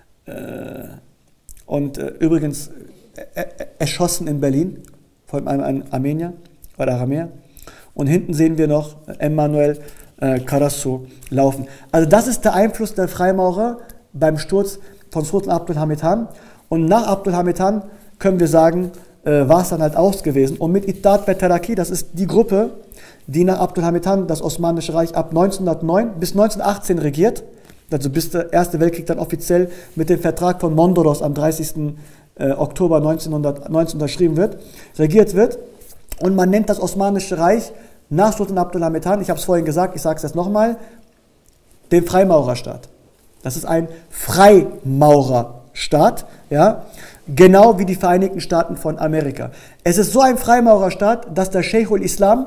und übrigens erschossen in Berlin von einem Armenier oder Aramäer. Und hinten sehen wir noch Emmanuel Karasu laufen. Also das ist der Einfluss der Freimaurer beim Sturz von Sultan Abdülhamid Han. Und nach Abdülhamid Han können wir sagen, war es dann halt aus gewesen. Und mit Ittihad ve Terakki, das ist die Gruppe, die nach Abdülhamid Han das Osmanische Reich ab 1909 bis 1918 regiert, also bis der Erste Weltkrieg dann offiziell mit dem Vertrag von Mondros am 30. Oktober 1919 unterschrieben wird, regiert wird. Und man nennt das Osmanische Reich nach Sultan Abdülhamid Han, ich habe es vorhin gesagt, ich sage es jetzt nochmal, den Freimaurerstaat. Das ist ein Freimaurerstaat, ja, genau wie die Vereinigten Staaten von Amerika. Es ist so ein Freimaurerstaat, dass der Sheikhul Islam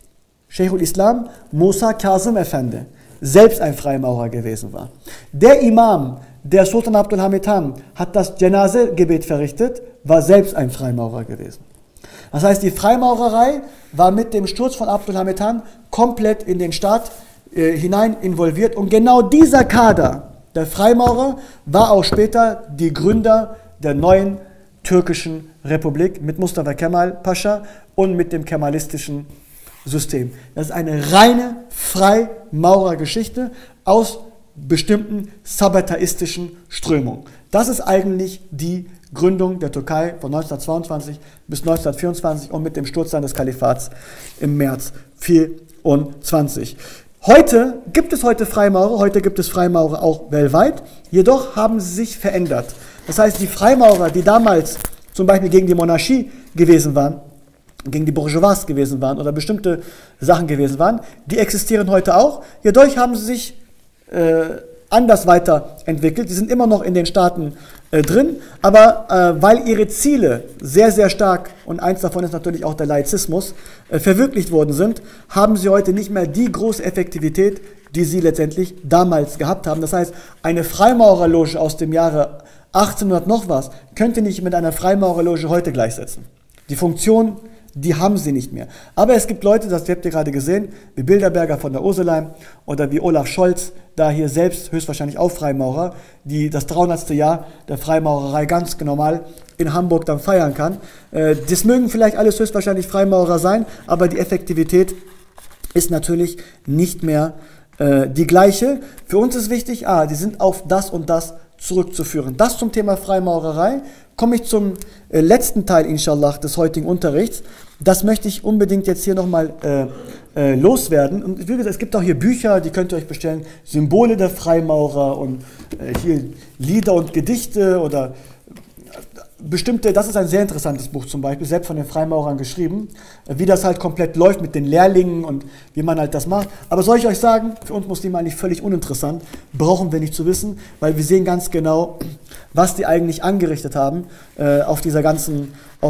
Musa Kazım Efendi selbst ein Freimaurer gewesen war. Der Imam, der Sultan Abdülhamid Han hat das Janase-Gebet verrichtet, war selbst ein Freimaurer gewesen. Das heißt, die Freimaurerei war mit dem Sturz von Abdülhamid Han komplett in den Staat hinein involviert. Und genau dieser Kader der Freimaurer war auch später die Gründer der neuen türkischen Republik mit Mustafa Kemal Pascha und mit dem kemalistischen System. Das ist eine reine Freimaurergeschichte aus bestimmten sabataistischen Strömungen. Das ist eigentlich die Gründung der Türkei von 1922 bis 1924 und mit dem Sturz seines Kalifats im März 1924. Heute gibt es Freimaurer, heute gibt es Freimaurer auch weltweit, jedoch haben sie sich verändert. Das heißt, die Freimaurer, die damals zum Beispiel gegen die Monarchie gewesen waren, gegen die Bourgeoisie gewesen waren oder bestimmte Sachen gewesen waren, die existieren heute auch, jedoch haben sie sich anders weiterentwickelt. Die sind immer noch in den Staaten drin, aber weil ihre Ziele sehr, sehr stark, und eins davon ist natürlich auch der Laizismus, verwirklicht worden sind, haben sie heute nicht mehr die große Effektivität, die sie letztendlich damals gehabt haben. Das heißt, eine Freimaurerloge aus dem Jahre 1800 noch was, könnt ihr nicht mit einer Freimaurerloge heute gleichsetzen. Die Funktion, die haben sie nicht mehr. Aber es gibt Leute, das habt ihr gerade gesehen, wie Bilderberger von der Ursuleim oder wie Olaf Scholz, da hier selbst höchstwahrscheinlich auch Freimaurer, die das 300. Jahr der Freimaurerei ganz normal in Hamburg dann feiern kann. Das mögen vielleicht alles höchstwahrscheinlich Freimaurer sein, aber die Effektivität ist natürlich nicht mehr die gleiche. Für uns ist wichtig, die sind auf das und das zurückzuführen. Das zum Thema Freimaurerei. Komme ich zum letzten Teil, inshallah, des heutigen Unterrichts. Das möchte ich unbedingt jetzt hier nochmal loswerden. Und wie gesagt, es gibt auch hier Bücher, die könnt ihr euch bestellen. Symbole der Freimaurer und hier Lieder und Gedichte oder bestimmte, das ist ein sehr interessantes Buch zum Beispiel, selbst von den Freimaurern geschrieben, wie das halt komplett läuft mit den Lehrlingen und wie man halt das macht. Aber soll ich euch sagen, für uns Muslime eigentlich völlig uninteressant, brauchen wir nicht zu wissen, weil wir sehen ganz genau, was die eigentlich angerichtet haben auf dieser ganzen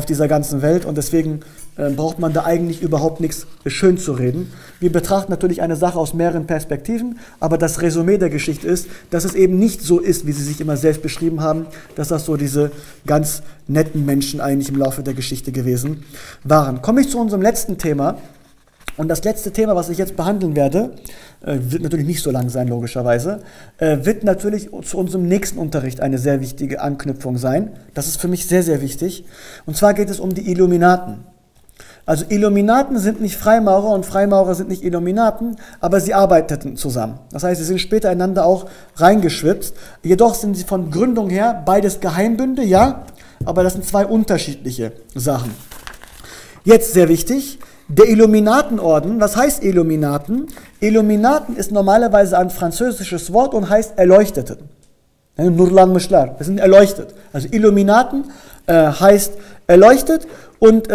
Welt, und deswegen braucht man da eigentlich überhaupt nichts schön zu reden. Wir betrachten natürlich eine Sache aus mehreren Perspektiven, aber das Resümee der Geschichte ist, dass es eben nicht so ist, wie sie sich immer selbst beschrieben haben, dass das so diese ganz netten Menschen eigentlich im Laufe der Geschichte gewesen waren. Komme ich zu unserem letzten Thema. Und das letzte Thema, was ich jetzt behandeln werde, wird natürlich nicht so lang sein, logischerweise, wird natürlich zu unserem nächsten Unterricht eine sehr wichtige Anknüpfung sein. Das ist für mich sehr, sehr wichtig. Und zwar geht es um die Illuminaten. Also Illuminaten sind nicht Freimaurer und Freimaurer sind nicht Illuminaten, aber sie arbeiteten zusammen. Das heißt, sie sind später einander auch reingeschwipst. Jedoch sind sie von Gründung her beides Geheimbünde, ja, aber das sind zwei unterschiedliche Sachen. Jetzt sehr wichtig, der Illuminatenorden. Was heißt Illuminaten? Illuminaten ist normalerweise ein französisches Wort und heißt Erleuchtete. Nurlanmışlar, das sind erleuchtet. Also Illuminaten heißt erleuchtet und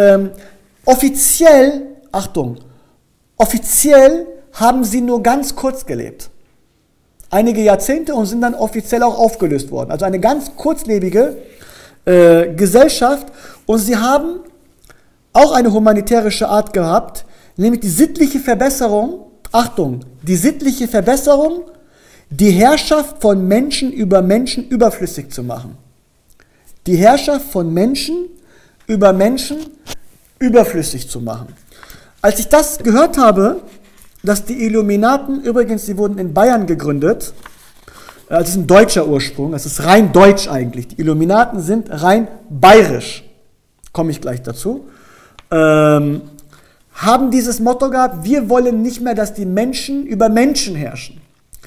offiziell, Achtung, offiziell haben sie nur ganz kurz gelebt. Einige Jahrzehnte und sind dann offiziell auch aufgelöst worden. Also eine ganz kurzlebige Gesellschaft, und sie haben auch eine humanitärische Art gehabt, nämlich die sittliche Verbesserung, Achtung, die sittliche Verbesserung die Herrschaft von Menschen über Menschen überflüssig zu machen. Die Herrschaft von Menschen über Menschen überflüssig zu machen. Als ich das gehört habe, dass die Illuminaten, übrigens, sie wurden in Bayern gegründet, das ist ein deutscher Ursprung, das ist rein deutsch eigentlich. Die Illuminaten sind rein bayerisch, komme ich gleich dazu, haben dieses Motto gehabt, wir wollen nicht mehr, dass die Menschen über Menschen herrschen.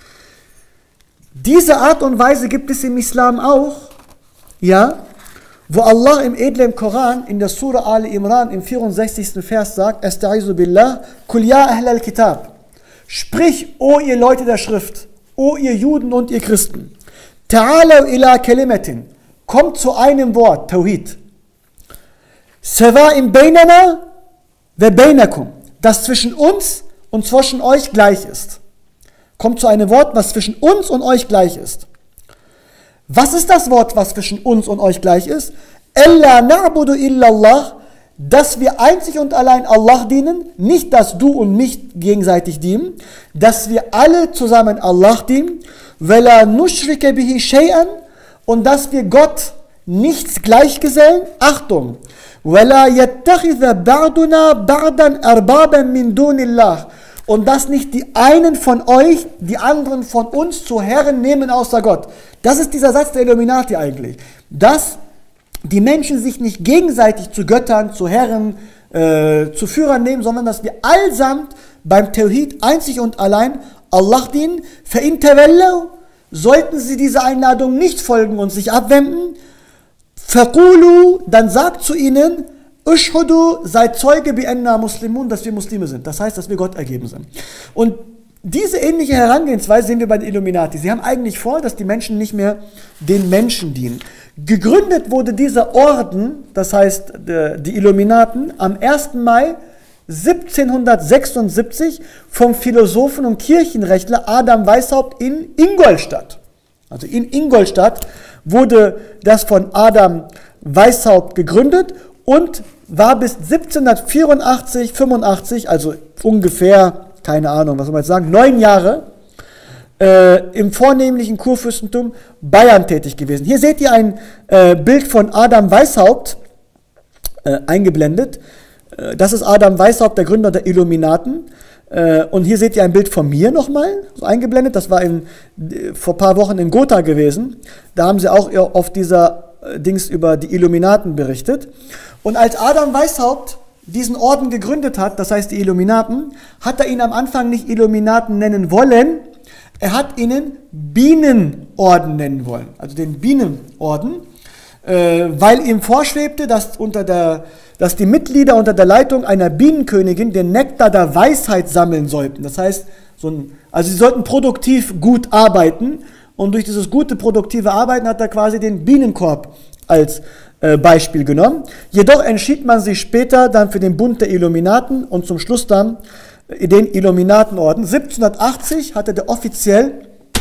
Diese Art und Weise gibt es im Islam auch, ja, wo Allah im edlen Koran in der Surah Ali Imran im 64. Vers sagt, Estaizu billah, Kul ya ahlal kitab, sprich, o ihr Leute der Schrift, o ihr Juden und ihr Christen, Ta'alaw ila kalimatin, kommt zu einem Wort, Tawhid, Sawa'in bainana wa bainakum, das zwischen uns und zwischen euch gleich ist. Kommt zu einem Wort, was zwischen uns und euch gleich ist. Was ist das Wort, was zwischen uns und euch gleich ist? Alla na'budu illallah, dass wir einzig und allein Allah dienen, nicht, dass du und mich gegenseitig dienen, dass wir alle zusammen Allah dienen, wala nushrike bihi shay'an, und dass wir Gott nichts gleichgesellen. Achtung, wala yattakhidha ba'duna ba'dan arbaban min dunillah, und dass nicht die einen von euch die anderen von uns zu Herren nehmen außer Gott. Das ist dieser Satz der Illuminati eigentlich. Dass die Menschen sich nicht gegenseitig zu Göttern, zu Herren, zu Führern nehmen, sondern dass wir allsamt beim Tawhid einzig und allein Allah dienen. فَإِن تَوَلَّوْا, sollten sie dieser Einladung nicht folgen und sich abwenden, فَقُولُوا, dann sagt zu ihnen, Ushhudu, seid Zeuge bi anna Muslimun, dass wir Muslime sind. Das heißt, dass wir Gott ergeben sind. Und diese ähnliche Herangehensweise sehen wir bei den Illuminati. Sie haben eigentlich vor, dass die Menschen nicht mehr den Menschen dienen. Gegründet wurde dieser Orden, das heißt die Illuminaten, am 1. Mai 1776 vom Philosophen und Kirchenrechtler Adam Weishaupt in Ingolstadt. Also in Ingolstadt wurde das von Adam Weishaupt gegründet und war bis 1784, 85, also ungefähr, keine Ahnung, was soll man jetzt sagen, 9 Jahre im vornehmlichen Kurfürstentum Bayern tätig gewesen. Hier seht ihr ein Bild von Adam Weishaupt eingeblendet. Das ist Adam Weishaupt, der Gründer der Illuminaten. Und hier seht ihr ein Bild von mir nochmal, so eingeblendet. Das war vor ein paar Wochen in Gotha gewesen. Da haben sie auch auf dieser Dings über die Illuminaten berichtet. Und als Adam Weishaupt diesen Orden gegründet hat, das heißt die Illuminaten, hat er ihn am Anfang nicht Illuminaten nennen wollen, er hat ihnen Bienenorden nennen wollen, also den Bienenorden, weil ihm vorschwebte, dass die Mitglieder unter der Leitung einer Bienenkönigin den Nektar der Weisheit sammeln sollten. Das heißt, also sie sollten produktiv gut arbeiten, und durch dieses gute, produktive Arbeiten hat er quasi den Bienenkorb als Beispiel genommen. Jedoch entschied man sich später dann für den Bund der Illuminaten und zum Schluss dann den Illuminatenorden. 1780 hatte der offiziell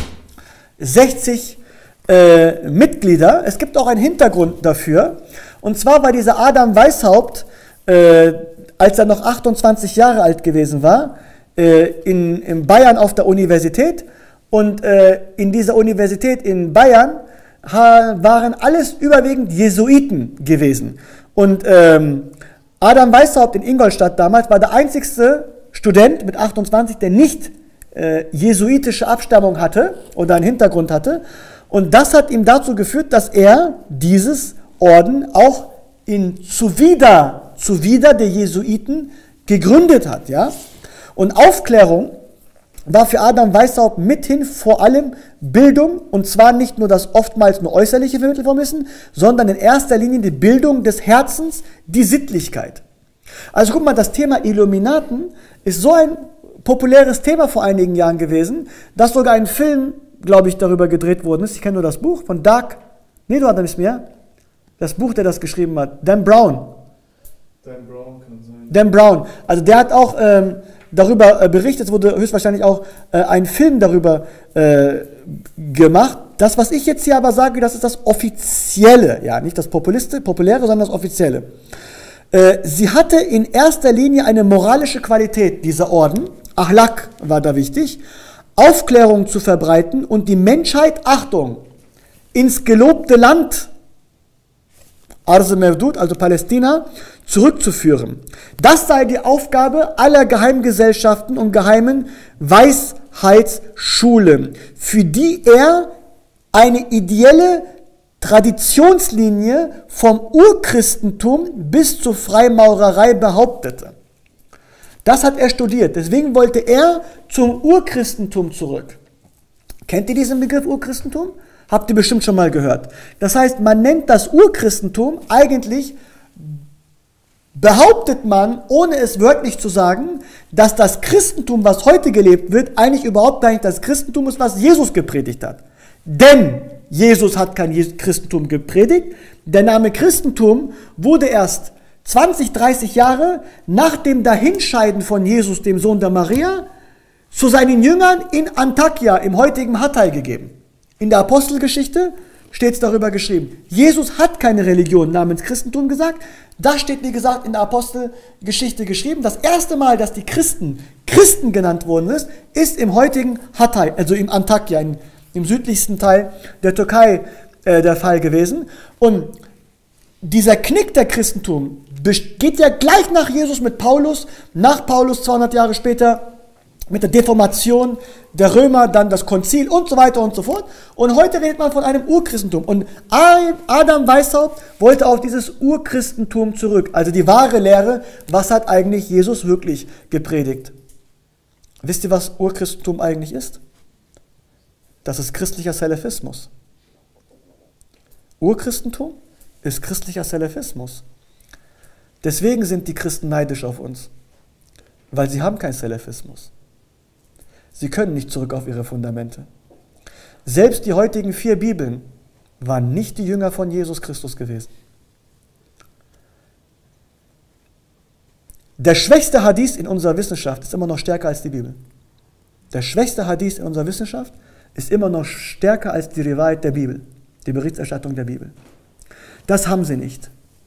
60 Mitglieder. Es gibt auch einen Hintergrund dafür. Und zwar war dieser Adam Weishaupt, als er noch 28 Jahre alt gewesen war, in Bayern auf der Universität. Und in dieser Universität in Bayern waren alles überwiegend Jesuiten gewesen. Und Adam Weishaupt in Ingolstadt damals war der einzigste Student mit 28, der nicht jesuitische Abstammung hatte oder einen Hintergrund hatte. Und das hat ihm dazu geführt, dass er dieses Orden auch zuwider der Jesuiten gegründet hat. Ja? Und Aufklärung war für Adam Weishaupt mithin vor allem Bildung, und zwar nicht nur das oftmals nur äußerliche Vermitteln von Wissen, sondern in erster Linie die Bildung des Herzens, die Sittlichkeit. Also guck mal, das Thema Illuminaten ist so ein populäres Thema vor einigen Jahren gewesen, dass sogar ein Film, glaube ich, darüber gedreht worden ist. Ich kenne nur das Buch von du hat er nicht mehr. Das Buch, der das geschrieben hat, Dan Brown. Dan Brown kann sein. Dan Brown. Also der hat auch darüber berichtet, es wurde höchstwahrscheinlich auch ein Film darüber gemacht. Das, was ich jetzt hier aber sage, das ist das Offizielle, ja, nicht das Populäre, sondern das Offizielle. Sie hatte in erster Linie eine moralische Qualität, dieser Orden. Achlak war da wichtig. Aufklärung zu verbreiten und die Menschheit, Achtung, ins gelobte Land, Arz Mevdud, also Palästina, zurückzuführen. Das sei die Aufgabe aller Geheimgesellschaften und geheimen Weisheitsschulen, für die er eine ideelle Traditionslinie vom Urchristentum bis zur Freimaurerei behauptete. Das hat er studiert, deswegen wollte er zum Urchristentum zurück. Kennt ihr diesen Begriff Urchristentum? Habt ihr bestimmt schon mal gehört. Das heißt, man nennt das Urchristentum eigentlich, behauptet man, ohne es wörtlich zu sagen, dass das Christentum, was heute gelebt wird, eigentlich überhaupt gar nicht das Christentum ist, was Jesus gepredigt hat. Denn Jesus hat kein Christentum gepredigt. Der Name Christentum wurde erst 20, 30 Jahre nach dem Dahinscheiden von Jesus, dem Sohn der Maria, zu seinen Jüngern in Antakya, im heutigen Hatay, gegeben. In der Apostelgeschichte steht es darüber geschrieben. Jesus hat keine Religion namens Christentum gesagt. Das steht, wie gesagt, in der Apostelgeschichte geschrieben. Das erste Mal, dass die Christen genannt worden ist im heutigen Hatay, also im Antakya, im südlichsten Teil der Türkei der Fall gewesen. Und dieser Knick der Christentum geht ja gleich nach Jesus mit Paulus, nach Paulus 200 Jahre später mit der Deformation der Römer, dann das Konzil und so weiter und so fort. Und heute redet man von einem Urchristentum. Und Adam Weishaupt wollte auf dieses Urchristentum zurück, also die wahre Lehre, was hat eigentlich Jesus wirklich gepredigt. Wisst ihr, was Urchristentum eigentlich ist? Das ist christlicher Salafismus. Urchristentum ist christlicher Salafismus. Deswegen sind die Christen neidisch auf uns, weil sie haben keinen Salafismus. Sie können nicht zurück auf ihre Fundamente. Selbst die heutigen 4 Bibeln waren nicht die Jünger von Jesus Christus gewesen. Der schwächste Hadith in unserer Wissenschaft ist immer noch stärker als die Bibel. Der schwächste Hadith in unserer Wissenschaft ist immer noch stärker als die Riwayat der Bibel, die Berichterstattung der Bibel. Das haben sie nicht.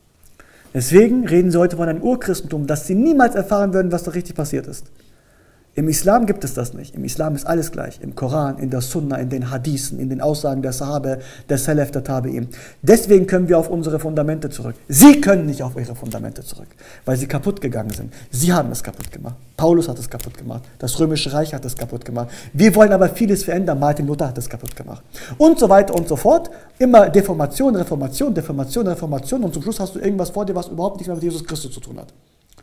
Deswegen reden sie heute von einem Urchristentum, dass sie niemals erfahren würden, was da richtig passiert ist. Im Islam gibt es das nicht. Im Islam ist alles gleich. Im Koran, in der Sunna, in den Hadithen, in den Aussagen der Sahabe, der Salaf, der Tabi'in. Deswegen können wir auf unsere Fundamente zurück. Sie können nicht auf ihre Fundamente zurück, weil sie kaputt gegangen sind. Sie haben es kaputt gemacht. Paulus hat es kaputt gemacht. Das Römische Reich hat es kaputt gemacht. Wir wollen aber vieles verändern. Martin Luther hat es kaputt gemacht. Und so weiter und so fort. Immer Deformation, Reformation, Deformation, Reformation. Und zum Schluss hast du irgendwas vor dir, was überhaupt nichts mehr mit Jesus Christus zu tun hat.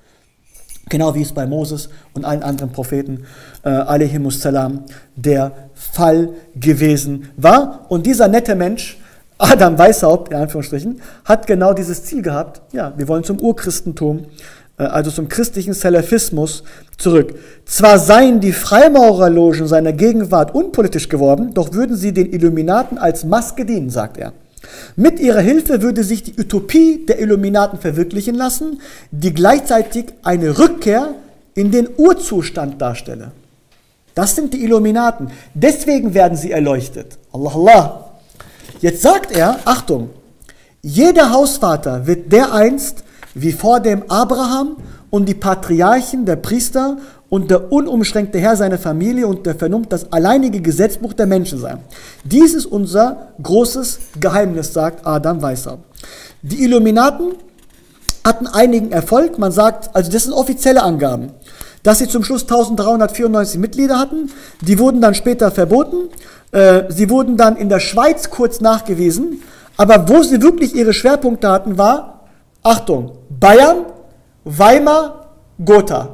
Genau wie es bei Moses und allen anderen Propheten, alaihimussalam, der Fall gewesen war. Und dieser nette Mensch, Adam Weishaupt, in Anführungsstrichen, hat genau dieses Ziel gehabt. Ja, wir wollen zum Urchristentum, also zum christlichen Salafismus zurück. Zwar seien die Freimaurerlogen seiner Gegenwart unpolitisch geworden, doch würden sie den Illuminaten als Maske dienen, sagt er. Mit ihrer Hilfe würde sich die Utopie der Illuminaten verwirklichen lassen, die gleichzeitig eine Rückkehr in den Urzustand darstelle. Das sind die Illuminaten. Deswegen werden sie erleuchtet. Allah, Allah. Jetzt sagt er, Achtung, jeder Hausvater wird dereinst wie vor dem Abraham und die Patriarchen, der Priester und der unumschränkte Herr seiner Familie und der Vernunft das alleinige Gesetzbuch der Menschen sein. Dies ist unser großes Geheimnis, sagt Adam Weishaupt. Die Illuminaten hatten einigen Erfolg. Man sagt, also das sind offizielle Angaben, dass sie zum Schluss 1394 Mitglieder hatten. Die wurden dann später verboten. Sie wurden dann in der Schweiz kurz nachgewiesen. Aber wo sie wirklich ihre Schwerpunkte hatten, war, Achtung, Bayern, Weimar, Gotha.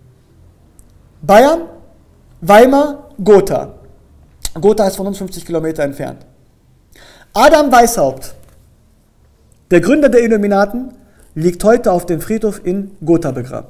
Bayern, Weimar, Gotha. Gotha ist von uns 50 Kilometer entfernt. Adam Weishaupt, der Gründer der Illuminaten, liegt heute auf dem Friedhof in Gotha begraben.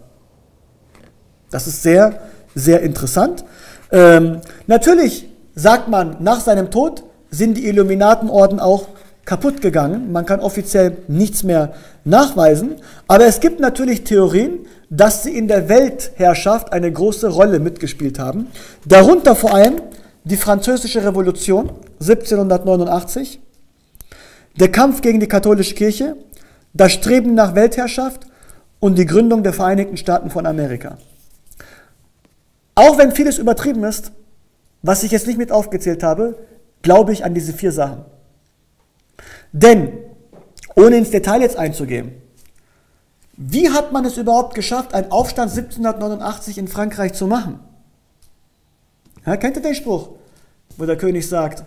Das ist sehr, sehr interessant. Natürlich sagt man, nach seinem Tod sind die Illuminatenorden auch kaputt gegangen. Man kann offiziell nichts mehr nachweisen. Aber es gibt natürlich Theorien, dass sie in der Weltherrschaft eine große Rolle mitgespielt haben. Darunter vor allem die Französische Revolution 1789, der Kampf gegen die katholische Kirche, das Streben nach Weltherrschaft und die Gründung der Vereinigten Staaten von Amerika. Auch wenn vieles übertrieben ist, was ich jetzt nicht mit aufgezählt habe, glaube ich an diese 4 Sachen. Denn, ohne ins Detail jetzt einzugehen, wie hat man es überhaupt geschafft, einen Aufstand 1789 in Frankreich zu machen? Ja, kennt ihr den Spruch, wo der König sagt,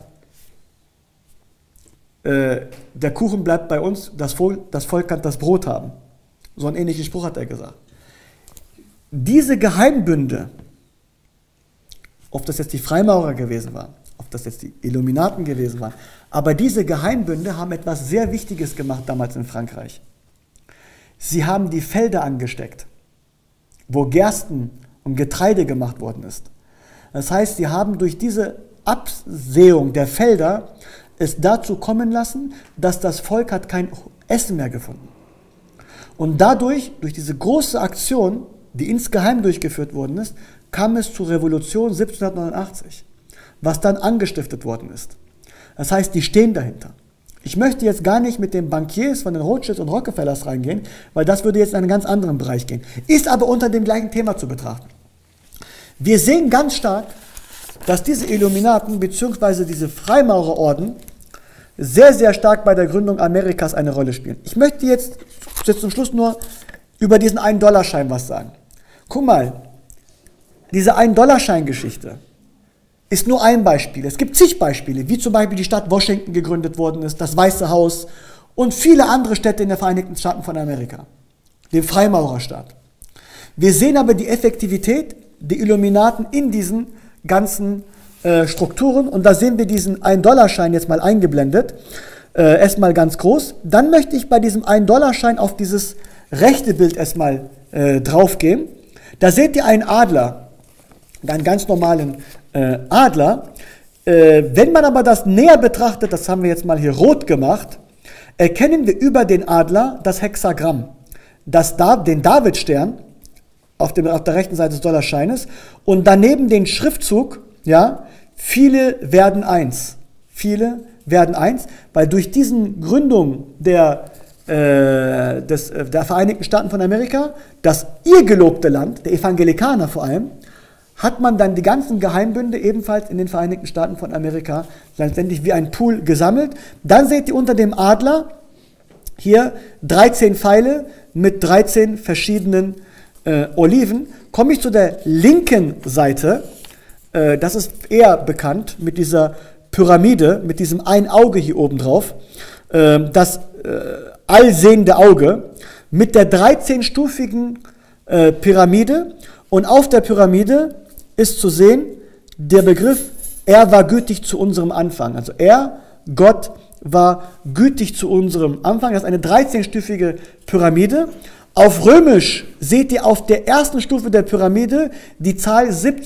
der Kuchen bleibt bei uns, das Volk kann das Brot haben. So einen ähnlichen Spruch hat er gesagt. Diese Geheimbünde, ob das jetzt die Freimaurer gewesen waren, ob das jetzt die Illuminaten gewesen waren, aber diese Geheimbünde haben etwas sehr Wichtiges gemacht damals in Frankreich. Sie haben die Felder angesteckt, wo Gersten und Getreide gemacht worden ist. Das heißt, sie haben durch diese Absehung der Felder es dazu kommen lassen, dass das Volk hat kein Essen mehr gefunden. Und dadurch, durch diese große Aktion, die insgeheim durchgeführt worden ist, kam es zur Revolution 1789, was dann angestiftet worden ist. Das heißt, die stehen dahinter. Ich möchte jetzt gar nicht mit den Bankiers von den Rothschilds und Rockefellers reingehen, weil das würde jetzt in einen ganz anderen Bereich gehen. Ist aber unter dem gleichen Thema zu betrachten. Wir sehen ganz stark, dass diese Illuminaten bzw. diese Freimaurerorden sehr, sehr stark bei der Gründung Amerikas eine Rolle spielen. Ich möchte jetzt zum Schluss nur über diesen 1-Dollar-Schein was sagen. Guck mal, diese 1-Dollar-Schein-Geschichte ist nur ein Beispiel. Es gibt zig Beispiele, wie zum Beispiel die Stadt Washington gegründet worden ist, das Weiße Haus und viele andere Städte in den Vereinigten Staaten von Amerika, den Freimaurerstaat. Wir sehen aber die Effektivität der Illuminaten in diesen ganzen Strukturen und da sehen wir diesen 1-Dollar-Schein jetzt mal eingeblendet, erstmal ganz groß. Dann möchte ich bei diesem 1-Dollar-Schein auf dieses rechte Bild erstmal drauf gehen. Da seht ihr einen Adler, einen ganz normalen Adler. Wenn man aber das näher betrachtet, das haben wir jetzt mal hier rot gemacht, erkennen wir über den Adler das Hexagramm, den Davidstern auf der rechten Seite des Dollarscheines und daneben den Schriftzug, ja, viele werden eins. Viele werden eins, weil durch diesen Gründung der Vereinigten Staaten von Amerika, das ihr gelobte Land, der Evangelikaner vor allem, hat man dann die ganzen Geheimbünde ebenfalls in den Vereinigten Staaten von Amerika letztendlich wie ein Pool gesammelt. Dann seht ihr unter dem Adler hier 13 Pfeile mit 13 verschiedenen Oliven. Komme ich zu der linken Seite, das ist eher bekannt mit dieser Pyramide, mit diesem ein Auge hier oben drauf, das allsehende Auge mit der 13-stufigen Pyramide und auf der Pyramide ist zu sehen der Begriff, er war gütig zu unserem Anfang. Also er, Gott, war gütig zu unserem Anfang. Das ist eine 13-stufige Pyramide. Auf Römisch seht ihr auf der ersten Stufe der Pyramide die Zahl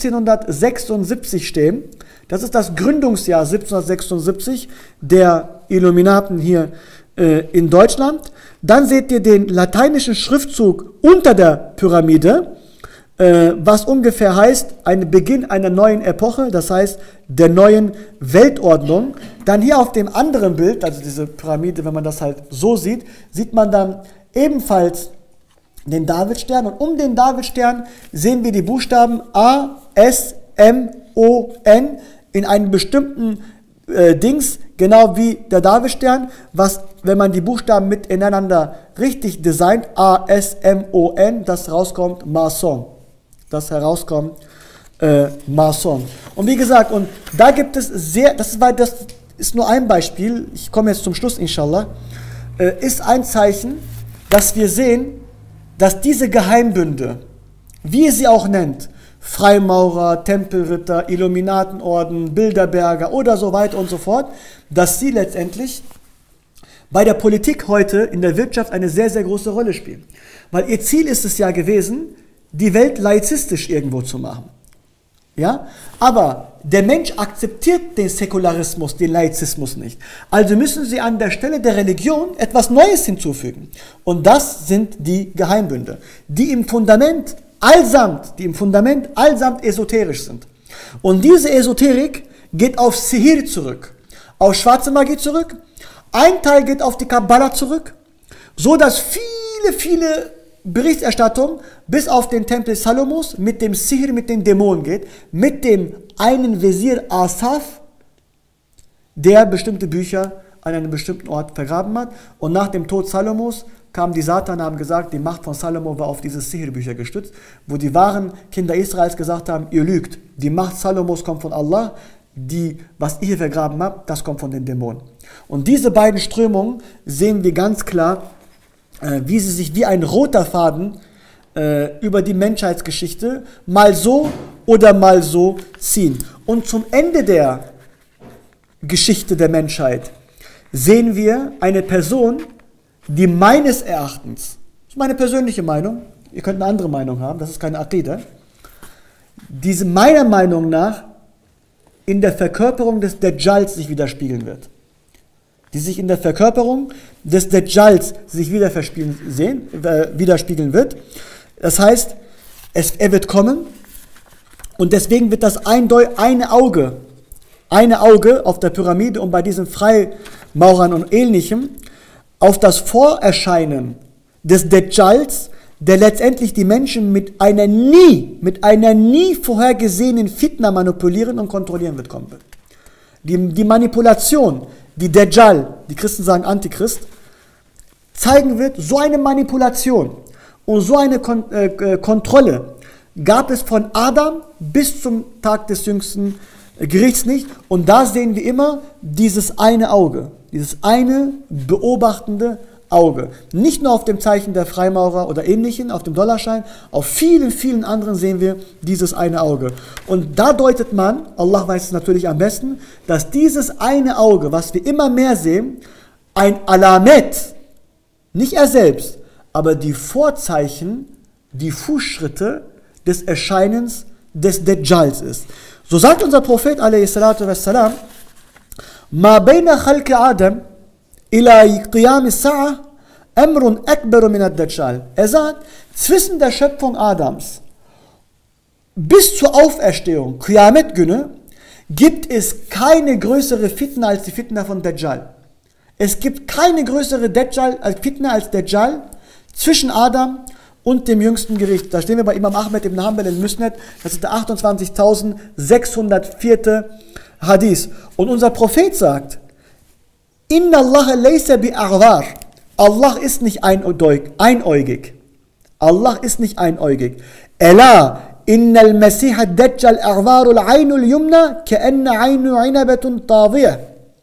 1776 stehen. Das ist das Gründungsjahr 1776 der Illuminaten hier in Deutschland. Dann seht ihr den lateinischen Schriftzug unter der Pyramide, was ungefähr heißt, ein Beginn einer neuen Epoche, das heißt der neuen Weltordnung. Dann hier auf dem anderen Bild, also diese Pyramide, wenn man das halt so sieht, sieht man dann ebenfalls den Davidstern und um den Davidstern sehen wir die Buchstaben A, S, M, O, N in einem bestimmten Dings, genau wie der Davidstern, was, wenn man die Buchstaben miteinander richtig designt, A, S, M, O, N, das rauskommt Mason. Das herauskommt Mason. Und wie gesagt, und da gibt es das ist nur ein Beispiel, ich komme jetzt zum Schluss, inshallah, ist ein Zeichen, dass wir sehen, dass diese Geheimbünde, wie ihr sie auch nennt, Freimaurer, Tempelritter, Illuminatenorden, Bilderberger oder so weiter und so fort, dass sie letztendlich bei der Politik heute in der Wirtschaft eine sehr, sehr große Rolle spielen. Weil ihr Ziel ist es ja gewesen, die Welt laizistisch irgendwo zu machen. Ja? Aber der Mensch akzeptiert den Säkularismus, den Laizismus nicht. Also müssen sie an der Stelle der Religion etwas Neues hinzufügen. Und das sind die Geheimbünde, die im Fundament allesamt esoterisch sind. Und diese Esoterik geht auf Sihir zurück, auf schwarze Magie zurück. Ein Teil geht auf die Kabbala zurück, so dass viele Berichterstattung bis auf den Tempel Salomos mit dem Sihr, mit den Dämonen geht, mit dem einen Wesir Asaf, der bestimmte Bücher an einem bestimmten Ort vergraben hat. Und nach dem Tod Salomos kamen die Satan, haben gesagt, die Macht von Salomo war auf diese Sihr-Bücher gestützt, wo die wahren Kinder Israels gesagt haben, ihr lügt, die Macht Salomos kommt von Allah, was ihr hier vergraben habt, das kommt von den Dämonen. Und diese beiden Strömungen sehen wir ganz klar, wie sie sich wie ein roter Faden über die Menschheitsgeschichte mal so oder mal so ziehen. Und zum Ende der Geschichte der Menschheit sehen wir eine Person, die meines Erachtens, das ist meine persönliche Meinung, ihr könnt eine andere Meinung haben, das ist keine Aqida, diese meiner Meinung nach in der Verkörperung des Dajjals sich widerspiegeln wird. Die sich in der Verkörperung des Dajjals sich widerspiegeln wird. Das heißt, er wird kommen und deswegen wird das eine Auge auf der Pyramide und bei diesen Freimaurern und Ähnlichem auf das Vorerscheinen des Dajjals, der letztendlich die Menschen mit einer nie vorhergesehenen Fitna manipulieren und kontrollieren wird, kommen wird. Die Manipulation, die Dajjal, die Christen sagen Antichrist, zeigen wird, so eine Manipulation und so eine Kontrolle gab es von Adam bis zum Tag des jüngsten Gerichts nicht. Und da sehen wir immer dieses eine Auge, dieses eine beobachtende Auge. Nicht nur auf dem Zeichen der Freimaurer oder Ähnlichen, auf dem Dollarschein, auf vielen, vielen anderen sehen wir dieses eine Auge. Und da deutet man, Allah weiß es natürlich am besten, dass dieses eine Auge, was wir immer mehr sehen, ein Alamet, nicht er selbst, aber die Vorzeichen, die Fußschritte des Erscheinens des Dajjals ist. So sagt unser Prophet a.s. Ma bayna khalqi Adam ila qiyam as-sa'a amrun akbar min ad-Dajjal. Er sagt, zwischen der Schöpfung Adams bis zur Auferstehung, Qiyamet-Günne, gibt es keine größere Fitna als die Fitna von Dajjal. Es gibt keine größere Fitna als Dajjal zwischen Adam und dem jüngsten Gericht. Da stehen wir bei Imam Ahmed ibn Hanbal in Musnad, das ist der 28.604. Hadith. Und unser Prophet sagt, Inna Allah laysa bi'a'war. Allah ist nicht einäugig. Allah ist nicht einäugig. Ela innal Masih ad-Dajjal a'warul aynul yumna ka'anna aynu 'inabatun tadiyah.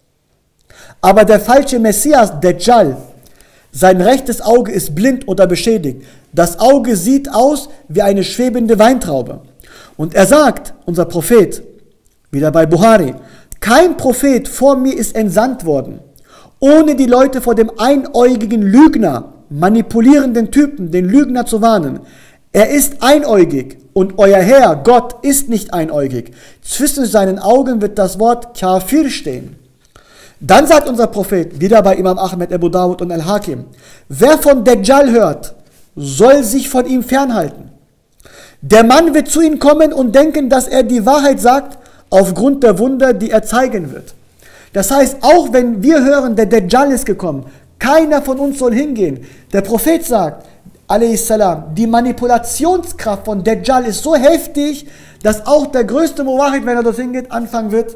Aber der falsche Messias, Dajjal, sein rechtes Auge ist blind oder beschädigt. Das Auge sieht aus wie eine schwebende Weintraube. Und er sagt, unser Prophet, wieder bei Buhari, kein Prophet vor mir ist entsandt worden, ohne die Leute vor dem einäugigen Lügner, manipulierenden Typen, den Lügner zu warnen. Er ist einäugig und euer Herr, Gott, ist nicht einäugig. Zwischen seinen Augen wird das Wort Kafir stehen. Dann sagt unser Prophet, wieder bei Imam Ahmed, Abu Dawud und Al-Hakim, wer von Dajjal hört, soll sich von ihm fernhalten. Der Mann wird zu ihm kommen und denken, dass er die Wahrheit sagt, aufgrund der Wunder, die er zeigen wird. Das heißt, auch wenn wir hören, der Dajjal ist gekommen, keiner von uns soll hingehen. Der Prophet sagt, a.s., die Manipulationskraft von Dajjal ist so heftig, dass auch der größte Muwahid, wenn er dorthin geht, anfangen wird,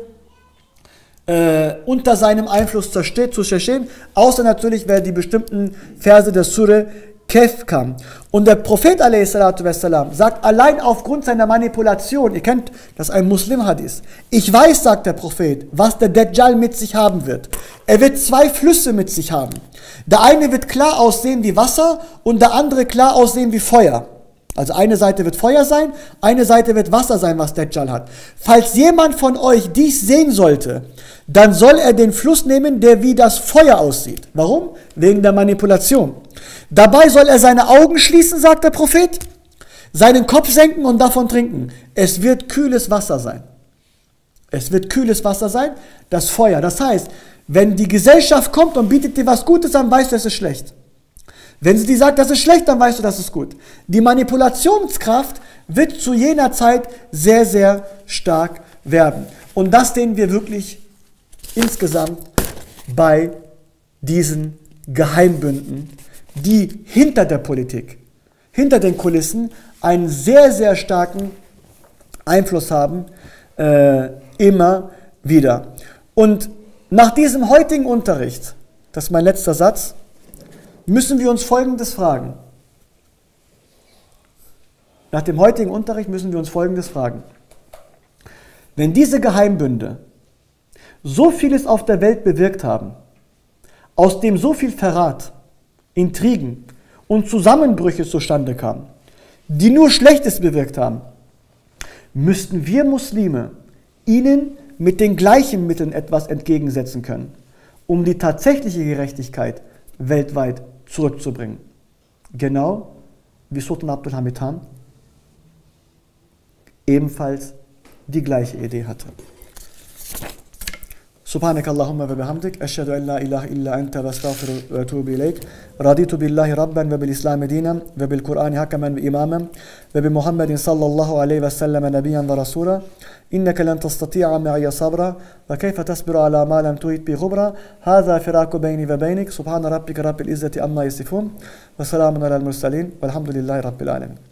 unter seinem Einfluss zu stehen, außer natürlich, wer die bestimmten Verse der Surah Kehf kam. Und der Prophet a.s. sagt, allein aufgrund seiner Manipulation, ihr kennt das, ein Muslim-Hadith, ich weiß, sagt der Prophet, was der Dajjal mit sich haben wird. Er wird zwei Flüsse mit sich haben. Der eine wird klar aussehen wie Wasser und der andere klar aussehen wie Feuer. Also eine Seite wird Feuer sein, eine Seite wird Wasser sein, was Dajjal hat. Falls jemand von euch dies sehen sollte, dann soll er den Fluss nehmen, der wie das Feuer aussieht. Warum? Wegen der Manipulation. Dabei soll er seine Augen schließen, sagt der Prophet, seinen Kopf senken und davon trinken. Es wird kühles Wasser sein. Es wird kühles Wasser sein, das Feuer. Das heißt, wenn die Gesellschaft kommt und bietet dir was Gutes an, weißt du, es ist schlecht. Wenn sie dir sagt, das ist schlecht, dann weißt du, das ist gut. Die Manipulationskraft wird zu jener Zeit sehr, sehr stark werden. Und das sehen wir wirklich insgesamt bei diesen Geheimbünden, die hinter der Politik, hinter den Kulissen einen sehr, sehr starken Einfluss haben, immer wieder. Und nach diesem heutigen Unterricht, das ist mein letzter Satz, müssen wir uns Folgendes fragen. Nach dem heutigen Unterricht müssen wir uns Folgendes fragen. Wenn diese Geheimbünde so vieles auf der Welt bewirkt haben, aus dem so viel Verrat, Intrigen und Zusammenbrüche zustande kamen, die nur Schlechtes bewirkt haben, müssten wir Muslime ihnen mit den gleichen Mitteln etwas entgegensetzen können, um die tatsächliche Gerechtigkeit weltweit zurückzubringen. Genau wie Sultan Abdul Hamid Han ebenfalls die gleiche Idee hatte. سبحانك اللهم وبحمدك أشهد أن لا إله إلا أنت واستغفرك وأتوب إليك رضيت بالله ربا وبالإسلام دينا وبالقرآن حكما وإماما وبمحمد صلى الله عليه وسلم نبيا ورسولا إنك لن تستطيع معي صبرا وكيف تصبر على ما لم تحط به خبرا هذا فراق بيني وبينك سبحان ربك رب العزة عما يصفون وسلام على المرسلين والحمد لله رب العالمين.